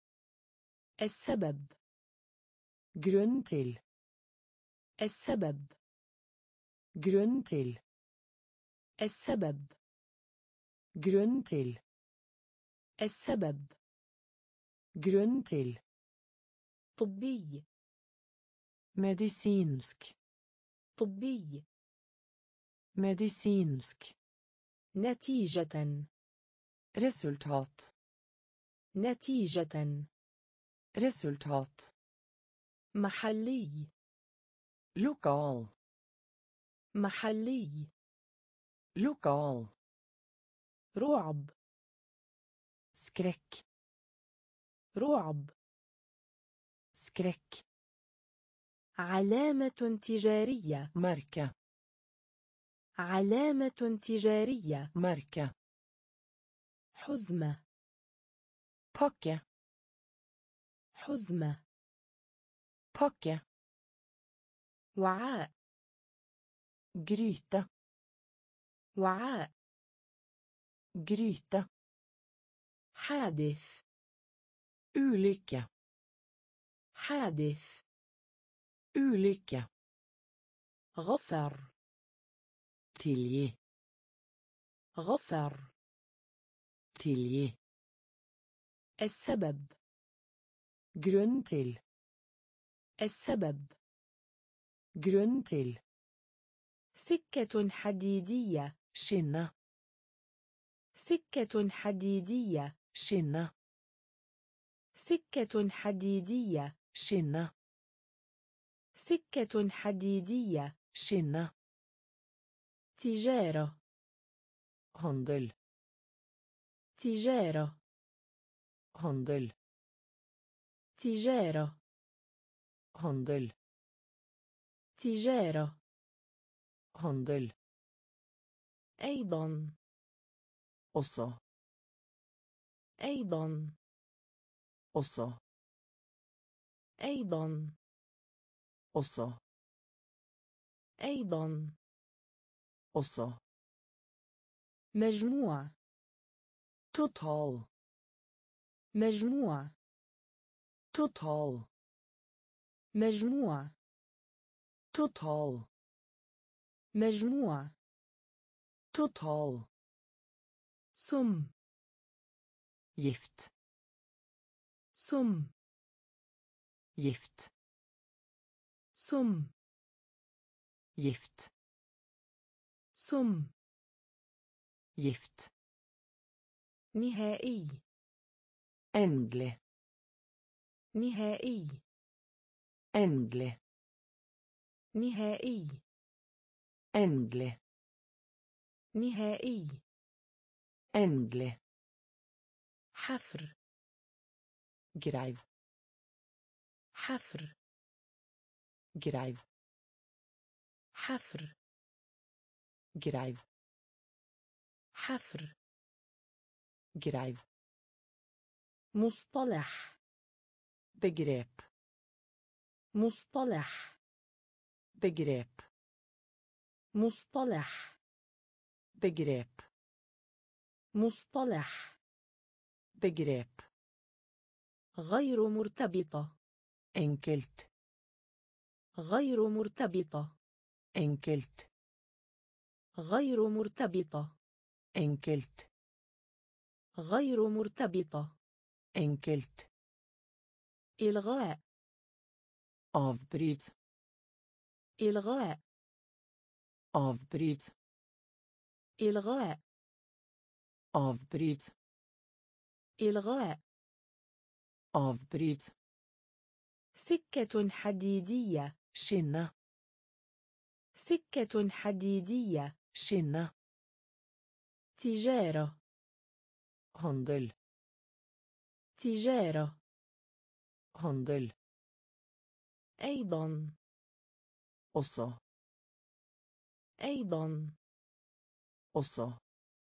السبب grunn til السبب grunn til السبب grunn til السبب grunn til طبي medicinsk طبي medicinsk نتيجة resultat نتيجة resultat محلي lokal محلي lokal رعب skräck رعب skräck علامة تجارية märke علامة تجارية märke حزمة pakke حزمة pakke وعاء gryte وعاء gryte حادث ulycka حادث ulycka غفر tilgi غفر tilgi السبب grunn til السبب grunn til سكة حديدية skinne سكة حديدية skinne سكة حديدية skinne سكة حديدية skinne تجارة handel تجارة handel تجارة handel تجارة handel أيضا også أيضا også أيضا også أيضا også مجموع total مجموع total مجموع total مجموع. Total. سم. Gift. سم. Gift. سم. Gift. سم. Gift. نهائي. Endelig. نهائي. Endelig. نهائي. Endelig. نهائي. Endelig. حفر. Greiv. حفر. Greiv. حفر. Greiv. حفر. Greiv. مصطلح. Begrep. مصطلح. Begrep. مصطلح. Begrep. مصطلح. Begrep. غير مرتبطة. Enkelt. غير مرتبطة. Enkelt. غير مرتبطة. Enkelt. غير مرتبطة. Enkelt. إلغاء. Avbryt. إلغاء. Avbryt. إلغاء. Avbryt. إلغاء. Avbryt. سكة حديدية. Skinne. سكة حديدية. Skinne. تجارة. Handel. تجارة. Handel. أيضا. Også. أيضا. Også.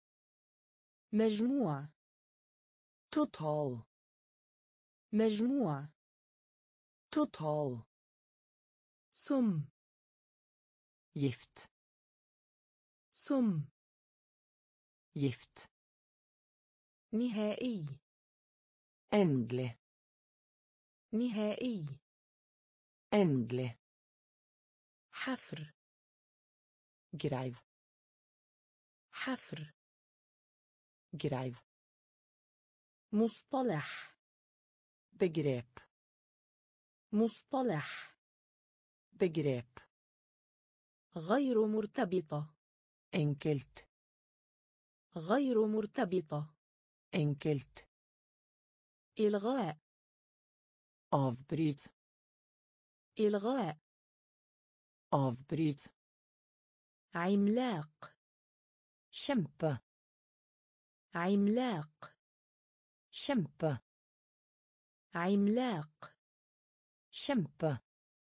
مجموع. Total. مجموع. Total. سم. Gift. سم. Gift. نهائي. Endelig. نهائي. Endelig. حفر. Greiv. حفر. Greiv. مصطلح. Begrep. مصطلح. Begrep. غير مرتبطة. Enkelt. غير مرتبطة. Enkelt. إلغاء. Avbryt. إلغاء. Avbryt. عملاق. Kjempe. عملاق. Kjempe. عملاق. Kjempe.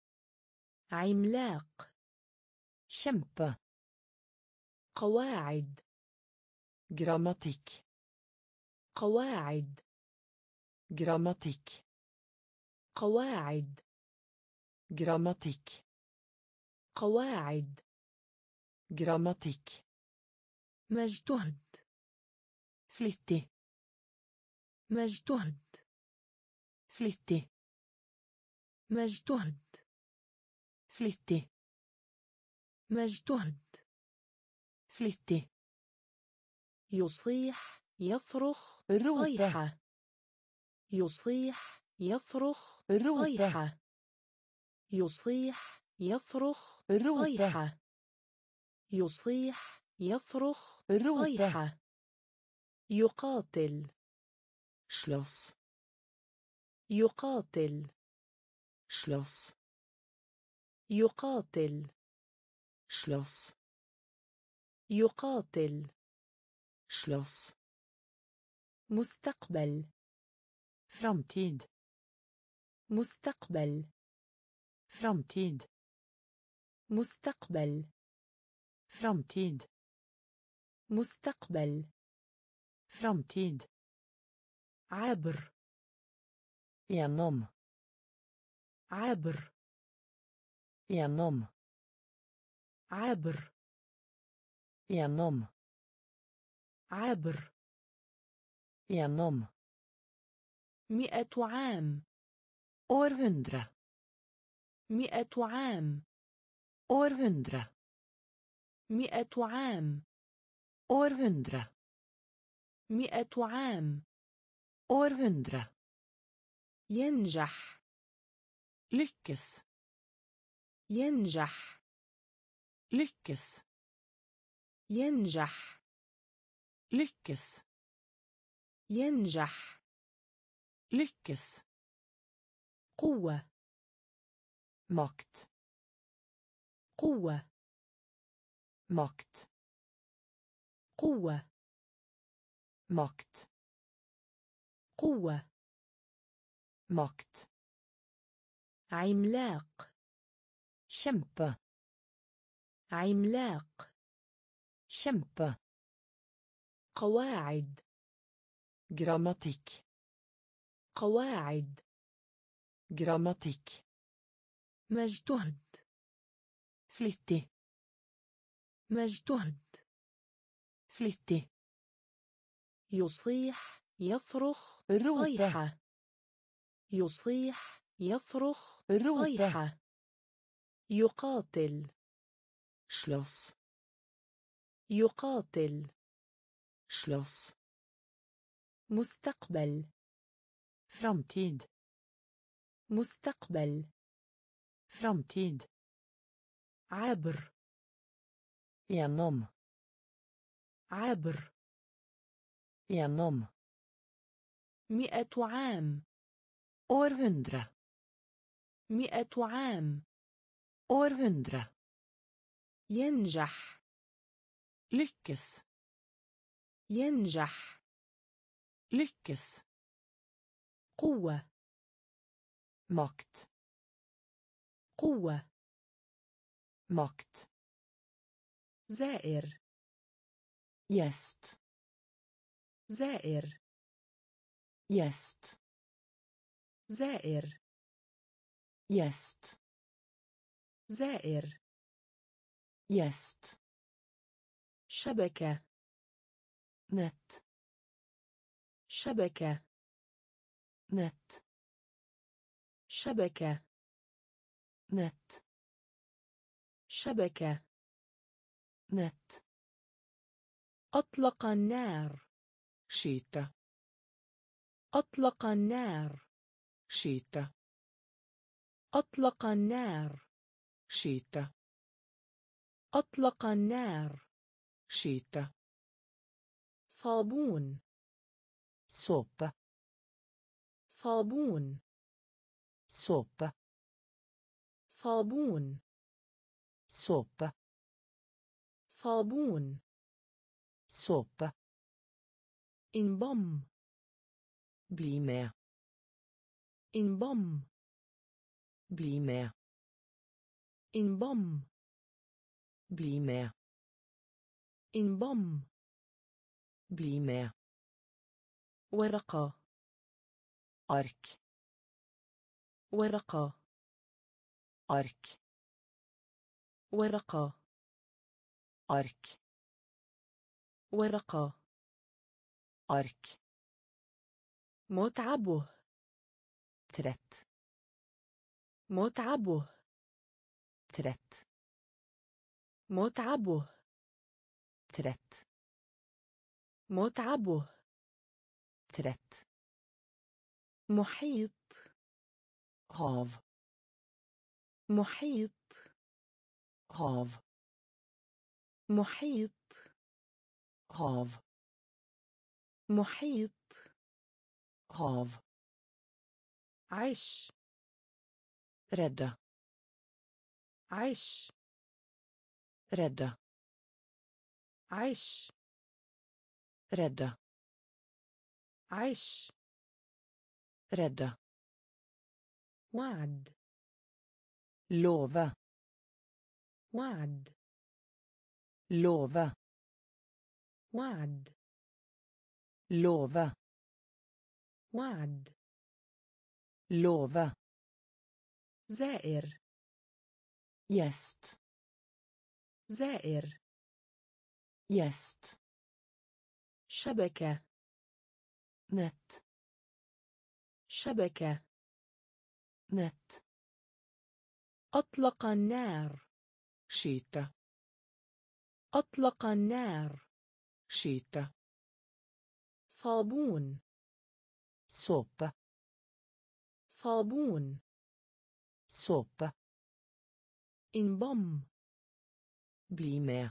عملاق. Kjempe. قواعد. Grammatikk. قواعد. Grammatikk. قواعد. Grammatikk. قواعد. Grammatikk. مجتهد. Flittig. مجتهد. Flittig. مجتهد. Flittig. مجتهد. Flittig. يصيح. يصرخ. Rope. صيحة. يصيح. يصرخ. Rope. صيحة. يصيح. يصرخ. Rope. صيحة. يصيح. يصرخ. Rope. صيحة. يقاتل. Slåss. يقاتل. Slåss. يقاتل. Slåss. يقاتل. Slåss. مستقبل. Framtid. مستقبل. Framtid. مستقبل. Framtid. مستقبل. Framtid. عبر. Gjennom. عبر. Gjennom. عبر. Gjennom. عبر. Gjennom. مئة عام. Århundre. مئة عام. Århundre. مئة عام. århundre. مئة عام. århundre. ينجح. lyckes. ينجح. lyckes. ينجح. lyckes. ينجح. lyckes. قوة. makt. قوة. makt. قوة. makt. قوة. makt. عملاق. kjempe. عملاق. kjempe. قواعد. grammatikk. قواعد. grammatikk. مجتهد. flittig. مجتهد. flittig. يصيح. يصرخ. rope. صيحة. يصيح. يصرخ. rope. صيحة. يقاتل. slåss. يقاتل. slåss. مستقبل. framtid. مستقبل. framtid. عبر. gjennom. عبر. gjennom. مئة عام. århundre. مئة عام. århundre. ينجح. lyckes. ينجح. lyckes. قوة. makt. قوة. makt. زائر. gjest. زائر. gjest. زائر. gjest. زائر. gjest. شبكة. nett. شبكة. nett. شبكة. nett. شبكة. nett. أطلق النار. skyte. أطلق النار. skyte. أطلق النار. skyte. أطلق النار. skyte. صابون. såpe. صابون. såpe. صابون. såpe. صابون. såpe. انضم. bli med. انضم. bli med. انضم. bli med. انضم. bli med. ورقة. ark. ورقة. ark. ورقة. ark. ورقة. ark. متعبه. trett. متعبه. trett. متعبه. trett. متعبه. trett. محيط. hav. محيط. hav. محيط. hav. محيط. hav. عش. redde. عش. redde. عش. redde. عش. redde. وعد. love. وعد. love. وعد. love. وعد. love. زائر. gjest. زائر. gjest. شبكة. nett. شبكة. nett. أطلق النار. skyte. أطلق النار. skyte. صابون. såpe. صابون. såpe. انضم. bli med.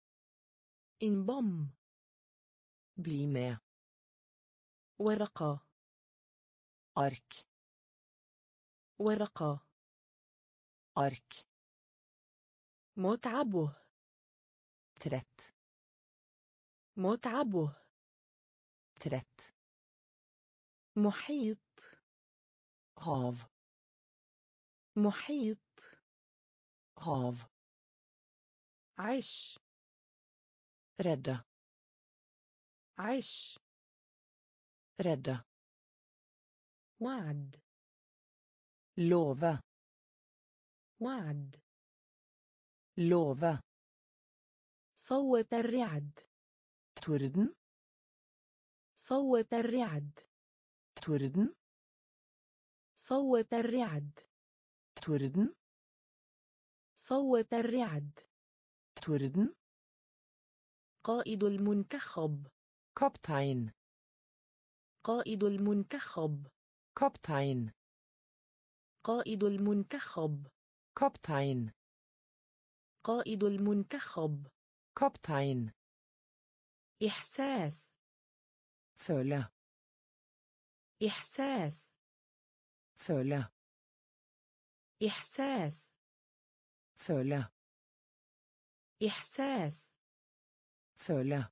انضم. bli med. ورقة. ark. ورقة. ark. متعبه. trett. متعبه. trett. محيط. hav. محيط. hav. عش. rädda. عش. rädda. وعد. lova. وعد. lova. صوت الرعد. torden. صوت الرعد. torden. صوت الرعد. torden. صوت الرعد. torden. قائد المنتخب. kaptein. قائد المنتخب. kaptein. قائد المنتخب. kaptein. قائد المنتخب. kaptein. إحساس. føle. إحساس. føle. إحساس. føle. إحساس. føle.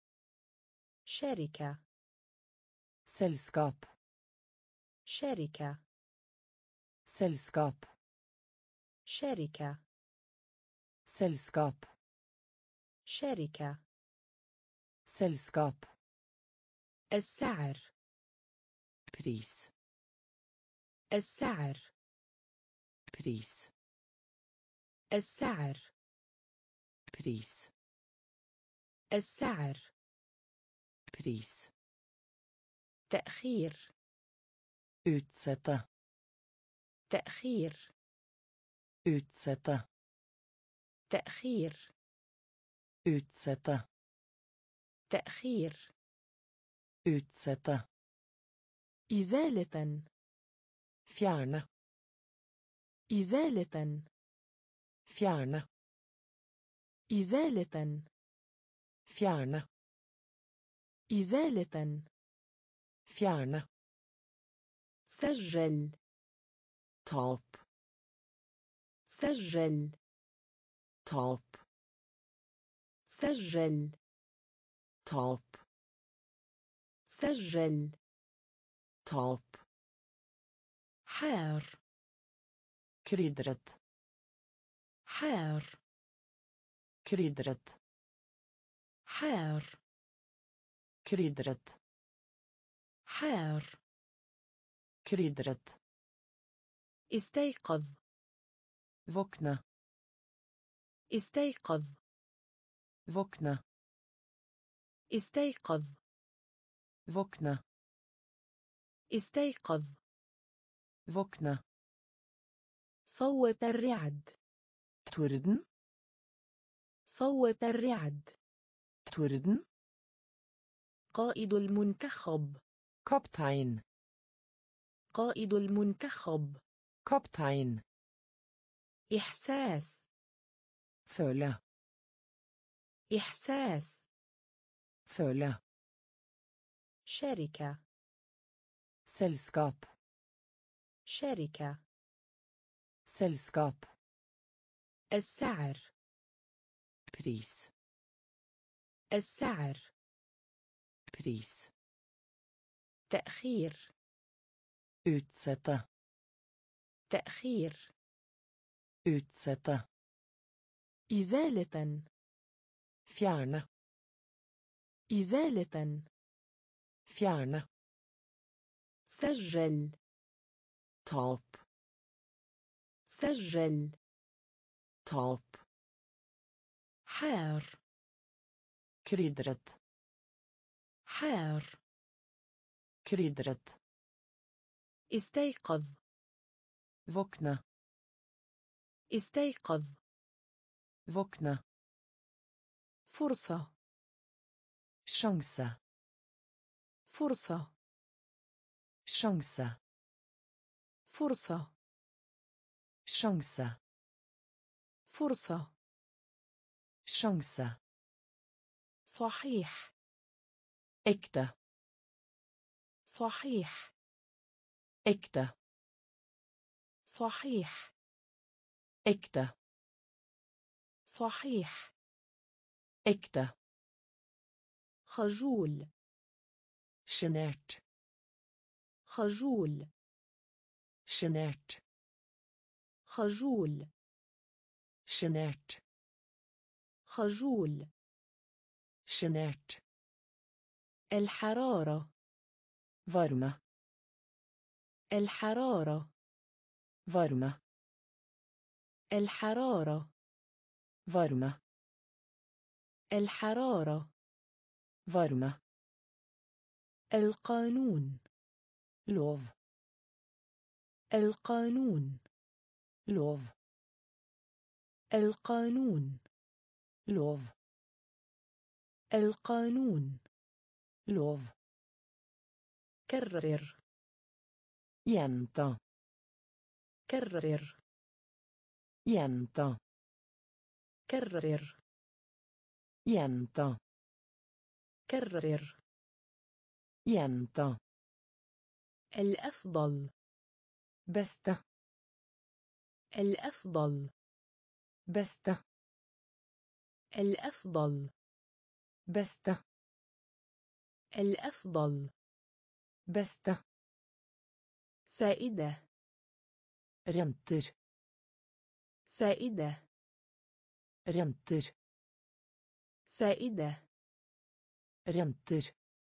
شركة. selskap. شركة. selskap. شركة. selskap. شركة. selskap. السعر. pris. السعر. pris. السعر. pris. السعر. pris. تأخير. utsette. تأخير. utsette. تأخير. utsette. تأخير. utsette. إزالة. fjerne. إزالة. fjerne. إزالة. fjerne. إزالة. fjerne. سجل. ta opp. سجل. ta opp. سجل. ta opp. سجل. ta opp. حار. krydret. حار. krydret. حار. krydret. حار. krydret. استيقظ. våkne. استيقظ. våkne. استيقظ. våkne. استيقظ. våkne. صوت الرعد. torden. صوت الرعد. torden. قائد المنتخب. kaptein. قائد المنتخب. kaptein. إحساس. føle. إحساس. føle. شركة. selskap. شركة. selskap. السعر. pris. السعر. pris. تأخير. utsette. تأخير. utsette. إزالة. fjerne. إزالة. fjerne. سجل. ta opp. سجل. ta opp. حار. krydret. حار. krydret. استيقظ. våkne. استيقظ. våkne. فرصة Sjanse. فرصة Sjanse. فرصة Sjanse. فرصة Sjanse. صحيح Ekte. صحيح Ekte. صحيح Ekte. صحيح Ekte. خجول Sjenert. خجول Sjenert. خجول Sjenert. خجول Sjenert. الحرارة Varme. الحرارة Varme. الحرارة Varme. الحرارة Varme. القانون Lov. القانون Lov. القانون Lov. القانون Lov. كرر Gjenta. كرر Gjenta. كرر Gjenta. كرر Gjenta. الأفضل Beste. الأفضل Beste. الأفضل Beste. الأفضل Beste. فائدة Renter. فائدة Renter. فائدة Renter.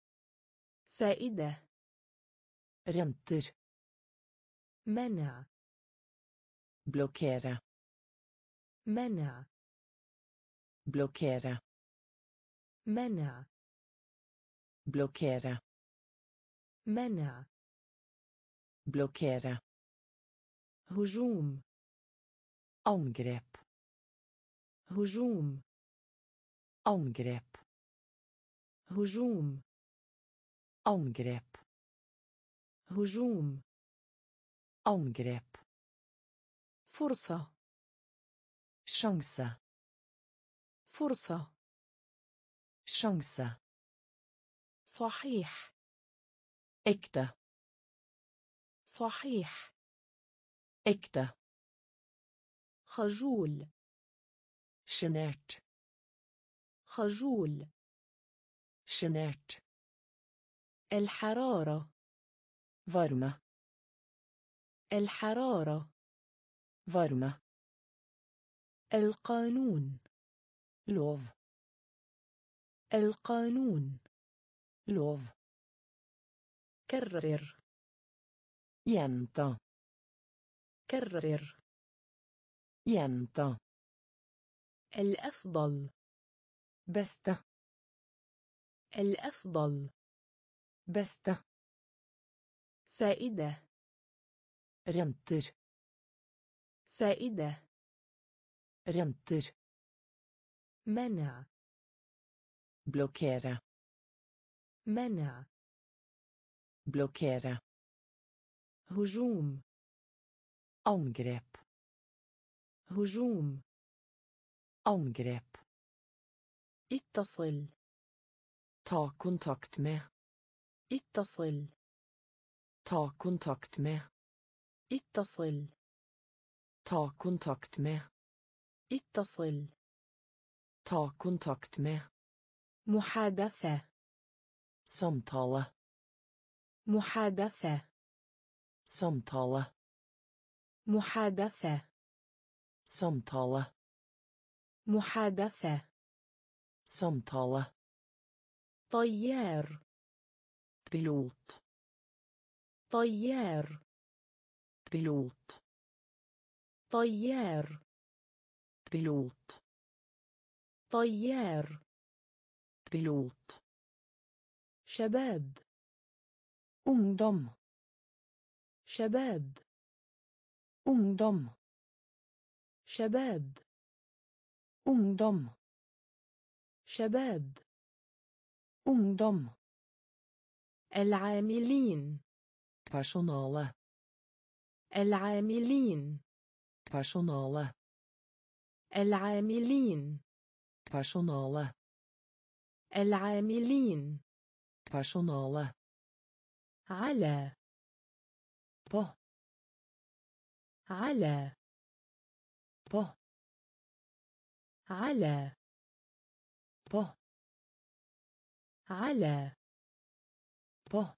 فائدة Renter. منع Blokkere. منع Blokkere. منع Blokkere. منع Blokkere. هجوم Angrep. هجوم Angrep. هجوم Angrep. هجوم Angrep. فرصة Sjanse. فرصة Sjanse. صحيح Ekte. صحيح Ekte. خجول Sjenert. خجول Sjenert. الحرارة Varme. الحرارة Varme. القانون Lov. القانون Lov. كرر Gjenta. كرر Gjenta. الأفضل Beste. الأفضل Beste. فائدة Renter. فائدة Renter. منع Blokkere. منع Blokkere. هجوم Angrep. هجوم Angrep. اتصل Ta kontakt med. اتصل Ta kontakt med. اتصل Ta kontakt med. اتصل Ta kontakt med. محادثة Samtale. محادثة Samtale. محادثة Samtale. محادثة Samtale. طيار Pilot. طيار Pilot. طيار Pilot. طيار Pilot. شباب Ungdom. شباب Ungdom. شباب Ungdom. شباب. ungdom. العاملين. Personale. العاملين. Personale. العاملين. Personale. العاملين. Personale. على. På. على. På. على. På. على. På.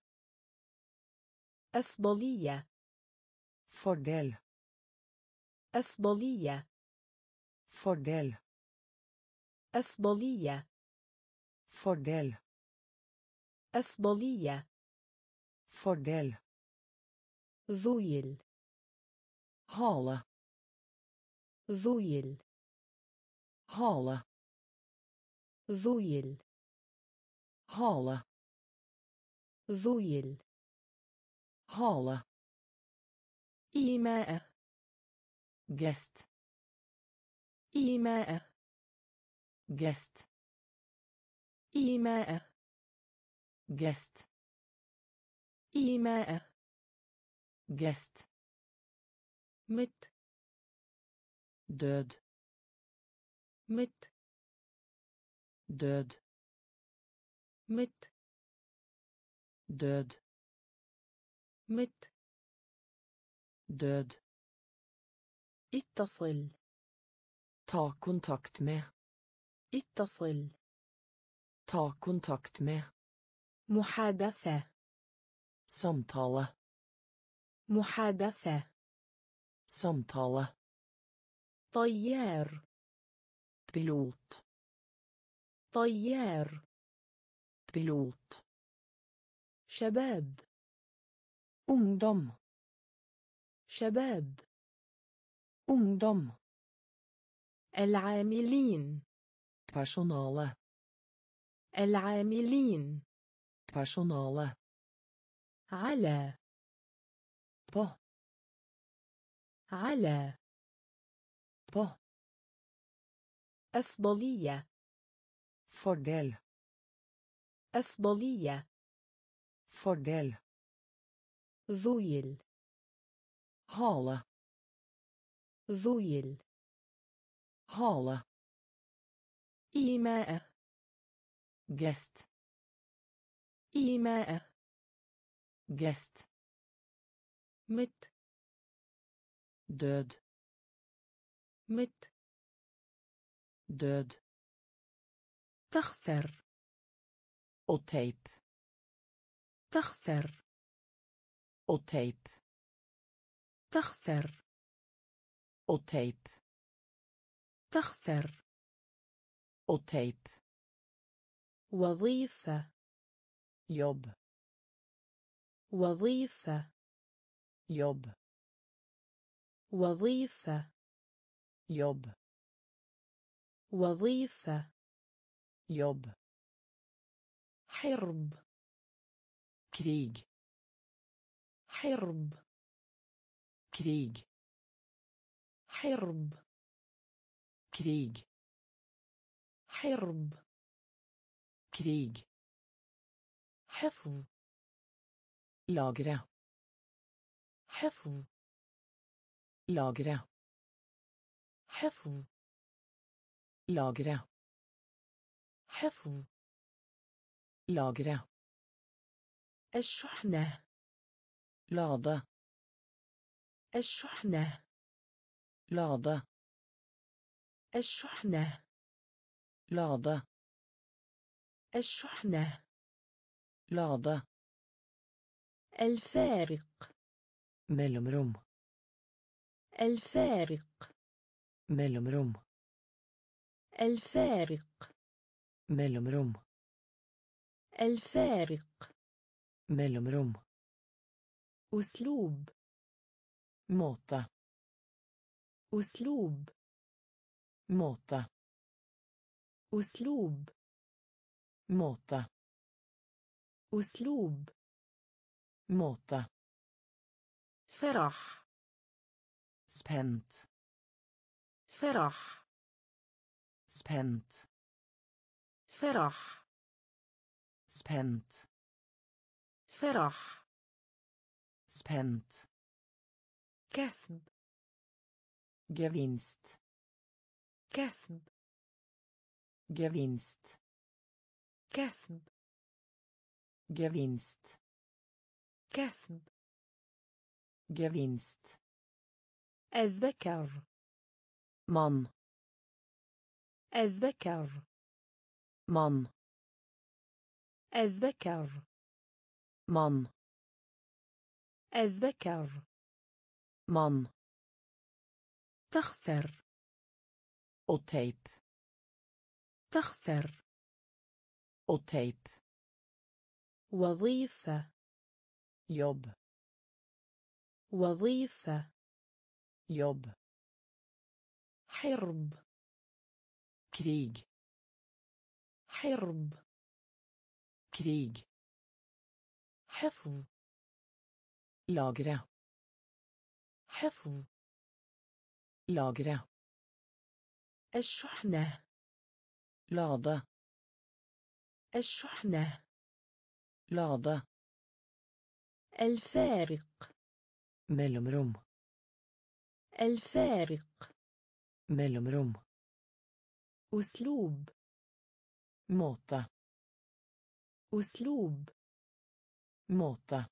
أفضلية. Fordel. أفضلية. Fordel. أفضلية. Fordel. أفضلية. Fordel. ذويل. Hale. ذويل. Hale. ذويل. Hale. ذويل. Hale. إيماء. Gest. إيماء. Gest. إيماء. Gest. إيماء. Gest. مت. Død. مت. Død. مت. Død. مت. Død. اتصل. Ta kontakt med. اتصل. Ta kontakt med. محادثة. Samtale. محادثة. Samtale. طيار. Pilot. طيار. Pilot. شباب. Ungdom. شباب. Ungdom. العاملين. Personale. العاملين. Personale. على. På. على. På. أفضلية. Fordel. أفضلية. Fordel. ذويل. Hale. ذويل. Hale. إيماء. Gest. إيماء. Gest. مت. Død. مت. Død. تخسر. Og teip. تخسر. Og teip. تخسر. Og teip. تخسر. Og teip. وظيفة. Jobb. وظيفة. Jobb. وظيفة. Jobb. وظيفة. Jobb. حرب. Krig. حرب. Krig. حرب. Krig. حرب. Krig. حفظ. Lagre. حفظ. Lagre. حفظ. Lagre. حفظ. Lagre. الشحنة. Lade. الشحنة. Lade. الشحنة. Lade. الشحنة. Lade. الفارق. Mellomrom. الفارق. Mellomrom. الفارق. Mellomrom. الفارق. Mellomrom. أسلوب. Måte. أسلوب. Måte. أسلوب. Måte. أسلوب. Måte. فرح. Spent. فرح. Spent. فرح spent فرح spent كسب gevinst كسب gevinst كسب gevinst كسب gevinst الذكر man الذكر man الذكر man الذكر man تخسر och tejp تخسر och tejp وظيفة jobb وظيفة jobb حرب krig حرب krig حفظ lagra حفظ lagra الشحنة lada الشحنة lada الفارق mellomrom الفارق mellomrom أسلوب måta أسلوب måta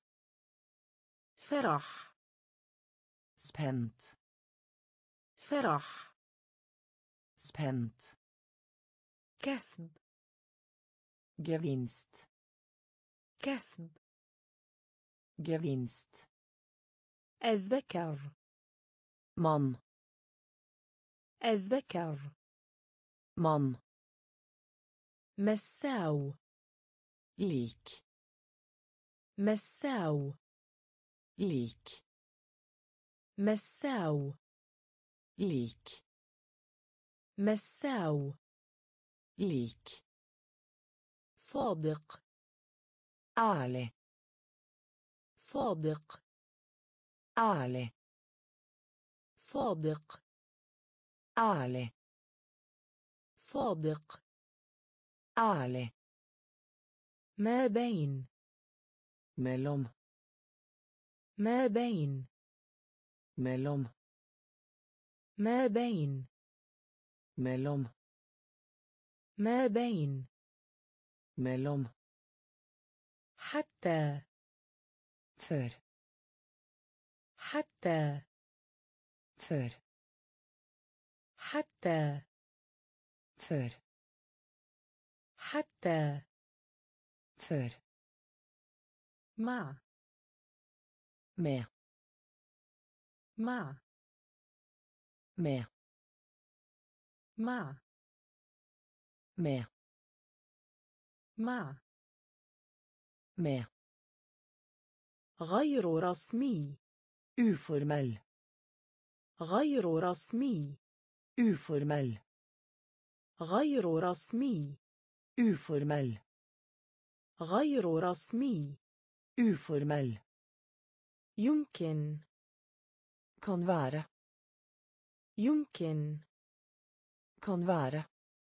فرح spent فرح spent كسب gevinst كسب gevinst الذكر man الذكر man مساو lik مساو lik مساو lik مساو lik صادق ärlig صادق ärlig صادق ärlig صادق ärlig ما بين mellom ما بين mellom ما بين mellom ما بين mellom حتى för حتى för حتى för حتى för مع med مع med مع med مع med غير رسمي uformell غير رسمي uformell غير رسمي uformell غير رسمي uformell يمكن kan vara يمكن kan vara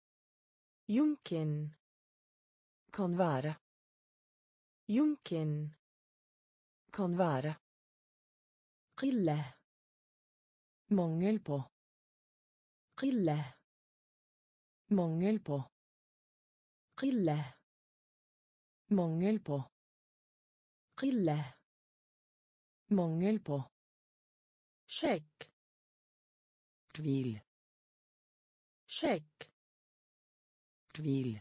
يمكن kan vara يمكن kan vara قلة mangel på قلة mangel på قلة mangel på قلة mangel på شك tvil شك tvil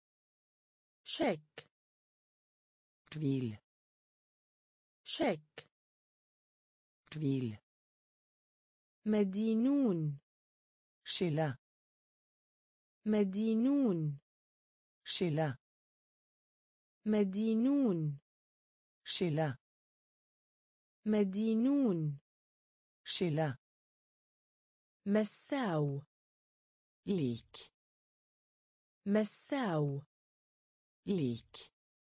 شك tvil شك tvil مدينون skylla مدينون skylla مدينون skylla مدينون skylla مساو lik مساو lik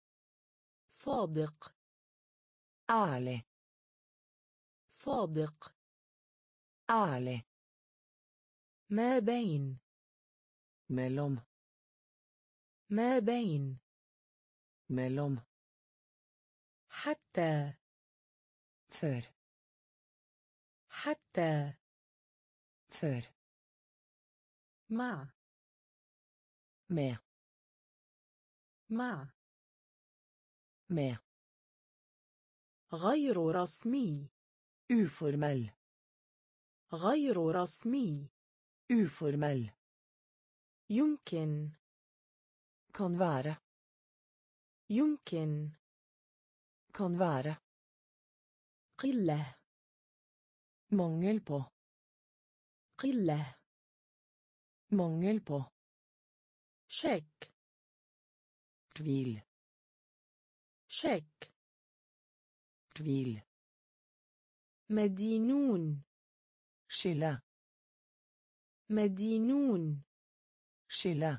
صادق ärlig صادق ärlig ما بين mellom ما بين. Mellom. حتى. Før. حتى. Før. مع. Med. مع. Med. غير رسمي. Uformell. غير رسمي. Uformell. يمكن. Kan være. يمكن. Kan være. قلة. Mangel på. قلة. Mangel på. شك. Tvil. شك. Tvil. مدينون. Skille. مدينون. Skille.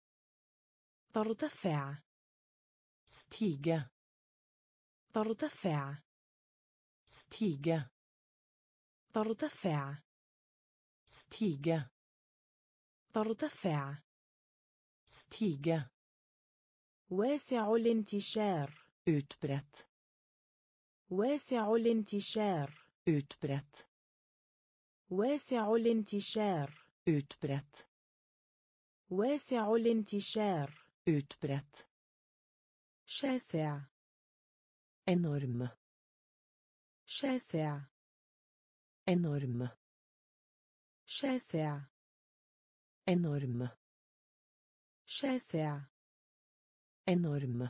ترتفع. Stige. ترتفع. Stige. ترتفع. Stige. ترتفع. Stige. واسع الانتشار. Utbrett. واسع الانتشار. Utbrett. واسع الانتشار. Utbrett. واسع الانتشار. Utbrett. شاسع. Enorm. شاسع. Enorm. شاسع. Enorm. شاسع. Enorm.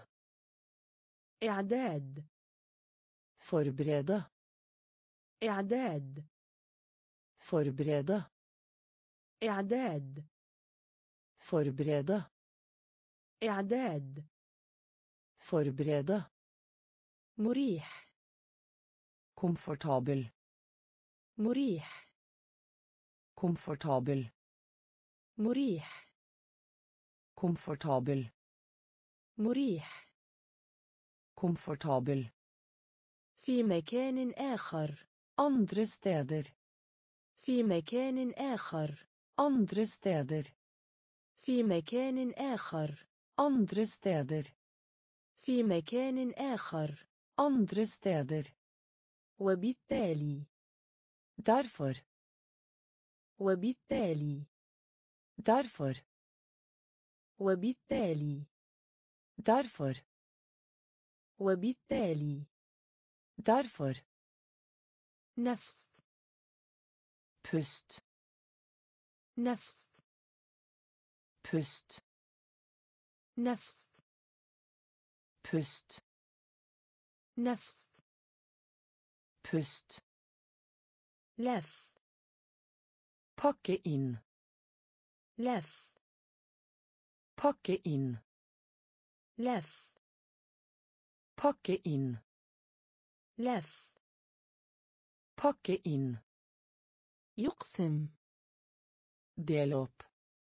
إعداد. Forberede. إعداد. Forberede. إعداد. Forberede. إعداد. Forberede. مريح. Komfortabel. مريح. Komfortabel. مريح. Komfortabel. مريح. Komfortabel. في مكان آخر. Andre steder. في مكان آخر. Andre steder. في مكان آخر. Andre steder. في مكان آخر. Andre steder. وبالتالي. Derfor. وبالتالي. Derfor. وبالتالي. Derfor. وبالتالي. Derfor. نفس. Pust. نفس. Pust. نفس. Pust. نفس. Pust. لف. Pakke inn. لف. Pakke inn. لف. Pakke inn. لف. Pakke inn. يقسم. Del opp.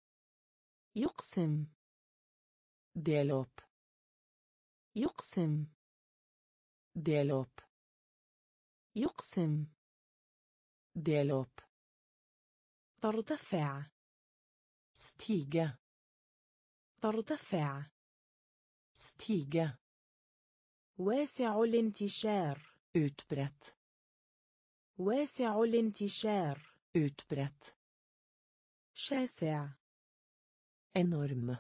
يقسم. Del opp. يقسم. Del opp. يقسم. Del opp. ترتفع. Stige. ترتفع. Stige. واسع الانتشار. Utbrett. واسع الانتشار. Utbrett. شاسع. Enorm.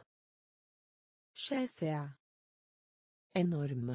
شاسع. Enorm.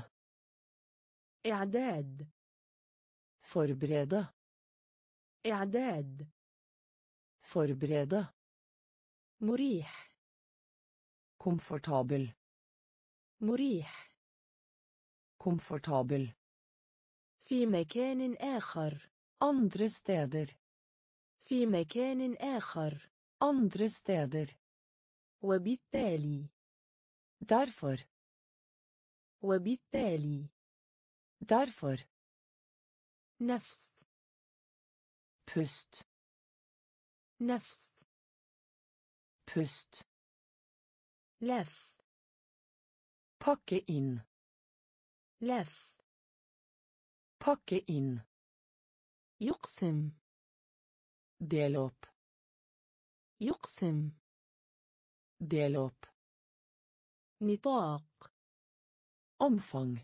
إعداد. Forberede. إعداد. Forberede. مريح. Komfortabel. مريح. Komfortabel. في مكان آخر. Andre steder. في مكان آخر. Andre steder. وبالتالي. Derfor. وبالتالي. Derfor. نفس. Pust. نفس. Pust. لف. Pakke inn. لف. Pakke inn. يقسم. Del opp. يقسم. Del opp. نطاق Omfang.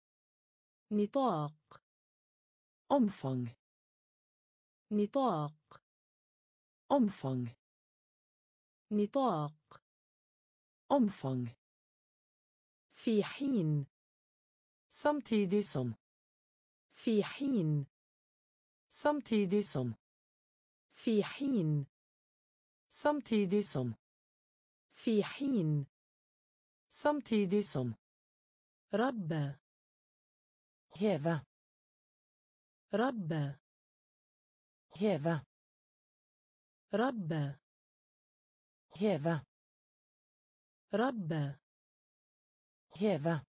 نطاق Omfang. نطاق Omfang. نطاق Omfang. في حين Samtidig som. في حين Samtidig som. في حين Samtidig som. في حين Samtidig som. ربى Heve. ربى Heve. ربى Heve. ربى Heve.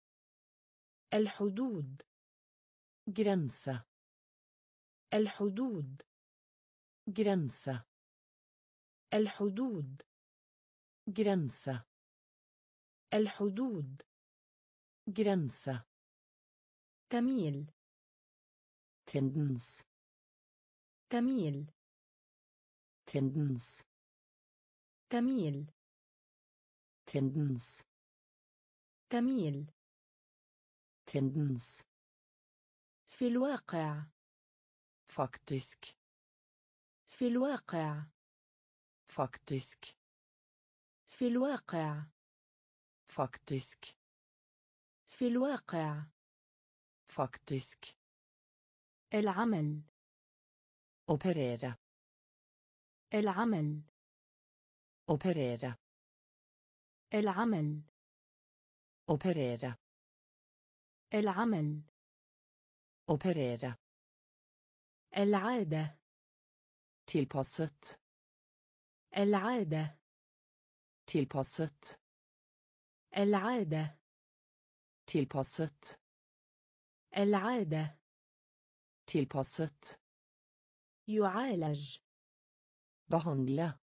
الحدود Grense. الحدود Grense. الحدود Grense. الحدود Grense. تميل Tendens. تميل Tendens. تميل Tendens. تميل Tendens. في الواقع Faktisk. في الواقع Faktisk. في الواقع Faktisk. في الواقع Faktisk. العمل Operere. العمل Operere. العمل Operere. العمل Operere. العادة Tilpasset. العادة Tilpasset. العادة Tilpasset. العادة Tilpasset. يعالج Behandle.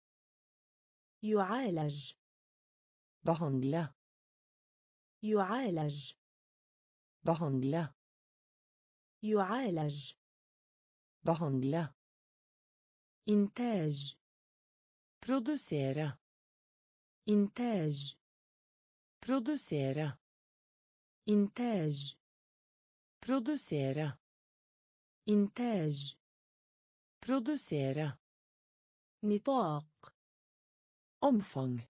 يعالج Behandle. يعالج Behandle. يعالج Behandle. إنتاج Produsere. إنتاج Produsere. إنتاج Produsere. إنتاج Produsere. نطاق Omfang.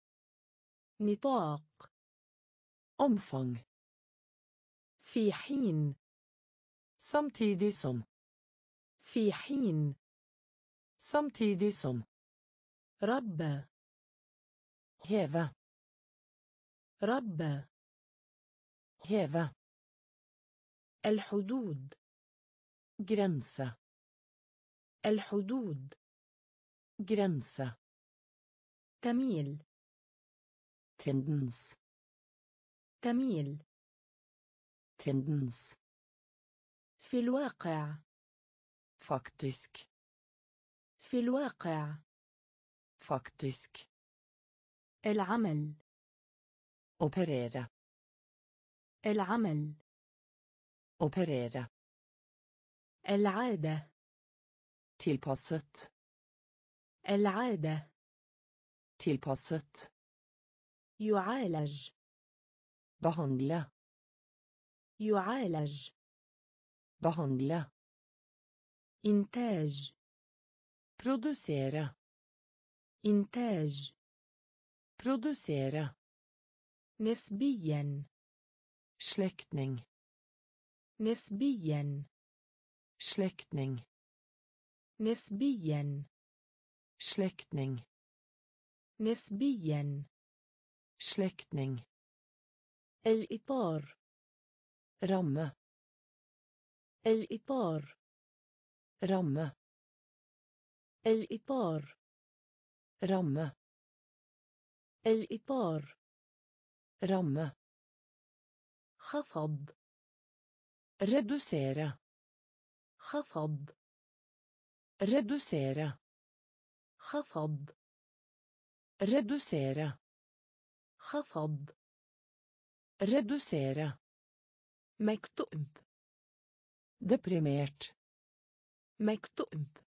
نطاق Omfang. في حين Samtidig som. في حين Samtidig som. ربى Heve. ربى Heve. الحدود Grense. الحدود Grense. تميل Tendens. تميل Tendens. في الواقع Faktisk. في الواقع Faktisk. العمل Operere. العمل Operere. العادة Tilpasset. العادة Tilpasset. يعالج Behandle. يعالج Behandle. إنتاج Produsere. إنتاج Produsere. نسبيا Slektning. نسبيا Slektning. نسبيا Slektning. نسبيا Slektning. الإطار Ramme. الإطار Ramme. الإطار Ramme. الإطار Ramme. خفض Redusere. خفض Redusere. خفض Redusere. خفض Redusere. مكتئب Deprimert. مكتئب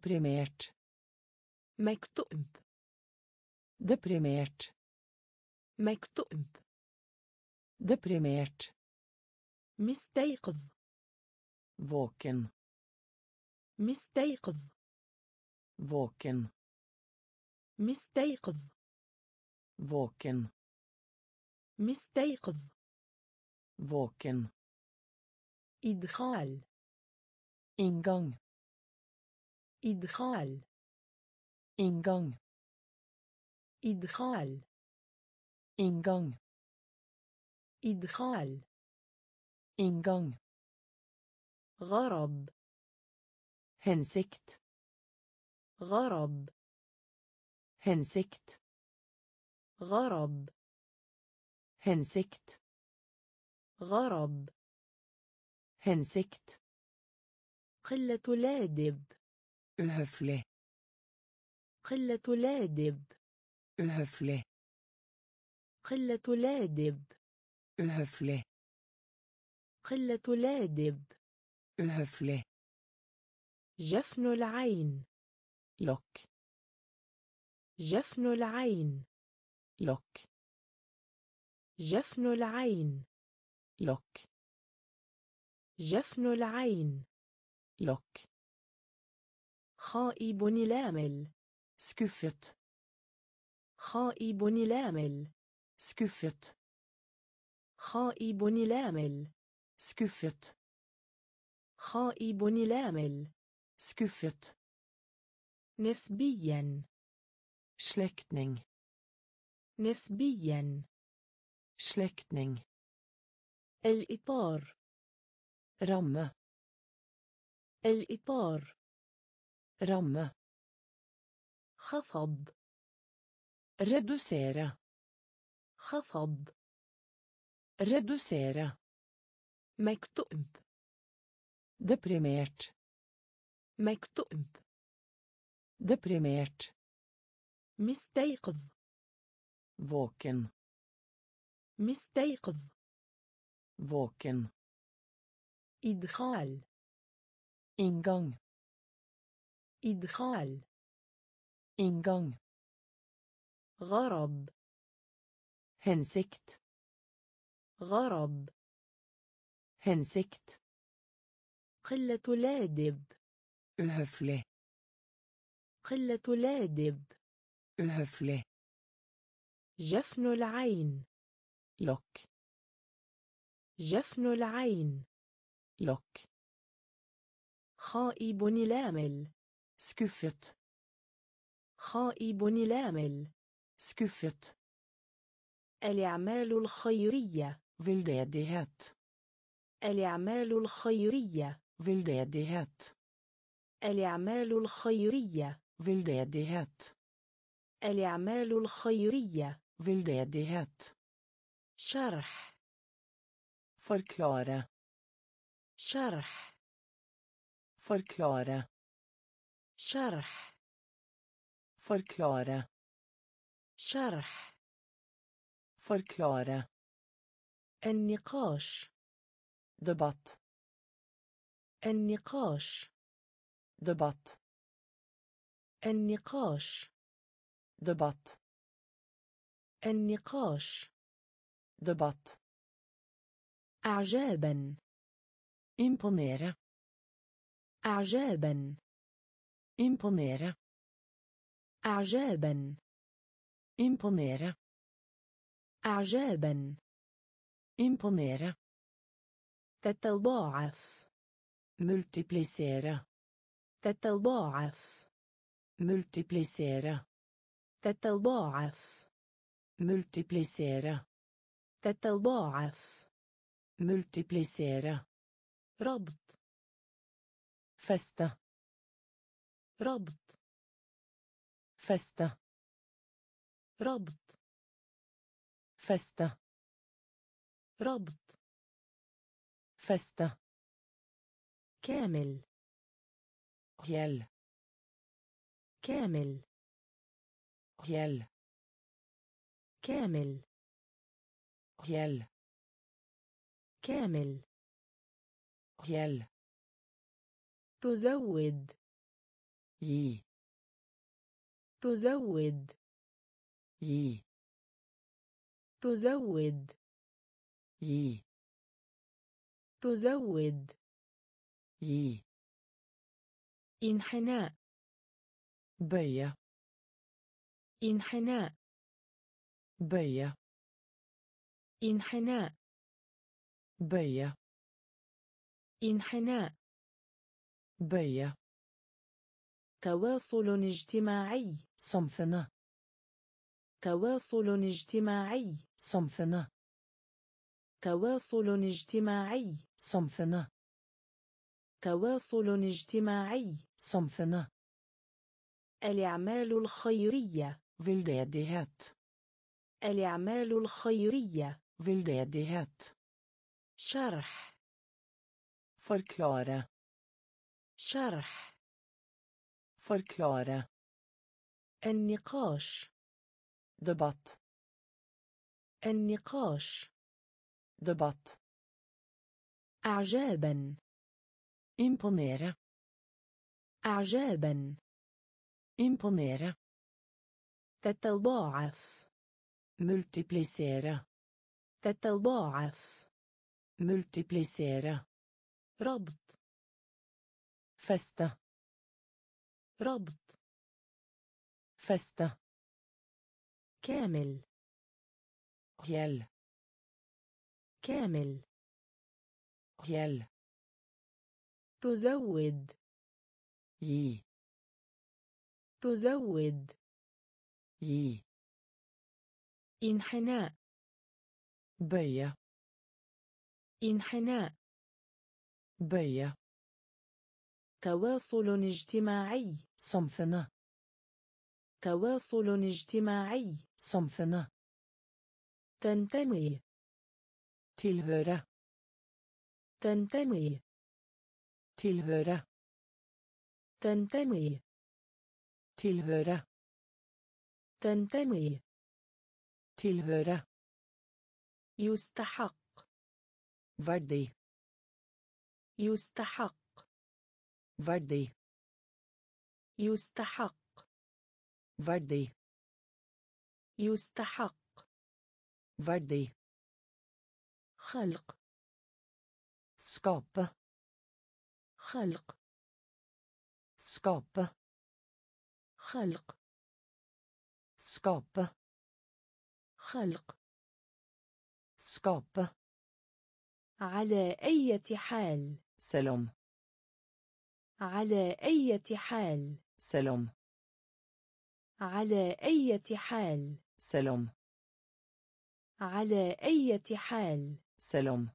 Deprimert. مكتئب Deprimert. مكتئب. Deprimert. مستيقظ. Våken. مستيقظ. Våken. مستيقظ. Våken. مستيقظ. Våken. إدخال. Inngang. إدخال. Inngang. إدخال. Inngang. إدخال. Inngang. غرض. Hensikt. غرض. Hensikt. غرض. Hensikt. غرض. Hensikt. قلة لادب. Uhøflig. قلة لادب. Uhøflig. قلة لادب. Uhøflig. قلة لادب. Uhøflig. جفن العين. Lokk. جفن العين. Lokk. جفن العين. Lokk. جفن العين. Lokk. خائب لامل. Skuffet. خائب لامل. Skuffet. خائب لامل. Skuffet. خائب لامل. Skuffet. نسبيا. Slektning. نسبيا. Slektning. الإطار. Ramme. الإطار. Ramme. خفض. Redusere. خفض. Redusere. مكتئب. Deprimert. مكتئب. Deprimert. مستيقظ. Våken. مستيقظ. Våken. إدخال. Inngang. إدخال. Inngang. غرض. Hensikt. غرض. Hensikt. قلة لادب. Uhøflig. قلة لادب. Uhøflig. جفن العين. Lokk. جفن العين. Lokk. خائب لامل. Skuffet. خائب لامل. Skuffet. الأعمال الخيرية. Veldedighet. الأعمال الخيرية. Veldedighet. الأعمال الخيرية. Veldedighet. الأعمال الخيرية. Veldedighet. شرح. Forklare. شرح. Forklare. شرح. Forklare. شرح. Forklare. النقاش. Debatt. النقاش. Debatt. النقاش. Debatt. النقاش. Debatt. أعجابا. Imponere. أعجابا. Imponere. أعجابا. Imponere. أعجابا. Imponere. تتضاعف. Multiplisere. تتضاعف. Multiplisere. تتضاعف. Multiplisere. تتضاعف. Multiplisere. ربط. Feste. ربط. Feste. ربط. Feste. ربط. Feste. كامل. Hel. كامل. Hel. كامل. Hel. كامل. Hel. تزود. Gi. تزود. Gi. تزود gi, تزود gi, انحناء bøye, انحناء bøye, انحناء bøye, انحناء bøye, تواصل اجتماعي samfunnet, تواصل اجتماعي samfunnet, تواصل اجتماعي samfunnet, تواصل اجتماعي samfunnet, الأعمال الخيرية veldedighet, الأعمال الخيرية veldedighet, شرح forklare, شرح forklare, النقاش debatt, النقاش debatt, أعجابا imponere, أعجابا imponere, تتضاعف multiplisere, تتضاعف multiplisere, ربط feste, ربط feste, كامل hel, كامل hel, تزود gi, تزود gi, انحناء bøye, انحناء bøye, تواصل اجتماعي samfunnet, تواصل اجتماعي samfunnet, تنتمي tilhøre, تنتمي tilhøre, تنتمي tilhøre, تنتمي tilhøre, يستحق verdi, يستحق verdi, يستحق verdi, يستحق verdi, خلق skape, خلق skape, خلق skape, خلق skape, على أي حال selv om, على أي حال selv om, على أي حال selv om, على أي حال selv om,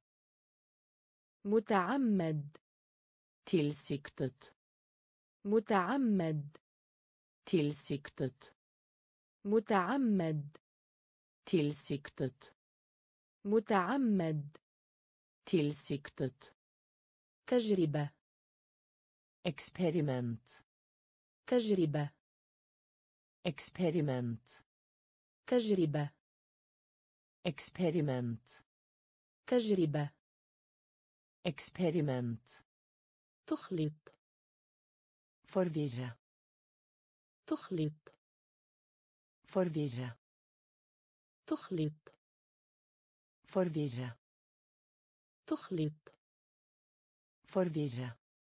متعمد tilsiktet, متعمد tilsiktet, متعمد tilsiktet, متعمد tilsiktet, تجربة eksperiment, تجربة eksperiment, تجربة eksperiment, تجربة eksperiment, تخلط forvirre, تخلط forvirre, تخلط forvirre, تخلط forvirre,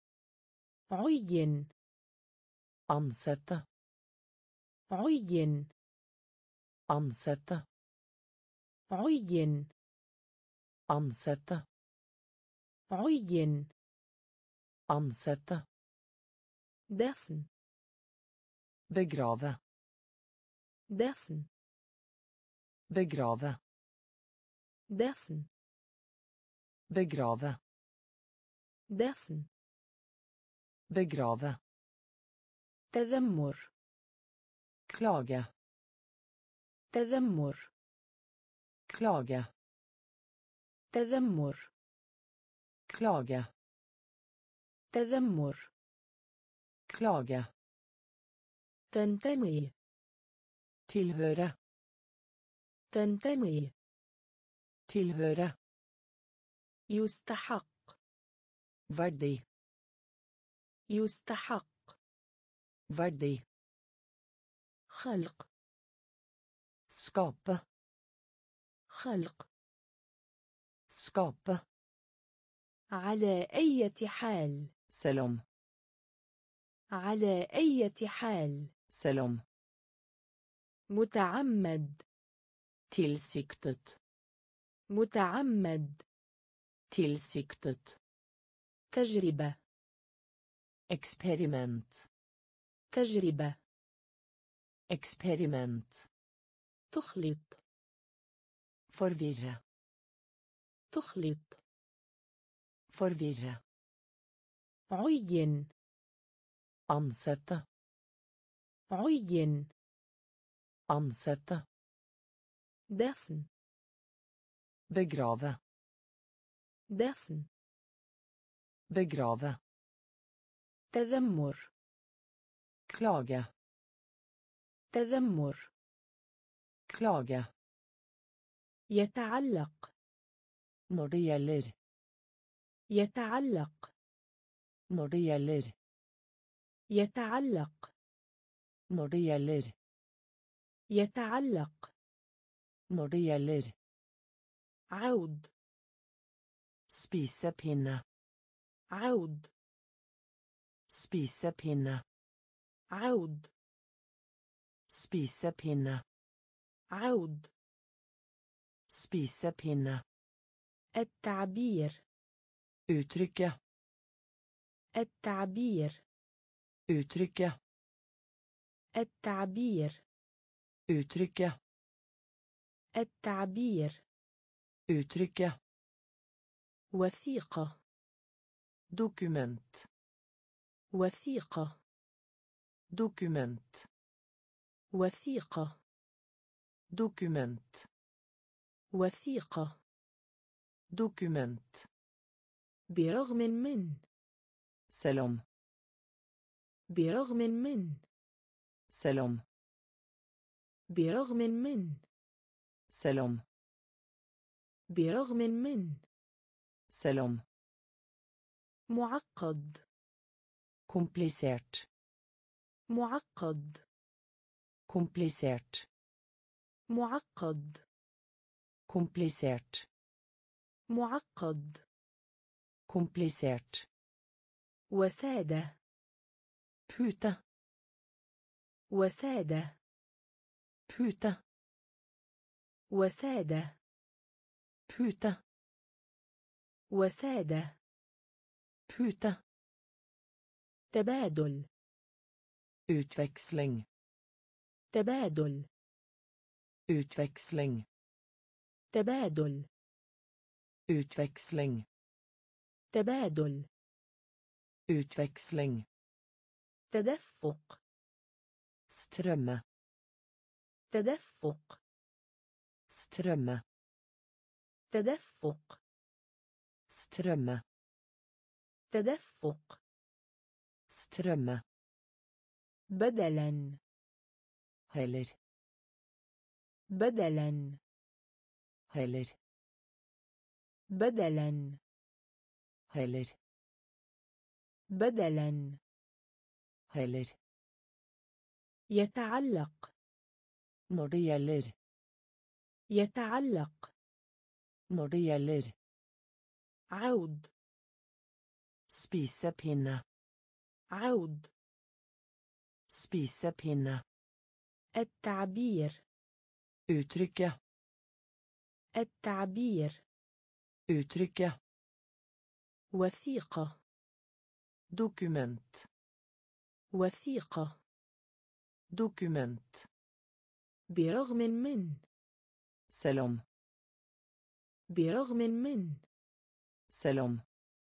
عين ansette, عين ansette, عين ansette, عين ansette, دفن begrave, دفن begrave, دفن begrave, دفن begrave, تذمر klage, تذمر klage, تذمر klage, تذمر klage, تنتمي tilhøre, تنتمي خلق. skape. على أي حال. Selv om. على أي حال. Selv om. متعمد. Tilsiktet. متعمد. Tilsiktet. تجربة. Eksperiment. تجربة. Eksperiment. تخلط. Forvirre. تخلط. Forvirre. عين. Ansette. عين. Ansette. دفن. Begrave. دفن. Begrave. تذمر. Klage. تذمر. Klage. يتعلق. Når det gjelder. يتعلق. Når det gjelder. يتعلق. Når det gjelder. يتعلق. Når det gjelder. عود. Spisepinne. عود. Spisepinne. عود. Spisepinne. عود. Spisepinne. التعبير. Uttrykke. التعبير. Uttrykke. التعبير. Uttrykke. التعبير. Uttrykke. وثيقة. Dokument. وثيقة. Dokument. وثيقة. Dokument. وثيقة. Dokument. برغم من. Selv om. برغم من. Selv om. برغم من. Selv om. برغم من. Selv om. معقد. Komplisert. معقد. Komplisert. معقد. Komplisert. معقد. Komplisert. وسادة. Pute. وسادة. Pute. وسادة. Pute. وسادة. Pute. تبادل. Utveksling. تبادل. Utveksling. تبادل. Utveksling. تبادل. Utveksling. تدفق. Strømme. تدفق. Strømme. تدفق. Strømme. تدفق. Strømme. بدلا. Heller. بدلا. Heller. بدلا. Heller. بدلا. Heller. يتعلق. Når det gjelder. يتعلق. Når det gjelder. عود. Spisepinne. عود. Spisepinne. التعبير. Uttrykke. التعبير. Uttrykke. وثيقة. Dokument. وثيقة. Dokument. برغم من. Selv om. برغم من. Selv om.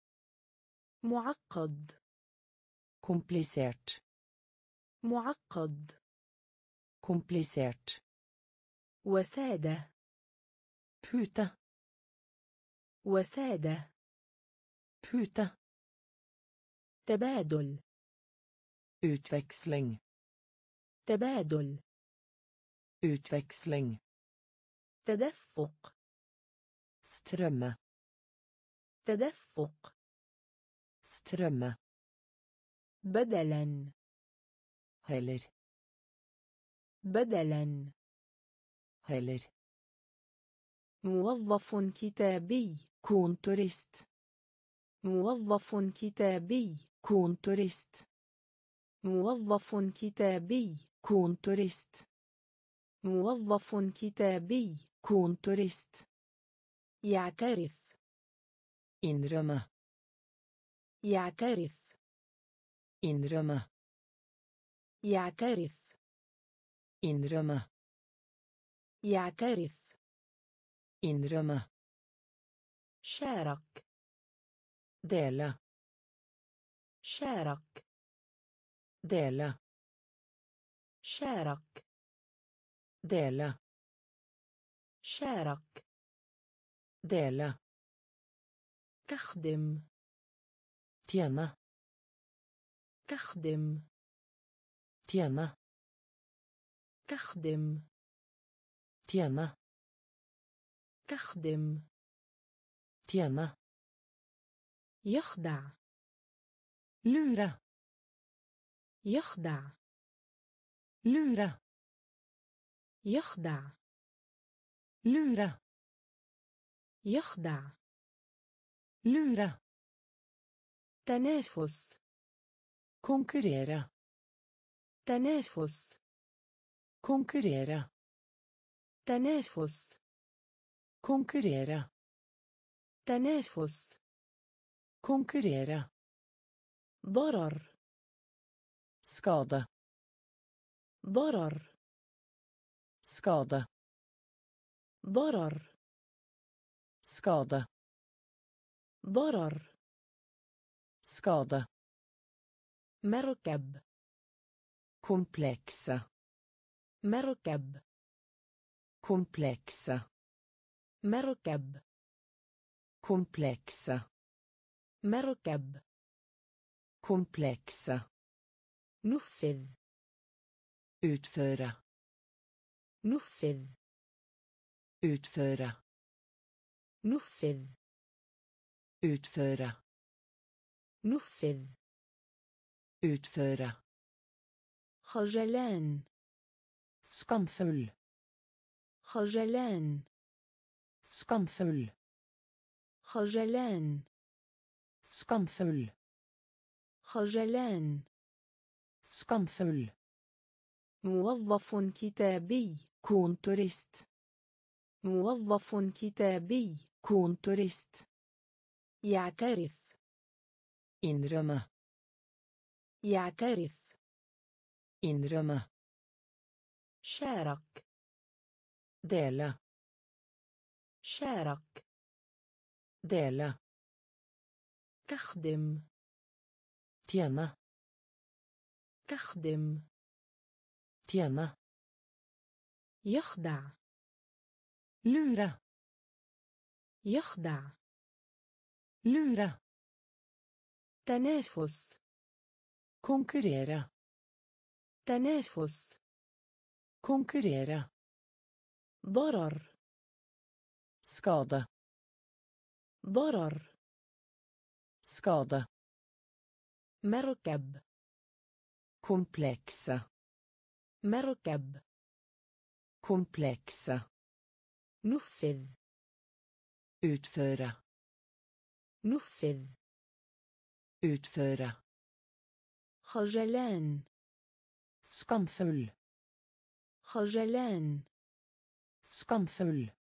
معقد. Komplisert. معقد. Komplisert. وسادة. Pute. وسادة. Pute. تبادل. Utveksling. تبادل. Utveksling. تدفق. Strømme. تدفق. Strømme. بدلا. Heller. بدلا. Heller. موظف كتابي. kontorist, موظف كتابي. kontorist, موظف كتابي. kontorist, موظف كتابي. kontorist, يعترف. innrømme, يعترف. innrømme, يعترف. innrømme, يعترف. innrømme, شارك. dele, شارك. dele, شارك. dele, شارك. dele, تخدم. tjene, تخدم. tjene, تخدم. tjene, تخدم. tjene, يخدع. lure, يخدع. lure, يخدع. lure, يخدع. lure, تنافس. konkurrere, تنافس. konkurrere, تنافس. konkurrere, تنافس. konkurrere, ضرر. skade, ضرر. skade, ضرر. skade, ضرر. skade, مركب. komplekse, مركب. komplekse, مركب. komplekse, مركب. komplekse, نفذ. utføre, نفذ. utføre, نفذ. utføre, نفذ. utføre, خجلان. skamfull, خجلان. skamfull, خجلان. skamfull, خجلان. skamfull, موظف كتابي. kontorist, موظف كتابي. kontorist, يعترف. innrømme, يعترف. innrømme, شارك. dele, شارك. dele, تخدم. tjene, تخدم. tjene, يخدع. lure, يخدع. lure, تنافس. konkurrere, تنافس. konkurrere, ضرر. skade, ضرر. skade, مركب. komplekse, مركب. komplekse, نفذ. utføre, نفذ. utføre, خجلان. skamfull, خجلان. skamfull,